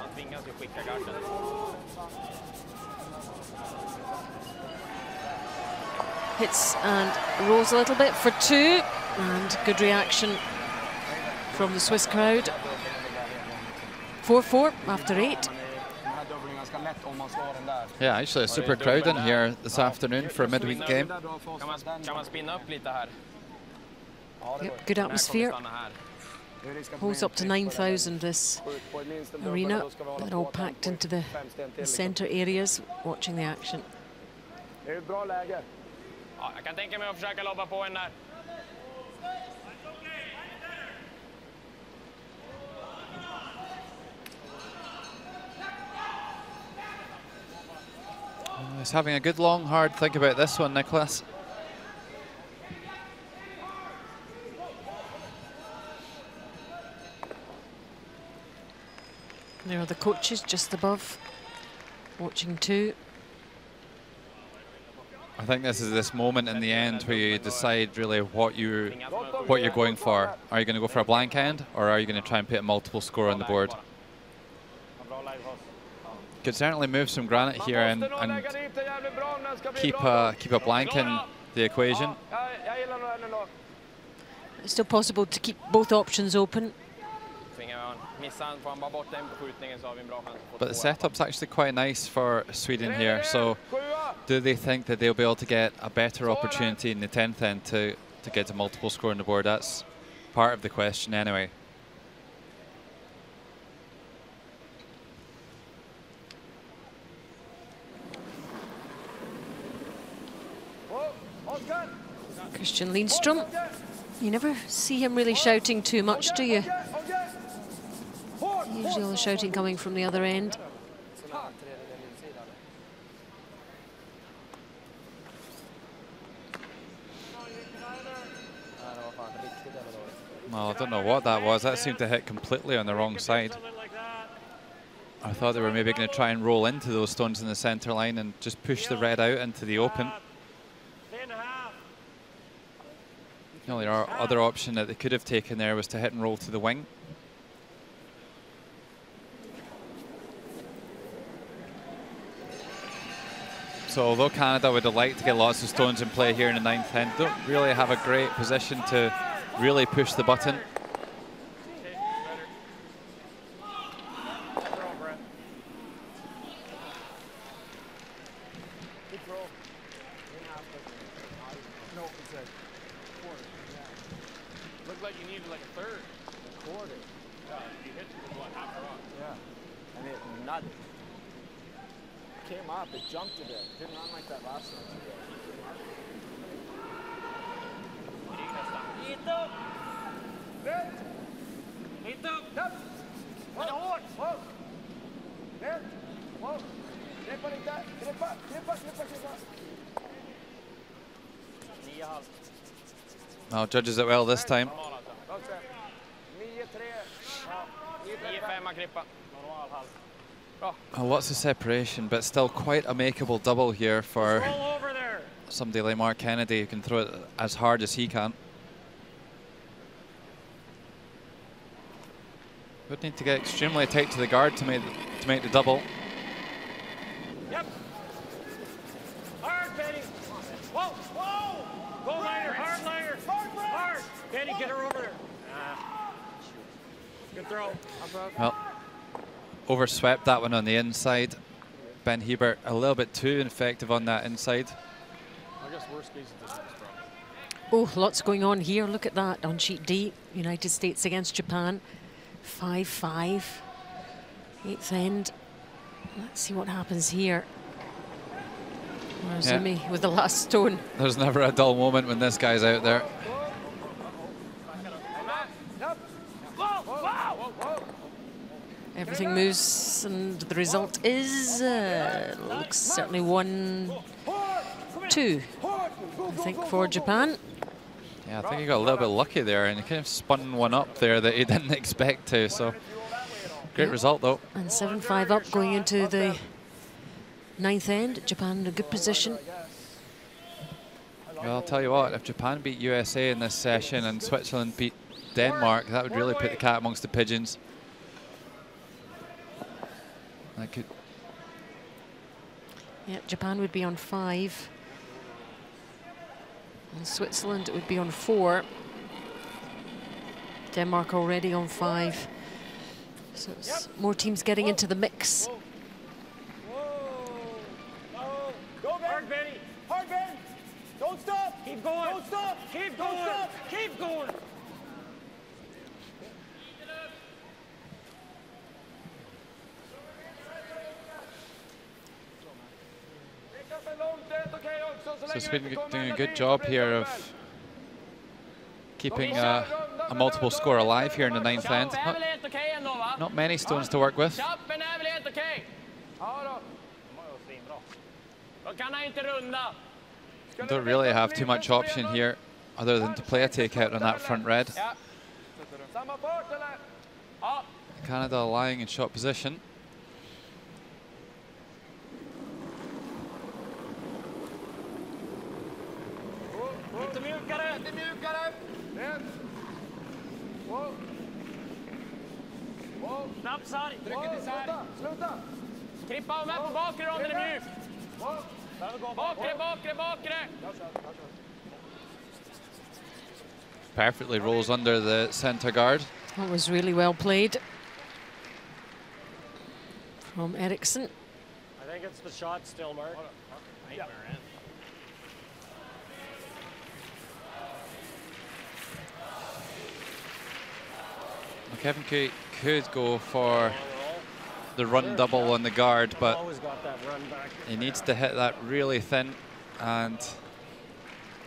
Hits and rolls a little bit for two, and good reaction from the Swiss crowd. four four after eight. Yeah, actually a super crowd in here this afternoon for a midweek game. Yep, good atmosphere. Holds up to nine thousand, this arena. They're all packed into the, the centre areas watching the action. Ja, jag kan tänka mig att försöka lobba på en där. He's having a good long hard think about this one, Nicholas. There are the coaches just above, watching too. I think this is this moment in the end where you decide really what you what you're going for. Are you going to go for a blank end, or are you going to try and put a multiple score on the board? Could certainly move some granite here and, and keep a keep a blank in the equation. It's still possible to keep both options open. But the setup's actually quite nice for Sweden here, so do they think that they'll be able to get a better opportunity in the tenth end to, to get a multiple score on the board? That's part of the question anyway. Christian Lindstrom, you never see him really shouting too much, do you? Usually all the shouting coming from the other end. Well, I don't know what that was. That seemed to hit completely on the wrong side. I thought they were maybe going to try and roll into those stones in the center line and just push the red out into the open. The only other option that they could have taken there was to hit and roll to the wing. So although Canada would have liked to get lots of stones in play here in the ninth end, don't really have a great position to really push the button. Looked like you needed like a third. A quarter. Yeah, you hit it with what, half a rock? Yeah. And it nutted. Came up, it jumped a bit. Didn't run like that last one. Hit upp! Hit upp! Men hårt! Ner! Greppa lite! Greppa! Greppa! Greppa! Greppa! nio halv. Now judges it well this time. nio tre. nio femma grippa. Normal halv. Bra. Oh, lots of separation, but still quite a makeable double here for somebody like Mark Kennedy, who can throw it as hard as he can. Would need to get extremely tight to the guard to make the, to make the double. Yep. Hard, Benny. Whoa, whoa. Go liner, hard liner. Hard. Benny, get her over there. Ah. Good throw. Well, overswept that one on the inside. Ben Hebert a little bit too effective on that inside. I guess worst case of this is Oh, lots going on here. Look at that on sheet D. United States against Japan. five five. Eighth end. Let's see what happens here. Razumi yeah. with the last stone. There's never a dull moment when this guy's out there. Everything moves, and the result is uh, looks certainly one two. I think for Japan. Yeah, I think he got a little bit lucky there, and he kind of spun one up there that he didn't expect to. So great yeah. result, though. And seven five up going into the ninth end. Japan in a good position. Well, I'll tell you what, if Japan beat U S A in this session and Switzerland beat Denmark, that would really put the cat amongst the pigeons. That could. Yeah, Japan would be on five. And Switzerland would be on four. Denmark already on five. So it's more teams getting into the mix. Whoa. Whoa. Go, hard, Benny. Hard, Ben. Don't stop. Keep going. Don't stop. Keep going. Don't stop. Keep going. So Sweden doing a good job here of keeping uh, a multiple score alive here in the ninth end. Not, not many stones to work with. Don't really have too much option here other than to play a takeout on that front red. Canada lying in shot position. Lite mjukare, lite mjukare. Wow. Wow. Snabb sarg. Trycket isär. Sluta. Krippa med på bakre om den är mjuk. Bakre, bakre, bakre. Perfectly rolls under the center guard. That was really well played from Eriksson. I think it's the shot still, Mark. Yeah. Kevin could, could go for the run double on the guard, but he needs to hit that really thin, and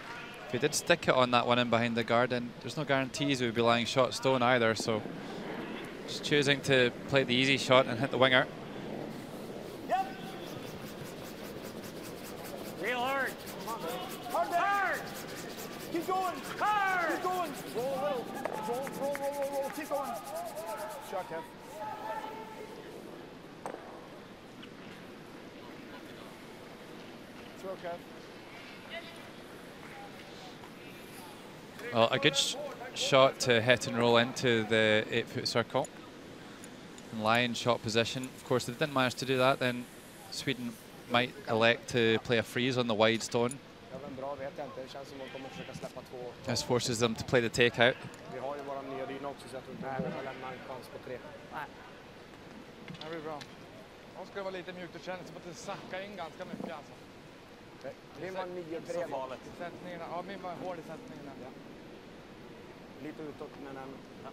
If he did stick it on that one in behind the guard, then there's no guarantees he would be lying shot stone either. So just choosing to play the easy shot and hit the winger. Yep. Real hard. Hard. Hard. Keep going. Hard. Keep going. Roll a little. Roll, roll, roll, roll, roll. Keep going. Shot, Kev. Throw, Kev. Well, a good sh shot to hit and roll into the eight-foot circle. And lie in shot position. Of course, if they didn't manage to do that, then Sweden might elect to play a freeze on the wide stone. This forces them to play the takeout. Det blir bra. De ska vara lite mjukt och känna som att det sackar in ganska mycket alltså. Min var nio tre. Sättningarna, ja min var hård i sättningarna. Ja. Lite utåt men en... Ja.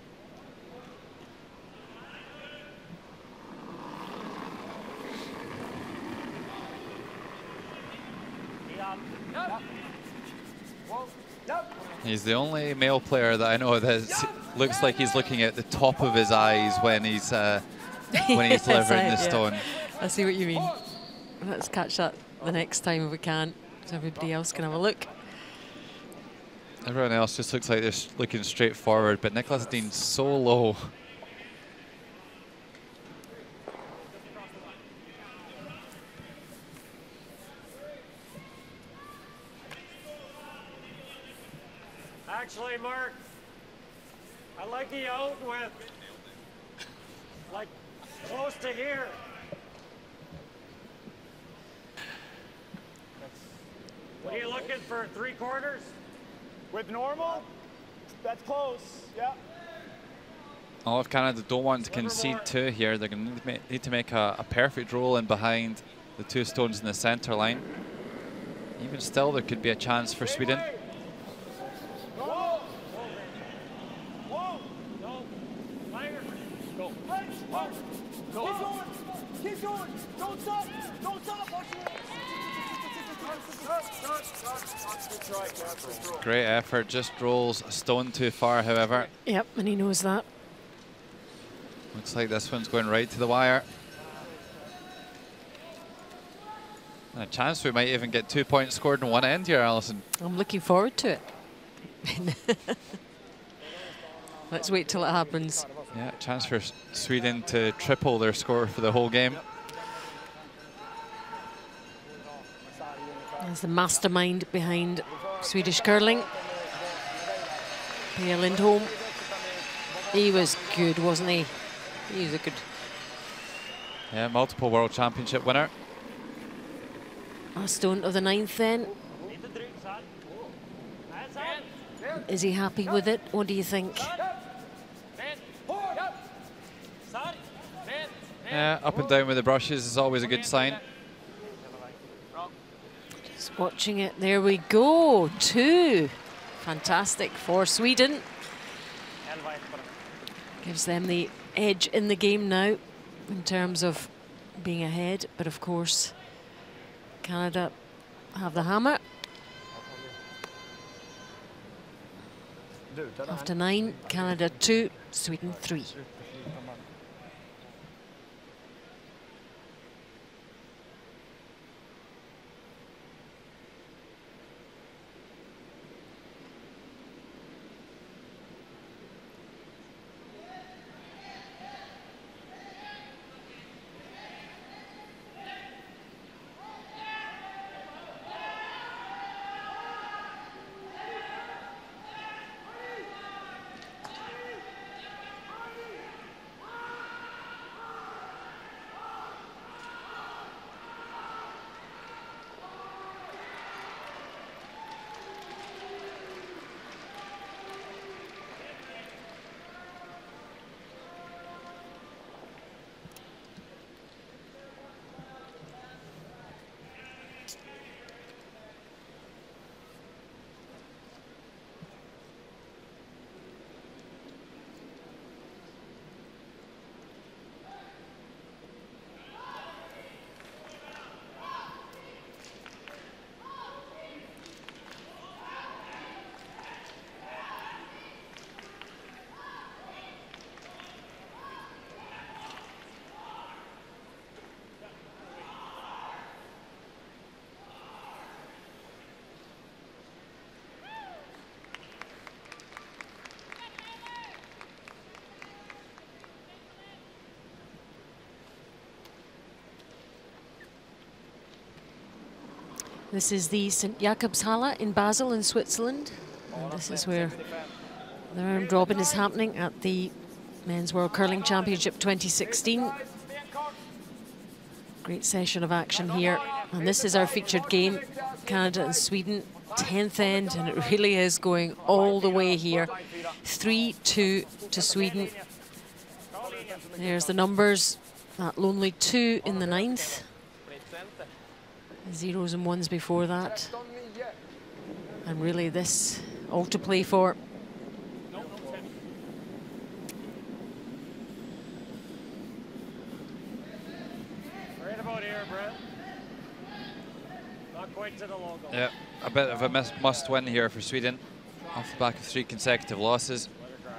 He's the only male player that I know that looks like he's looking at the top of his eyes when he's uh, when he's delivering I, the stone. Yeah. I see what you mean. Let's catch that the next time if we can, so everybody else can have a look. Everyone else just looks like they're looking straight forward, but Nicholas Dean's so low. Actually, Mark, I like you out with, like, close to here. What are you looking for, three quarters? With normal, that's close, yeah. All of Canada don't want to concede two here. They're going to need to make a, a perfect roll in behind the two stones in the center line. Even still, there could be a chance for Sweden. Whoa. Whoa. No. Fire. Go. Go. Keep going. Keep going. Don't stop. Don't stop. Watch your Great effort, just rolls a stone too far, however. Yep, and he knows that. Looks like this one's going right to the wire. And a chance we might even get two points scored in one end here, Alison. I'm looking forward to it. Let's wait till it happens. Yeah, chance for Sweden to triple their score for the whole game. As the mastermind behind Swedish curling, Pia Lindholm. He was good, wasn't he? He was a good... Yeah, multiple World Championship winner. Last stone of the ninth then. Is he happy with it? What do you think? Yeah, up and down with the brushes is always a good sign. Just watching it. There we go. Two. Fantastic for Sweden. Gives them the edge in the game now in terms of being ahead. But of course, Canada have the hammer. After nine, Canada two, Sweden three. This is the Saint Jakobshalle in Basel in Switzerland. And this is where the round robin is happening at the Men's World Curling Championship twenty sixteen. Great session of action here. And this is our featured game, Canada and Sweden, tenth end, and it really is going all the way here. three two to Sweden. There's the numbers, that lonely two in the ninth. Zeros and ones before that. And really this all to play for. Right about here, Brett. Not quite to the logo. Yeah, a bit of a must win here for Sweden off the back of three consecutive losses.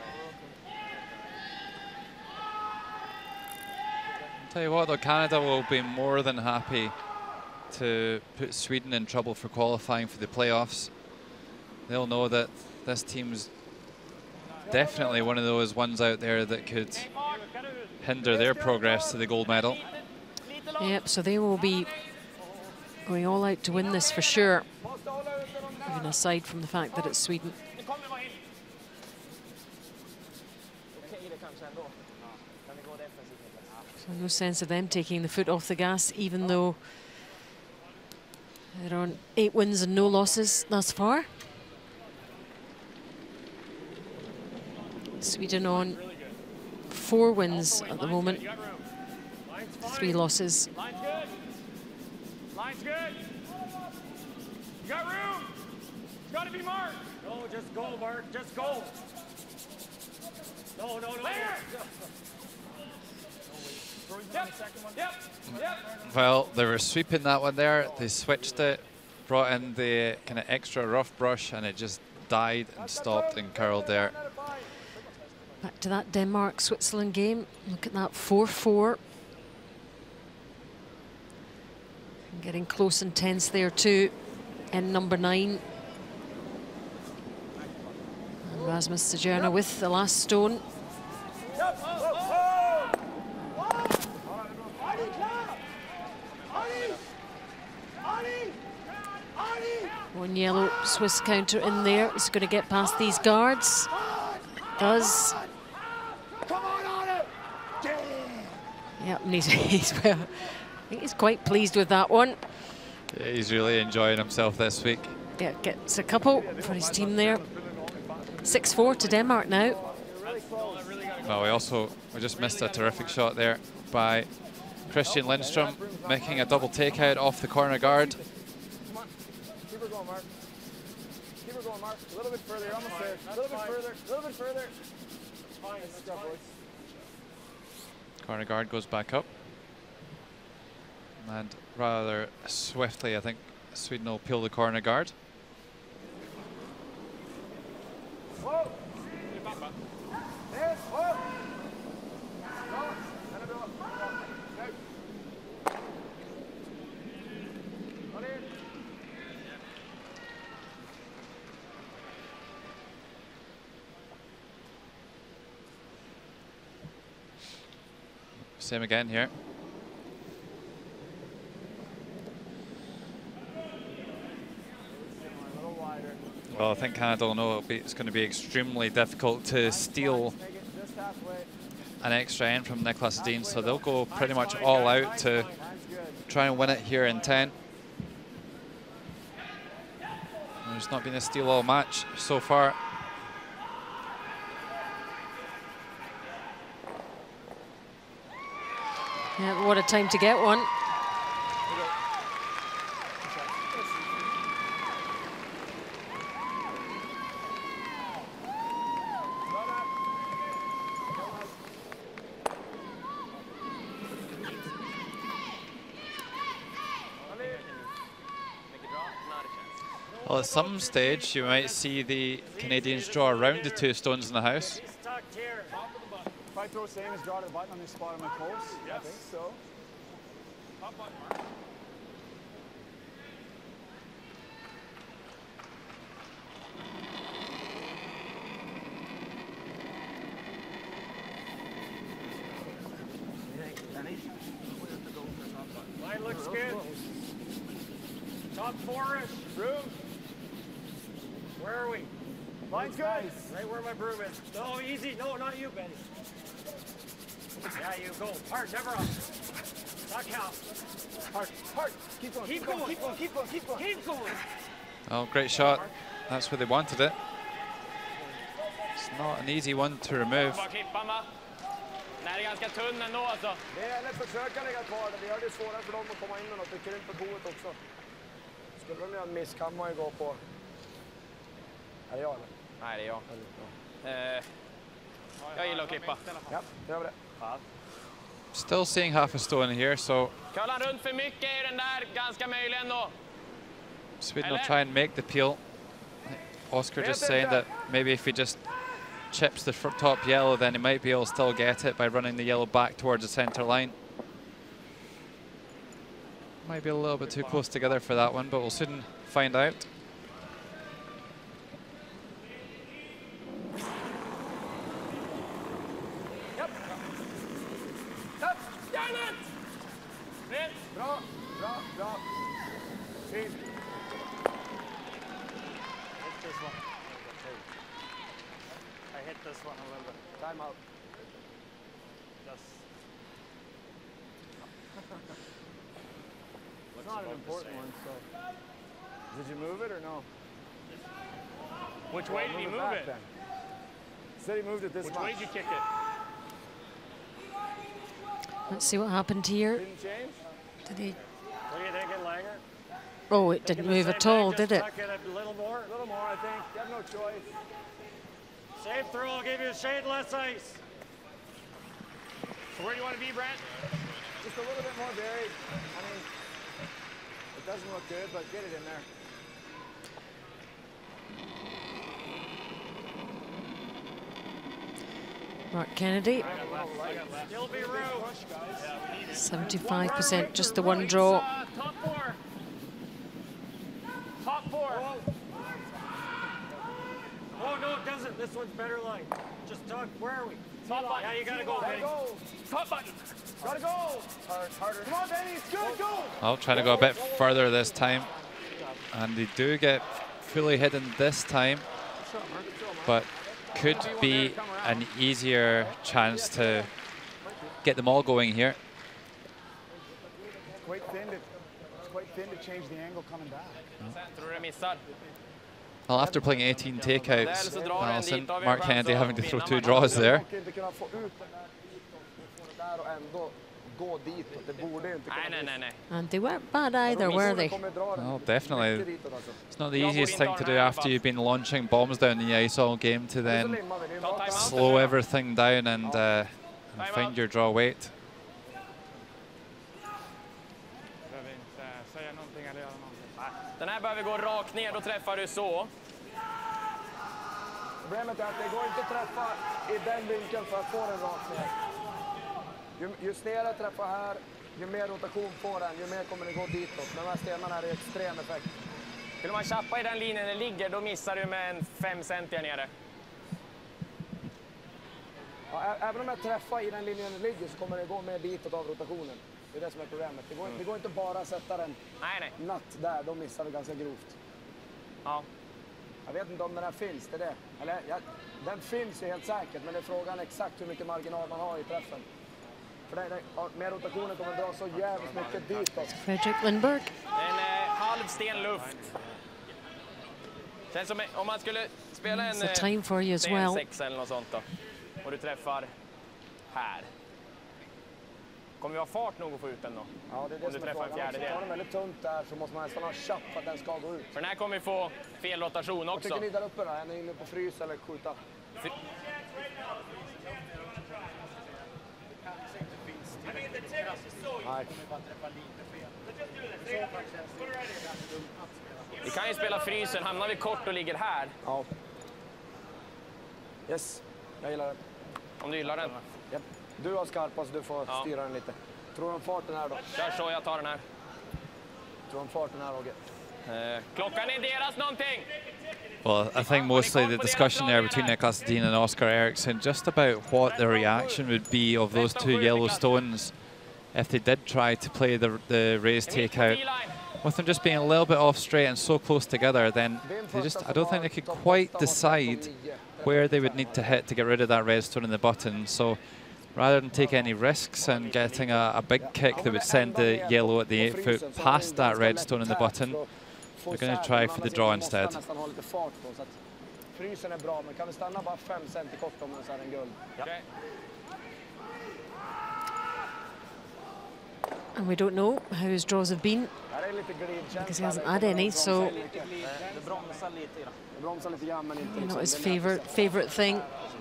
Tell you what though, Canada will be more than happy to put Sweden in trouble for qualifying for the playoffs. They'll know that this team's definitely one of those ones out there that could hinder their progress to the gold medal. Yep, so they will be going all out to win this for sure, even aside from the fact that it's Sweden. So no sense of them taking the foot off the gas, even though they're on eight wins and no losses thus far. Sweden on four wins at the moment, three losses. Line's good. Line's good. You got room. It's got to be Mark. No, just go, Mark. Just go. No, no, no. Later. Yep. Yep. Yep. Well, they were sweeping that one there. They switched it, brought in the kind of extra rough brush, and it just died and stopped and curled there. Back to that Denmark-Switzerland game. Look at that four four. Getting close and tense there too. And number nine. And Rasmus Sejerna with the last stone. One yellow Swiss counter in there. He's going to get past these guards. Does. Yep, and he's, he's well, I think he's quite pleased with that one. Yeah, he's really enjoying himself this week. Yeah, gets a couple for his team there. six four to Denmark now. Well, we also we just missed a terrific shot there by Christian Lindstrom, making a double takeout off the corner guard. Come on, keep her going, Mark. Keep her going, Mark. A little bit further, you're almost there. A little bit further, a little bit further. It's fine, it's fine. Corner guard goes back up. And rather swiftly, I think Sweden will peel the corner guard. Whoa. Yes, whoa. Same again here. Well, I think Canada will know it'll be, it's going to be extremely difficult to steal an extra end from Niklas Dean, so they'll go pretty much all out to try and win it here in ten. There's not been a steal all match so far. Yeah, what a time to get one. Well, at some stage, you might see the Canadians draw around the two stones in the house. If I throw same as draw to the button on this spot on my post, yes. I think so. Top button, Mark. Line looks good. Top Top four-ish. Room. Where are we? Line's good. Right where my broom is. No, easy. No, not you, Benny. Yeah, you go. Hard, never up. Not count. Hard, hard. Keep going. Keep going. Keep going. Keep going. Keep going. Keep going. Oh, great shot. That's where they wanted it. It's not an easy one to remove. Bara klippan, va? Den här är ganska tunn ändå alltså. Det gäller att försöka ligga kvar där. Vi gör det svårare för dem att komma in och det krymper boet också. Skulle de göra en miss kan man ju gå på... Är det jag eller? Nej, det är jag. Eh, jag gillar att klippa. Ja, det gör vi det. Still seeing half a stone here, so Curlar han runt för mycket är den där ganska möjlig ändå. Sweden will try and make the peel. Oscar just saying that maybe if he just chips the fr top yellow, then he might be able to still get it by running the yellow back towards the center line. Might be a little bit too close together for that one, but we'll soon find out. Bra, bra, bra. Fint. Hit this one. I hit this one a little bit. Time out. Just. It's not an important one, so. Did you move it or no? Which way did he move back, it? Then. Said he moved it this Which much. way did you kick it? Let's see what happened here. Didn't change? Did he? What do you think, Langer? Oh, it didn't move at all, did it? Tuck it a little more. A little more, I think. You have no choice. Safe throw. I'll give you a shade less ice. So where do you want to be, Brent? Just a little bit more buried. I mean, it doesn't look good, but get it in there. Mark Kennedy, Still be room. seventy-five percent, just the one draw. Uh, top four. Top four. Oh, no, it doesn't. This one's better line. Just talk. Where are we? Top button. Yeah, you gotta go, Gotta Benny. go. Top button. Gotta go. Hard, harder. Come on, Benny. It's good. Go. I'll try to go a bit further this time. And they do get fully hidden this time, but could be an easier chance to get them all going here. It's quite thin to, it's quite thin to change the angle coming back. Tror du det missar? Well, after playing eighteen takeouts, Allison, Mark Kennedy having to throw two draws there. Nej, nej, nej, nej. And they weren't bad either, were they? Well, definitely. It's not the easiest thing to do after you've been launching bombs down the ice all game to then slow everything down and, uh, and find your draw weight. Den här behöver gå rakt ner, då träffar du så. Problemet är att det går inte att träffa i den vinkeln för att få den rakt ner. Ju, ju snedare träffa här, ju mer rotation får den, ju mer kommer det gå ditåt. Men de här stenarna är extrem effekt. Skulle man chappa i den linjen den ligger, då missar du med en fem centimeter nere. Ja, även om jag träffar i den linjen den ligger så kommer det gå mer ditåt av rotationen. Det är det som är problemet. Det går, mm. det går inte bara att sätta den nej, nej. natt där, då missar vi ganska grovt. Ja. Jag vet inte om den här finns, det är det. Eller, ja, den finns ju helt säkert, men det är frågan exakt hur mycket marginal man har i träffen. För det, det, med rotationen kommer dra så jävligt mycket ditåt. Fredrik Lindberg. En eh, halv sten luft. Känns som om man skulle spela en It's a time for you as well. sex eller något sånt då. Och du träffar här. Kommer vi ha fart nog att få ut den då? Ja, det är det om som du är träffar en fjärdedel. Tar den väldigt tunt där så måste man nästan ha chapp för att den ska gå ut. För den här kommer vi få fel rotation också. Vad tycker ni där uppe då? Är ni inne på frys eller skjuta? Fy Nej. Vi kan ju spela frysen, hamnar vi kort och ligger här. Ja. Yes, jag gillar den. Om du gillar den. Yep. Du har skarpa så du får ja. styra den lite. Tror du om farten här då? Kör så, jag tar den här. Tror du om farten här, Roger? Eh, klockan är deras någonting! Well, I think mostly the discussion there between Niklas Dean and Oscar Eriksson just about what the reaction would be of those two yellow stones if they did try to play the, the raised takeout. with them just being a little bit off straight and so close together, then they just, I don't think they could quite decide where they would need to hit to get rid of that red stone in the button. So rather than take any risks and getting a, a big kick that would send the yellow at the eight foot past that red stone in the button, they're going to try for the draw instead. Frysen är bra, men kan vi stanna bara fem centimeter kort om den så är den guld. Okay. And we don't know how his draws have been because he hasn't had any, so not his favorite favorite thing.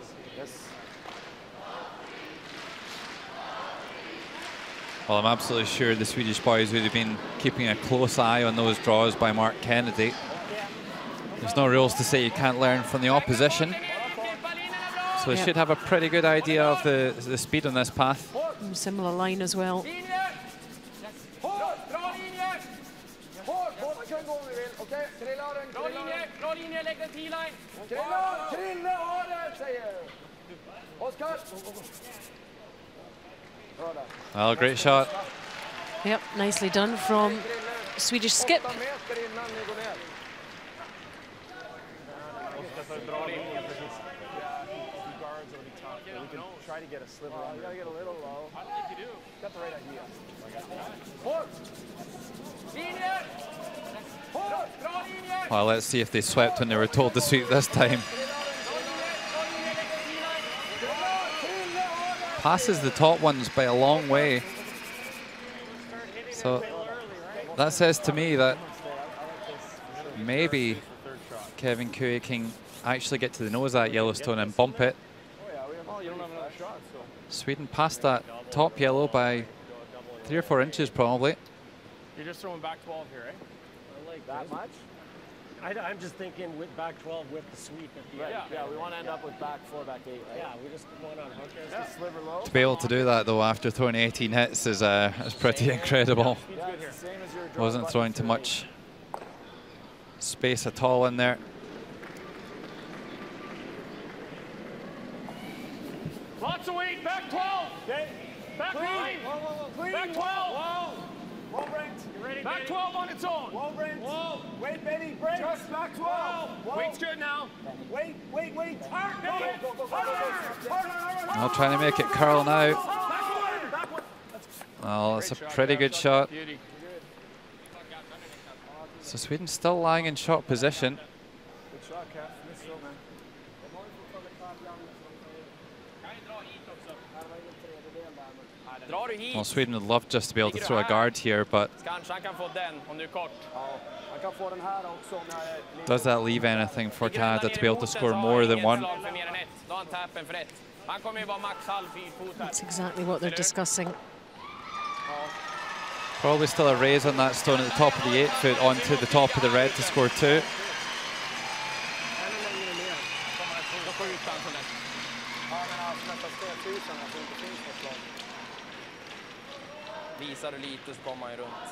Well, I'm absolutely sure the Swedish boys would have been keeping a close eye on those draws by Mark Kennedy. There's no rules to say you can't learn from the opposition. So they yep. should have a pretty good idea of the, the speed on this path. Similar line as well. Well, great shot. Yep, nicely done from Swedish skip. Try to get a sliver. Oh, you gotta get a little low. I don't think you do. Got the right idea. Well, let's see if they swept when they were told to sweep this time. Passes the top ones by a long way. So that says to me that maybe Kevin C A can actually get to the nose of that Yellowstone and bump it. Sweden passed that top yellow by three or four inches probably. You're just throwing back twelve here, eh? I like that much. I, I'm just thinking with back twelve with the sweep at the right. end. Yeah, we want to end up with back four, back eight. Right? Yeah, we just want on hookers. Yeah. Sliver low. To be able to do that though after throwing eighteen hits is uh, is pretty incredible. Yeah, it's the same as your draw Wasn't throwing too much space at all in there. Lots of weight, back twelve. Okay. Back Clean. nine. Whoa, whoa, whoa. Clean. Back twelve. Whoa. Whoa, Brent. You ready, back Benny? twelve on its own. Whoa, Brent. Whoa. Wait, Benny. Brent. Just back twelve. Whoa. Weight's good now. Wait, wait, wait. Hard, Go, Benny. go, go, go, go, go, go. Now trying to make it curl now. Backward. Backward. Well, that's a pretty good shot. Beauty. So Sweden still lying in shot position. Good shot, Kev. Miss it, man. Drar du hit, Well, Sweden would love just to be able to throw a guard here, but kanske han kan få den om du är kort. Jag kan få den här också om jag är lite... does that leave anything for Canada to be able to score more than one? Han kommer ju vara max halv fyrfotad. That's exactly what they're discussing. Probably still a raise on that stone at the top of the eight foot onto the top of the red to score two. Visar du lite så kommer man ju runt.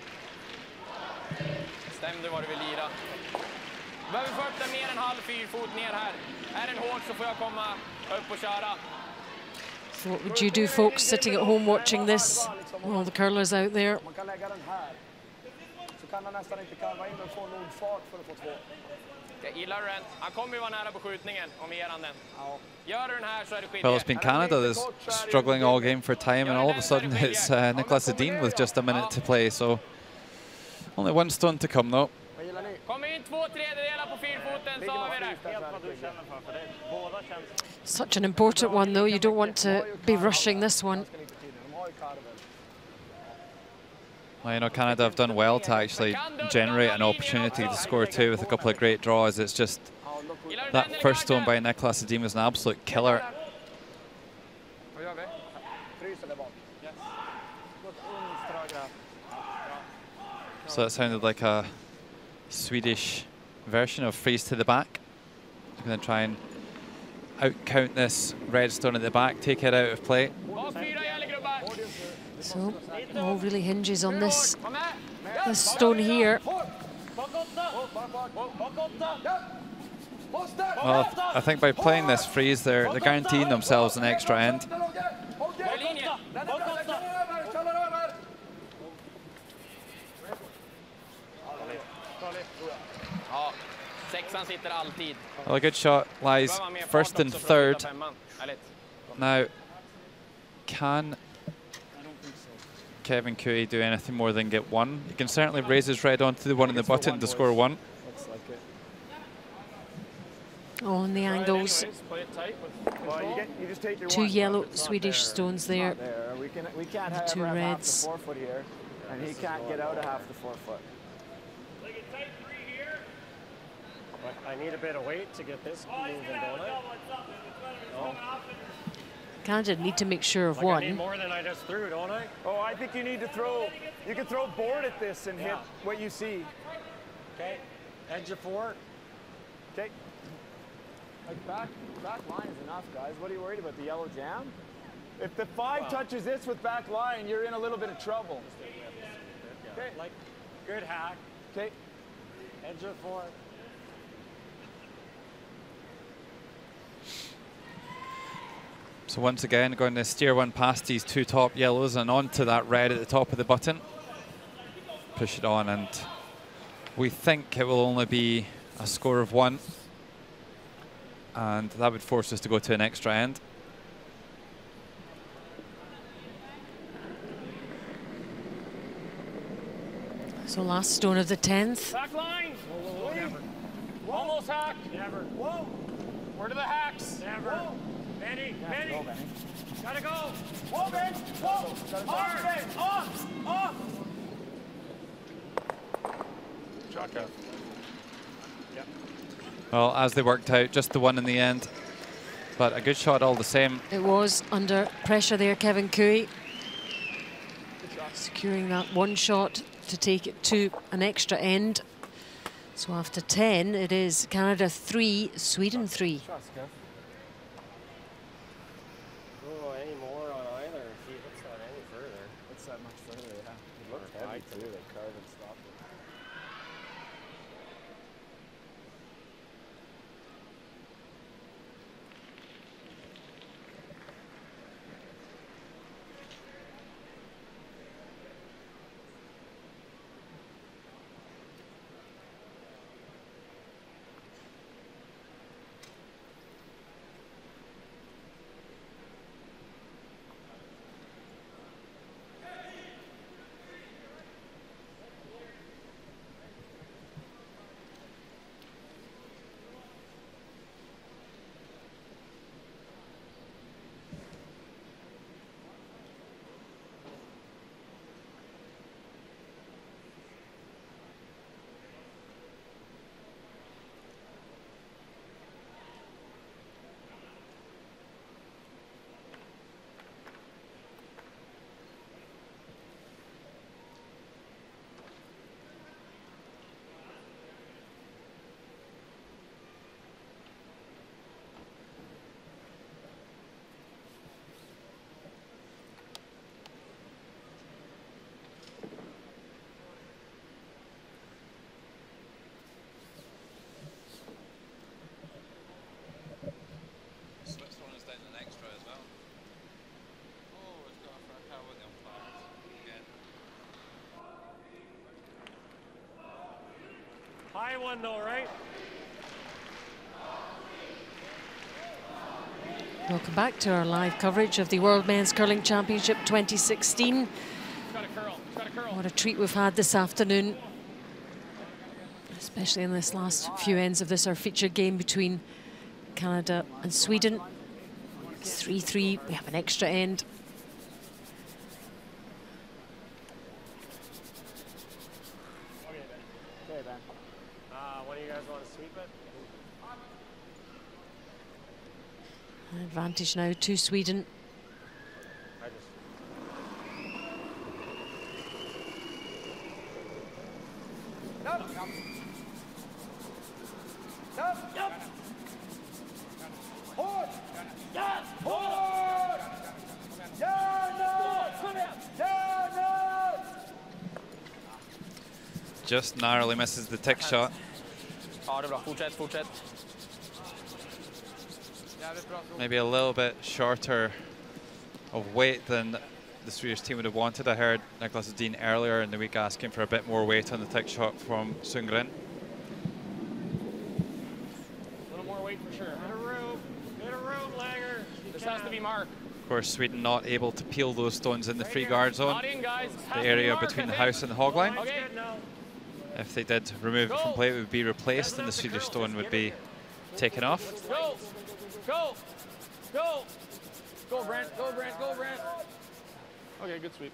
Stäm du vad du vill lira. Du behöver få upp den mer än halv fyrfot ner här. Är den hård så får jag komma upp och köra. So what would you do, folks, sitting at home watching this? All the curlers out there. Man kan lägga den här. Så kan han nästan inte karva in och få nog fart för att få två. Jag gillar den. Han kommer ju vara nära på skjutningen om vi ger han den. Gör du den här så är det skit. Well, it's been Canada that's struggling all game for time, and all of a sudden it's uh, Nicholas Edin with just a minute to play, so only one stone to come though. Kom in två tredjedelar på fyrfoten så har vi det. Such an important one, though. You don't want to be rushing this one. Well, you know, Canada have done well to actually generate an opportunity to score two with a couple of great draws. It's just that first stone by Nicholas Edin was an absolute killer. So it sounded like a Swedish version of freeze to the back. I'm going to try and out-count this red stone at the back, take it out of play. So it all really hinges on this, this stone here. Well, I think by playing this freeze, they're, they're guaranteeing themselves an extra end. Sexan sitter alltid. Well, a good shot lies first and third. Now, can Kevin Cooey do anything more than get one? He can certainly raise his red onto the one in the button to score one. Looks like it. Oh, on the angles. Well, you get, you just take your Two one. yellow Swedish there. stones there. there. We, can, we can't have, Two ever have half the reds. four foot here, and he can't get out of half the four foot. But I need a bit of weight to get this moving, don't I? No. Canada need to make sure of like one. I need more than I just threw, don't I? Oh, I think you need to throw, you can throw board at this and Yeah. hit what you see. Okay, edge of four. Okay. Like back, back line is enough, guys. What are you worried about, the yellow jam? If the five Wow. touches this with back line, you're in a little bit of trouble. Okay, like good hack. Okay. Edge of four. So once again, going to steer one past these two top yellows and onto that red at the top of the button. Push it on, and we think it will only be a score of one. And that would force us to go to an extra end. So last stone of the tenth. Back line. Whoa, whoa, whoa, never. Almost hack. Never. Whoa. Where are the hacks? Never. Whoa. Benny, Benny. Go, Benny. Gotta go. Whoa, Ben! Whoa! Off, Ben! Off! Off! Shotgun. Yep. Well, as they worked out, just the one in the end. But a good shot all the same. It was under pressure there, Kevin Cooey. Securing that one shot to take it to an extra end. So after ten, it is Canada three, Sweden three. Oh, any more on either? See, it's not any further. It's that much further, yeah. It looks heavy too, they carve and stop it. High one though, right? Welcome back to our live coverage of the World Men's Curling Championship twenty sixteen. Got a curl. Got a curl. What a treat we've had this afternoon, especially in this last few ends of this, our featured game between Canada and Sweden. It's three three, we have an extra end. Okay, Ben. Uh, one of you guys want to sweep it? An advantage now to Sweden. I just... Nope. Nope. Nope. Hold. Yeah. Hold. Yeah, no. Yeah, no. Just narrowly misses the tick shot. Ja, det är bra. Fortsätt, fortsätt. Maybe a little bit shorter of weight than the Swedish team would have wanted. I heard Nicholas Dean earlier in the week asking for a bit more weight on the tick shot from Sundgren. This has to be Mark. Of course, Sweden not able to peel those stones in the free guard zone, Not in, guys. the area between the house and the hog line. Okay. If they did remove it from play, it would be replaced and the Swedish stone would be taken off. Go! Go! Go! Go, Brent. Go, Brent. Go, Brent. Okay, good sweep.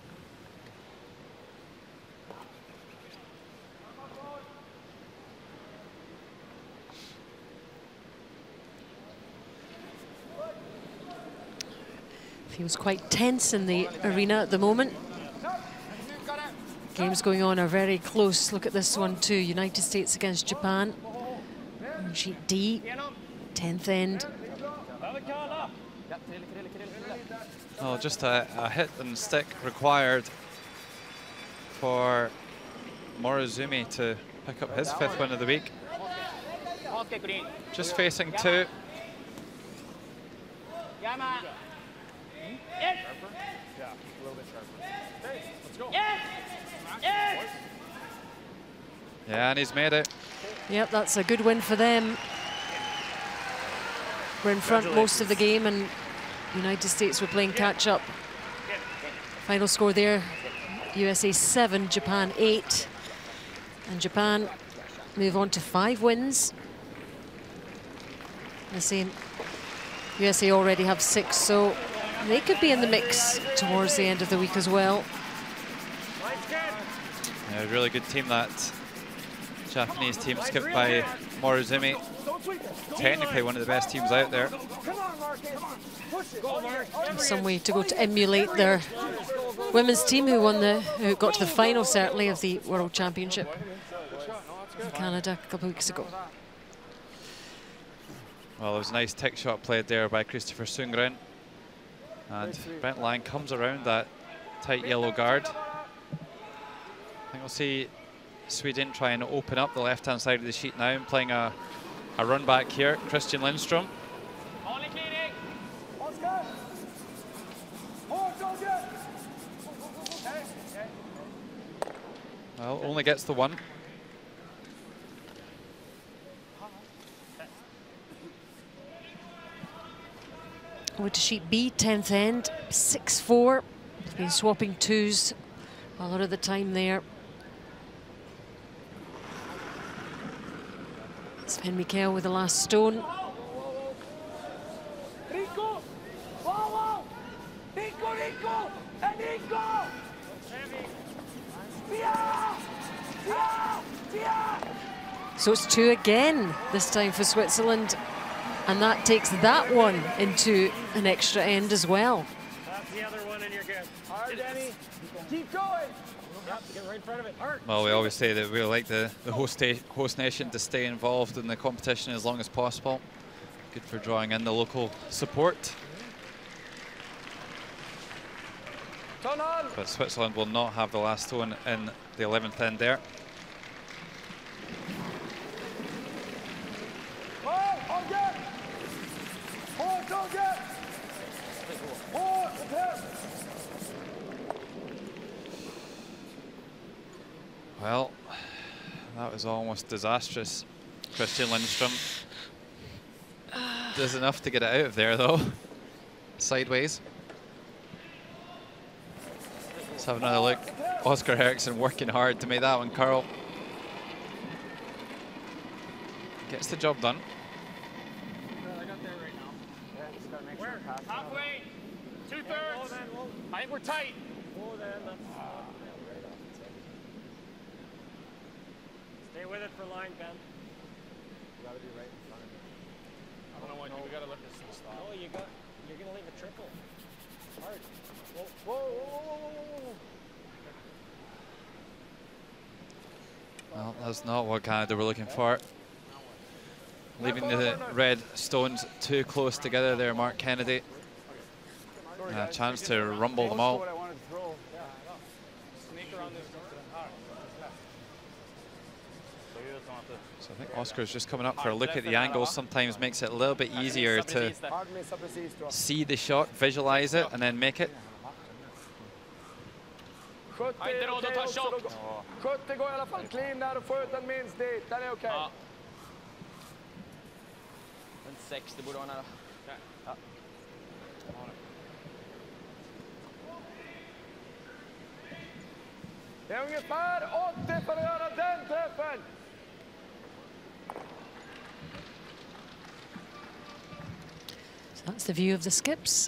Feels quite tense in the arena at the moment. Games going on are very close. Look at this one too. United States against Japan. On sheet D, tenth end. Oh, just a, a hit and stick required for Morozumi to pick up his fifth win of the week. Just facing two. Yeah, a little bit sharper. Hey, let's go. Yeah, and he's made it. Yep, that's a good win for them. We're in front most of the game and United States were playing catch up. Final score there, U S A seven, Japan eight. And Japan move on to five wins. The same, U S A already have six, so they could be in the mix towards the end of the week as well. Yeah, really good team, that Japanese team, skipped by Morozumi. Technically one of the best teams out there. Some way to go to emulate their women's team who won the, who got to the final certainly of the World Championship in Canada a couple of weeks ago. Well, there was a nice tick shot played there by Christopher Sundgren. And Brent Lang comes around that tight yellow guard. I think we'll see Sweden try and open up the left-hand side of the sheet now and playing a, a run back here. Christian Lindstrom. Well, only gets the one. Over to sheet B, tenth end, six four. They've been swapping twos a lot of the time there. Sven Mikkel with the last stone. Rico! Whoa, whoa! Rico, Rico! And Rico! Tia! Tia! Tia! So it's two again, this time for Switzerland. And that takes that one into an extra end as well. That's the other one and you're good. Hard, Danny. Keep going. Yep, get right in front of it. Hard. Well, we always say that we like the, the host, host nation to stay involved in the competition as long as possible. Good for drawing in the local support. Turn on. But Switzerland will not have the last stone in the eleventh end there. Hold, hold it. Hold, hold it. Hold, hold it. Well, that was almost disastrous. Christian Lindstrom does enough to get it out of there, though. Sideways. Let's have another look. Oscar Eriksson working hard to make that one curl. Gets the job done. I got there right now. Where? Halfway. Two thirds. I think we're tight. Oh, then that's stay with it for line, Ben. You gotta be right in front of me. I don't know what. We gotta let this thing stop. No, you got. You're gonna leave a trickle. Hard. Whoa, whoa, whoa, whoa, whoa. Well, that's not what Canada were looking for. Leaving the red stones too close together there, Mark Kennedy. And a chance to rumble them all. So I think Oscar's just coming up for a look at the angles. Sometimes makes it a little bit easier to see the shot, visualize it, and then make it. sjuttio går i alla fall clean där och få ut den minst dit. Den är okej. Ja. En sextio borde vara nära. Ja. Det är ungefär åttio för att göra den träffen. So that's the view of the skips.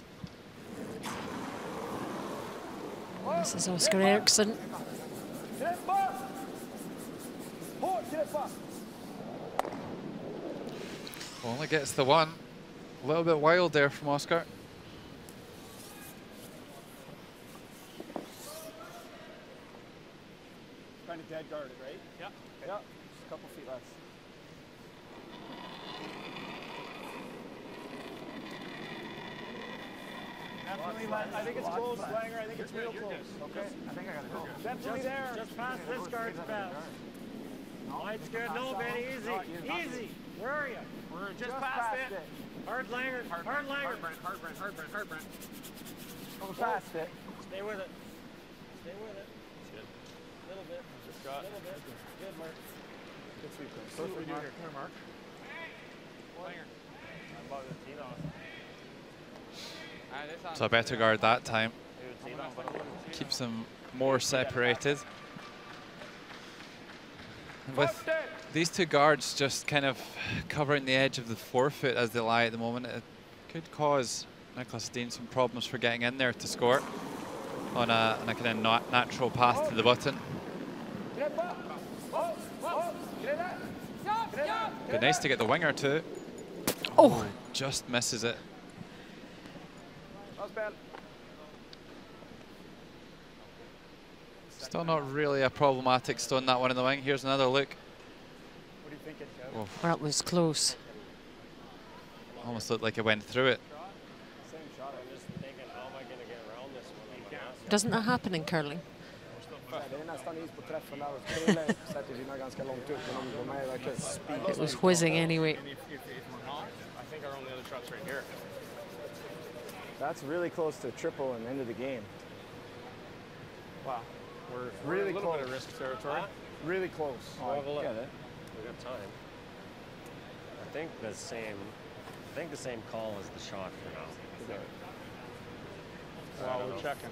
This is Oscar Eriksson. Greppa! Hårt greppa! Only gets the one. A little bit wild there from Oscar. Trying to dead guard it, right? Yeah. Yeah, just a couple feet less. Definitely, I think it's close, Langer. I think it's real close. Okay, I think I gotta go. Definitely Just, there. just past this guard's pass. Light's good. No, Benny, easy. Easy. Where are you? We're just, Just past, past it. it. Hard Langer. Hard, Hard Langer. Hard Brent, hard Brent, hard Brent, hard Brent. Go past it. Stay with it. Stay with it. Good. A little bit. Just got. A little bit. Good, Mark. Good sweep, Chris. So what do we do here? Come here, Mark. Langer. About the tee down. So a better guard that time. Keeps them more separated. With these two guards just kind of covering the edge of the forefoot as they lie at the moment, it could cause Nicholas Dean some problems for getting in there to score on a, on a kind of nat natural path to the button. Be nice to get the winger too. Oh, just misses it. Still not really a problematic stone, that one in the wing. Here's another look. What do you think, Kev? Oh, that was close. almost looked like it went through it. Same shot. I'm just thinking, how am I going to get around this one? Doesn't that happen in curling? It was whizzing anyway. And if, if, if we're not, I think our only other shot's right here. That's really close to triple and end of the game. Wow. We're, we're Really a little close. bit of risk territory. Really close. Oh, have a look. Get it. We got time. I think the same. I think the same call as the shot for now. While we're checking.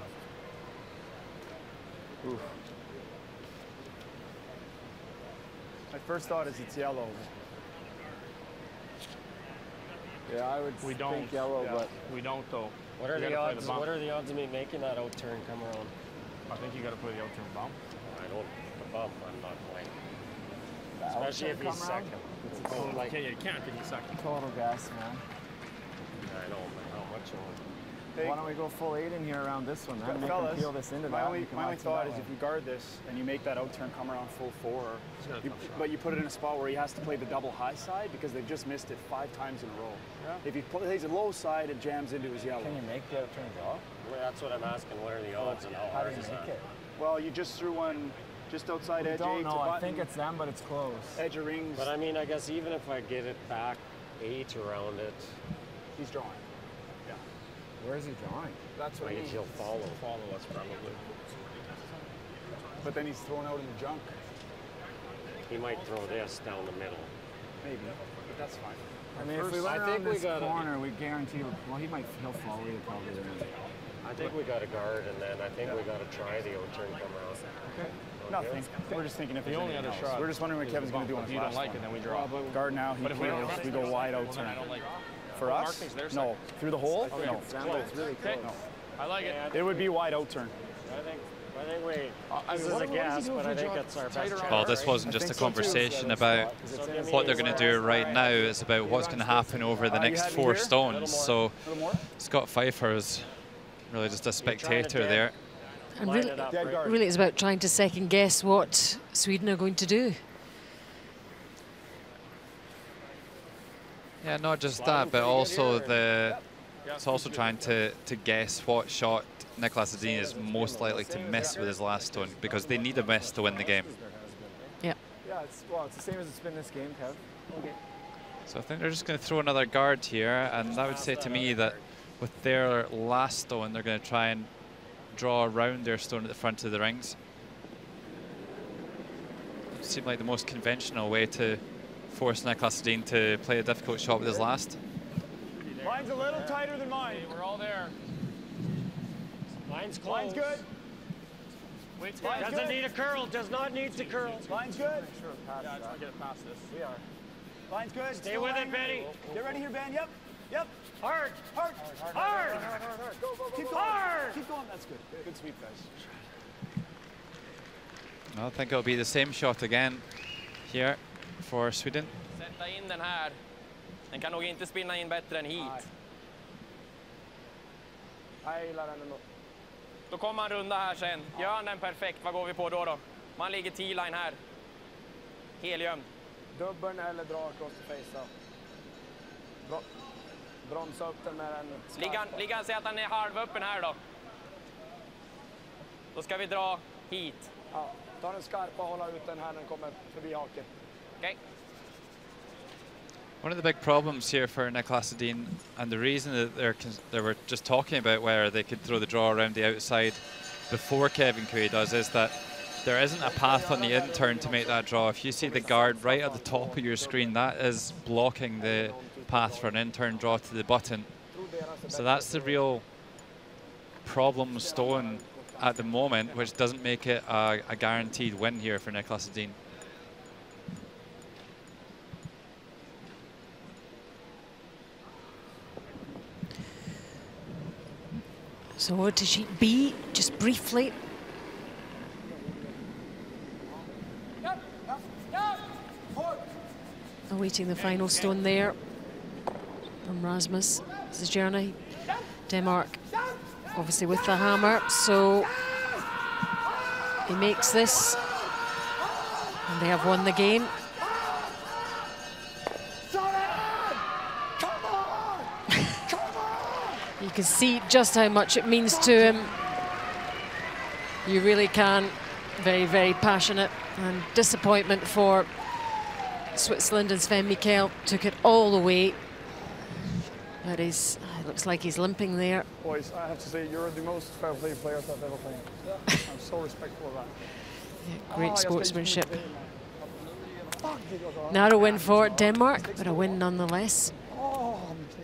Oof. My first thought is it's yellow. Yeah, I would We don't. think yellow, yeah, but we don't though. What are You the gotta play odds? the bump. What are the odds of me making that out turn come around? I think you got to play the out turn bump. I don't. The bump, I'm not playing. Especially if he's come around? second. It's Oh, total, like, okay, yeah, you can't because he's second. total gas, man. I know, but how much? Why don't we go full eight in here around this one, then? We Fellas, can peel this into my that. only, we can my only watch it thought that is way. if you guard this and you make that out turn come around full four, got a you, tough shot. but you put it in a spot where he has to play the double high side because they've just missed it five times in a row. Yeah. If he plays a low side, it jams into his yellow. Can you make the outturn draw? Well, that's what I'm asking. What are the odds and how How hard do you is make that? it? Well, you just threw one just outside I edge don't eight know. to I button, think it's them, but it's close. edge of rings. But I mean, I guess even if I get it back eight around it, He's drawing. Yeah. Where is he drawing? That's what like he he'll follow. Follow us probably. But then he's thrown out in the junk. He might throw this down the middle. Maybe. But that's fine. I mean, if First- we went I around think we this gotta- corner, we guarantee. Well, he might. He'll follow you probably. There. I think we got to guard, and then I think we got to try the out-turn come around. Okay. Nothing. We're just thinking if The there's only anything other else. shot. We're just wondering what is Kevin's the going to do on bump. his If you last don't like one. it, then we draw. Guard now, he But if we don't kills, have we to, go wide well, out then I turn. don't like it. For Well, us? Mark thinks they're No. second. Through the hole? Okay. No. Sam, it's really close. No. I like it. It would be wide out turn. I think. I think we. I This mean, is what- a what does he guess, do if but we I think draw it's our best tighter chance. on Well, this right? wasn't I just a think so, too. conversation Yeah, about because it's So in his give what they're me going to his do last right try. now. It's about what's going to happen over the Uh, you next had me four here? stones. So A little more? Scott Pfeiffer is really just a trying to spectator dead- there. And Line really, it up, Dead right? guard. really it's about trying to second guess what Sweden are going to do. Yeah, not just that, but also the it's also trying to to guess what shot Nicholas Adin is most likely to miss with his last stone, because they need a miss to win the game. Yeah. Yeah, it's well, it's the same as it's been this game, Kev. Okay. So I think they're just going to throw another guard here, and that would say to me that with their last stone, they're going to try and draw around their stone at the front of the rings. It seemed like the most conventional way to force Nicholas Adin to play a difficult shot with his last. Line's a little tighter than mine. Okay, we're all there. Line's close. Line's good. Weight's Line's good. Doesn't good. need a curl. Does not need to curl. Line's good. Yeah, I just want to get it past this. We are. Line's good. Stay Still with it, lying. Benny. Get ready here, Ben. Yep. Yep. Hard. Hard. Hard. Hard, hard, hard. Go, go, go. Keep going. Hard. Keep going. That's good. Good, good sweep, guys. I think it'll be the same shot again here for Sweden. Sätta in den här. Den kan nog inte spinna in bättre än hit. Jag gillar den ändå. Då kommer han runda här sen. Gör han den perfekt, vad går vi på då då? Man ligger T-line här. Helgömd. Dubbeln eller dra across the face. Bra. Bromsa upp den med den skarpa. Ligger han, ligger han säger att han är halvöppen här då. Då ska vi dra hit. Ja, ta den skarpa och hålla ut den här när den kommer förbi haken. Okej. Okay. One of the big problems here for Niklas Edin, and the reason that they're they were just talking about where they could throw the draw around the outside before Kevin Cui does, is that there isn't a path on the in-turn to make that draw. If you see the guard right at the top of your screen, that is blocking the path for an in-turn draw to the button. So that's the real problem stone at the moment, which doesn't make it a, a guaranteed win here for Niklas Edin. So what to sheet B, just briefly. Awaiting the final stone there from Rasmus. This is journey. Denmark, obviously with the hammer, so he makes this, and they have won the game. You can see just how much it means to him. You really can. Very, very passionate, and disappointment for Switzerland, and Sven Mikkel took it all the way. But he's, it looks like he's limping there. Boys, I have to say, you're the most fair play players I've ever played. I'm so respectful of that. Yeah, great sportsmanship. Narrow win for Denmark, but a win nonetheless. Oh,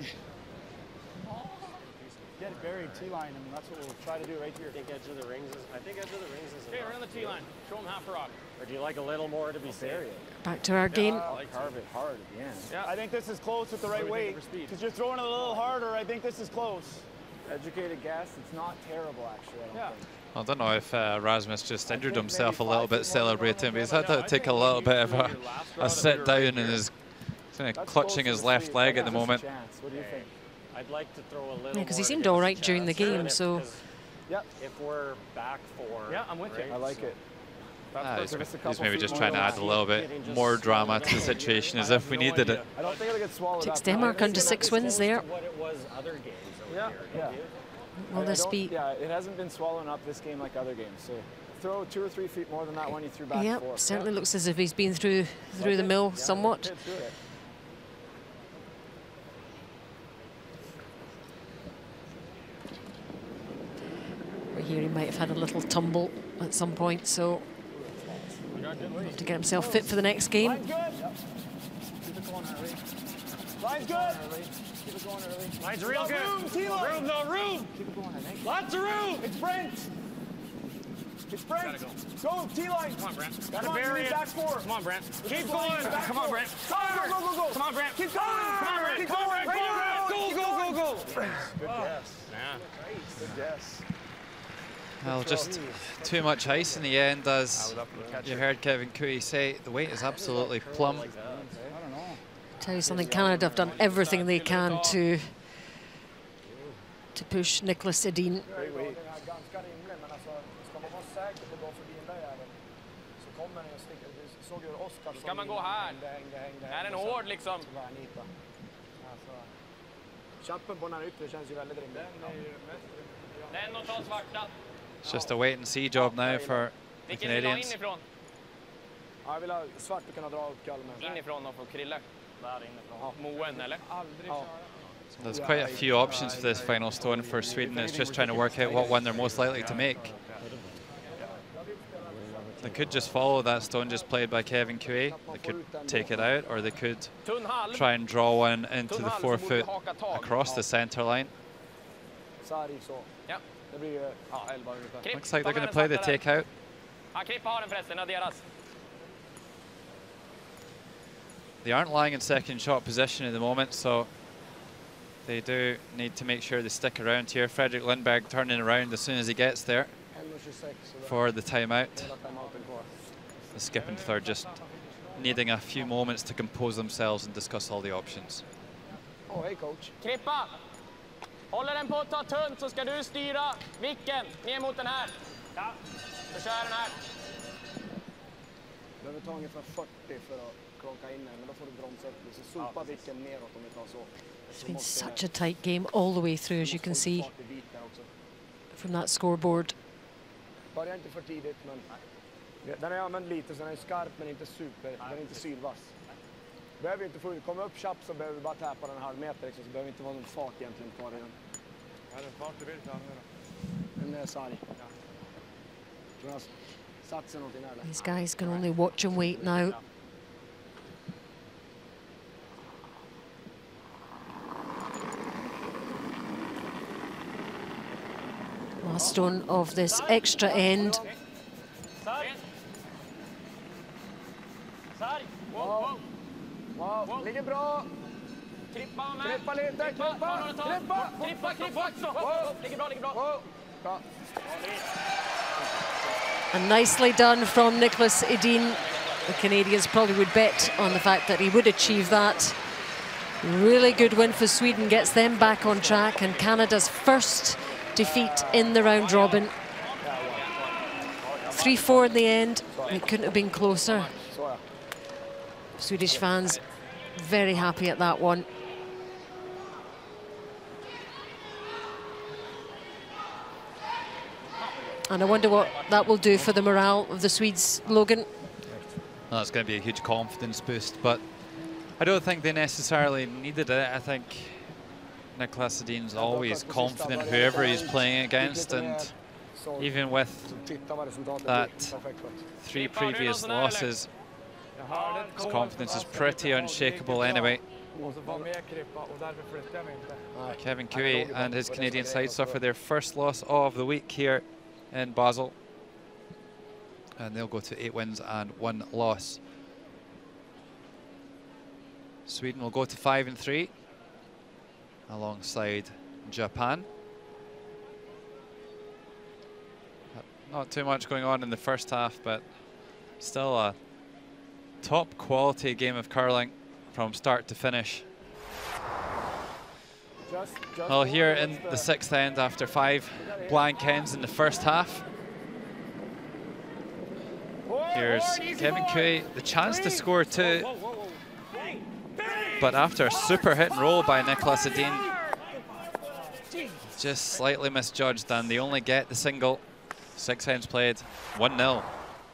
get it buried T-line, I mean, that's what we'll try to do right here. I think edge of the rings is, I think edge of the rings is Okay, around the T-line. Show him half a rock. Or do you like a little more to be safe? Back to our game. Uh, like carve it hard at the end. Yeah. I think this is close with the right weight. Because you're throwing it a little harder, I think this is close. Educated guess, it's not terrible actually, I don't yeah. think. I don't know if uh, Rasmus just injured himself a little bit celebrating, but he's had to take a little bit of a, a sit down and is kind of clutching his left leg at the moment. What do you think? I'd like to throw a little. Yeah, because he seemed all right during the game, so. Yep. If we're back four. Yeah, I'm with you. I like it. Ah, he's, he's maybe just trying to add a little bit more drama to the situation, as if we needed it. I don't think it'll get swallowed Takes up. Denmark under six wins there. What it was other games over yeah. here. Yeah. Will this be? Yeah, it hasn't been swallowing up this game like other games. So throw two or three feet more than that one you threw back Yeah, before. certainly looks as if he's been through through the mill somewhat. Here he might have had a little tumble at some point, so have to get himself fit for the next game. Line's good. Yep. Keep it going early. Line's good. Keep it going early. Line's real good. Room, T-line. Room, no room. Keep it going, I think. Lots of room. It's Brent. It's Brent. Go. Go, T-line. Come on, Brent. Gotta Come on, bury it. Back four. Come on, Brent. Keep Keep going. going. Back Come on, four. Brent. Go, go, go, go. Come on, Brent. Keep going. Come on, Brent. Keep Come on, going. Brent. Go, Right Brent. now. Go, go, go, go. Good guess. Yeah. Good guess. Well, just too much ice in the end, as you heard Kevin Cui say. The weight is absolutely plumb. Tell you something, Canada have done everything they can to to push Niklas Edin. Ska man gå här? Är den hård liksom? Chappen på den här yttre känns ju väldigt rimlig. Den och ta svarta. It's just a wait and see job now for the Vilken vill du ha Canadians. inifrån? Ja, jag vill ha svart och kunna dra upp kalmen. Inifrån och få Krille? Där inifrån. Moen eller? Ja. There's quite a few options for this final stone for Sweden. It's just trying to work out what one they're most likely to make. They could just follow that stone just played by Kevin C A n They could take it out, or they could try and draw one into the forefoot across the center line. Looks like they're going to play the takeout. They aren't lying in second shot position at the moment, so they do need to make sure they stick around here. Fredrik Lindberg turning around as soon as he gets there for the timeout. The skipping third just needing a few moments to compose themselves and discuss all the options. Oh, hey coach. Krippa! Håller den på att ta tunt så ska du styra vicken ner mot den här. Ja. Så kör den här. Behöver ta ungefär fyrtio för att klonka in den, men då får du bromsa upp det. Så sopa vicken neråt om vi tar så. It's been such a tight game all the way through, as you can see from that scoreboard. Börja inte för tidigt, men den har jag använt lite, så den är skarp men inte super, den är inte sylvass. Behöver inte få komma upp tjapp, så behöver vi bara täpa den en halv meter liksom, så behöver inte vara någon fart egentligen kvar i den. Ja, den fart du vill ta nu då. Den är sarg. Tror jag satt sig någonting där. These guys can only watch and wait now. Last stone of this extra end. Wow. Wow. Ligger bra. Krippa med. Krippa lite. Krippa. Krippa. Krippa, krippa också. Ligger bra, ligger bra. Bra. And nicely done from Nicholas Edin. The Canadians probably would bet on the fact that he would achieve that. Really good win for Sweden, gets them back on track, and Canada's first defeat in the round robin. three four in the end. It couldn't have been closer. Swedish fans very happy at that one. And I wonder what that will do for the morale of the Swedes, Logan. Well, that's going to be a huge confidence boost, but I don't think they necessarily needed it. I think Nicholas Edin's always confident whoever he's playing against, and even with that three previous losses, his confidence is pretty unshakable anyway. Kevin C A n and his Canadian side suffer their first loss of the week here in Basel, and they'll go to eight wins and one loss. Sweden will go to five and three alongside Japan. Not too much going on in the first half, but still a top quality game of curling from start to finish. Just, just well, here in the sixth end, after five blank ends in the first half, here's Kevin C A n, the chance to score two, but after a super hit and roll by Nicholas Edin, just slightly misjudged, and they only get the single. Six ends played, one nil.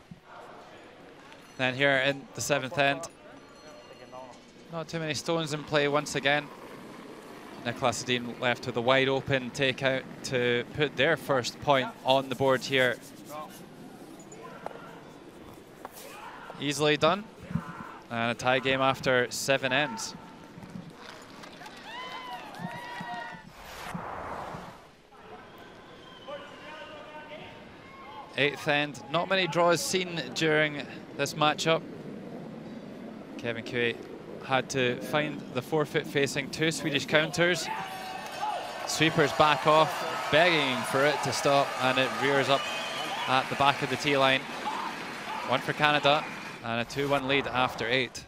Then here in the seventh end, not too many stones in play once again. Nicholas Edin left with a wide open takeout to put their first point on the board here. Easily done, and a tie game after seven ends. Eighth end, not many draws seen during this matchup. Kevin C A n had to find the forefoot facing two Swedish counters. Sweepers back off, begging for it to stop, and it rears up at the back of the tee line. One for Canada, and a two one lead after eight.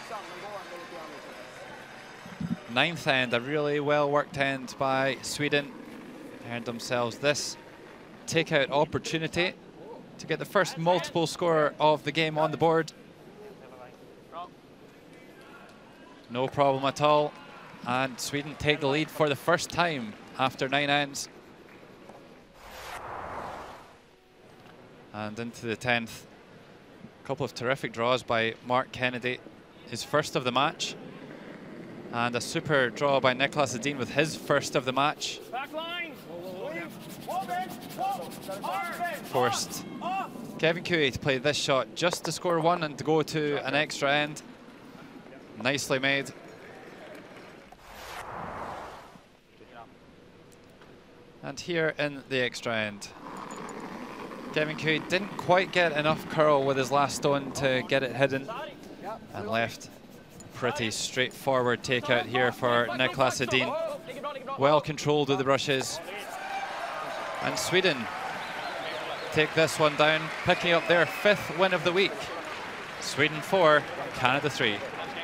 Ninth end, a really well worked end by Sweden. Earned themselves this takeout opportunity to get the first multiple score of the game on the board. No problem at all, and Sweden take the lead for the first time after nine ends. And into the tenth, a couple of terrific draws by Mark Kennedy, his first of the match, and a super draw by Nicholas Edin with his first of the match. Back line. Forced Kevin C A to play this shot just to score one and to go to an extra end. Nicely made. And here in the extra end, Kevin C A didn't quite get enough curl with his last stone to get it hidden, and left pretty straightforward takeout here for Niklas Edin. Well controlled with the brushes. And Sweden take this one down, picking up their fifth win of the week. Sweden four, Canada three.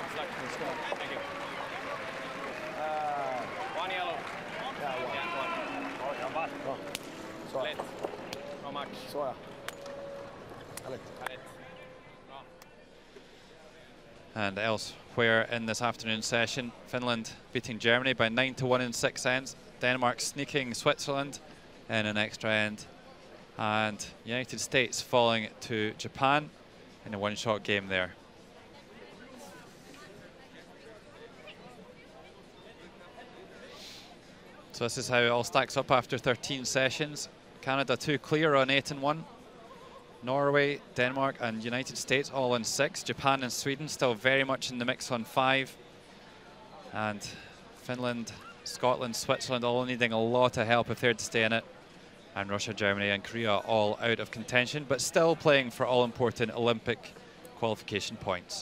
And elsewhere in this afternoon session, Finland beating Germany by nine to one in six ends. Denmark sneaking Switzerland in an extra end. And United States falling to Japan in a one-shot game there. So this is how it all stacks up after thirteen sessions. Canada two clear on eight and one. Norway, Denmark and United States all on six. Japan and Sweden still very much in the mix on five. And Finland, Scotland, Switzerland all needing a lot of help if they're to stay in it. And Russia, Germany and Korea all out of contention, but still playing for all-important Olympic qualification points.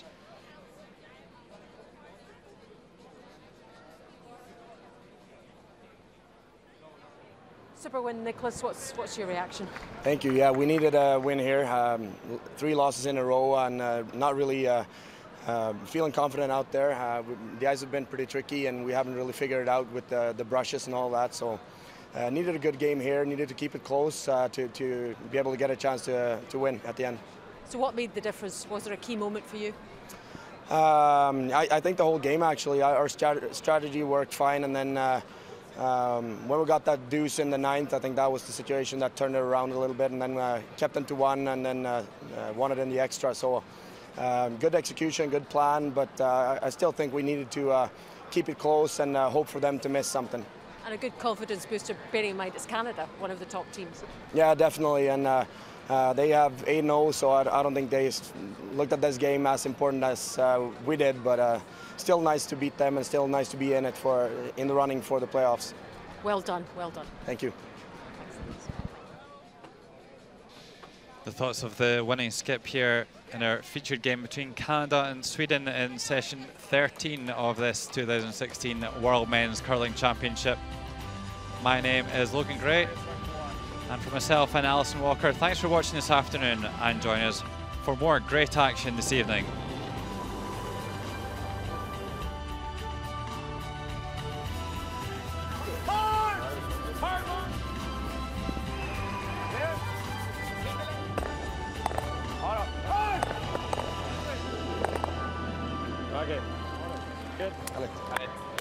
Super win, Niklas. What's what's your reaction? Thank you. Yeah, we needed a win here. Um, three losses in a row, and uh, not really uh, uh, feeling confident out there. Uh, the ice have been pretty tricky, and we haven't really figured it out with the, the brushes and all that. So, uh, needed a good game here. Needed to keep it close uh, to to be able to get a chance to to win at the end. So, what made the difference? Was there a key moment for you? Um, I, I think the whole game actually. Our strat strategy worked fine, and then. Uh, Um, when we got that deuce in the ninth, I think that was the situation that turned it around a little bit, and then uh, kept them to one, and then uh, uh, won it in the extra. So, um, good execution, good plan, but uh, I still think we needed to uh, keep it close and uh, hope for them to miss something. And a good confidence booster, bearing in mind it's Canada, one of the top teams. Yeah, definitely, and uh, uh, they have eight and oh, so I, I don't think they looked at this game as important as uh, we did, but. Uh, Still nice to beat them, and still nice to be in it for in the running for the playoffs. Well done, well done. Thank you. The thoughts of the winning skip here in our featured game between Canada and Sweden in session thirteen of this two thousand sixteen World Men's Curling Championship. My name is Logan Gray, and for myself and Alison Walker, thanks for watching this afternoon, and join us for more great action this evening. Okay. Good.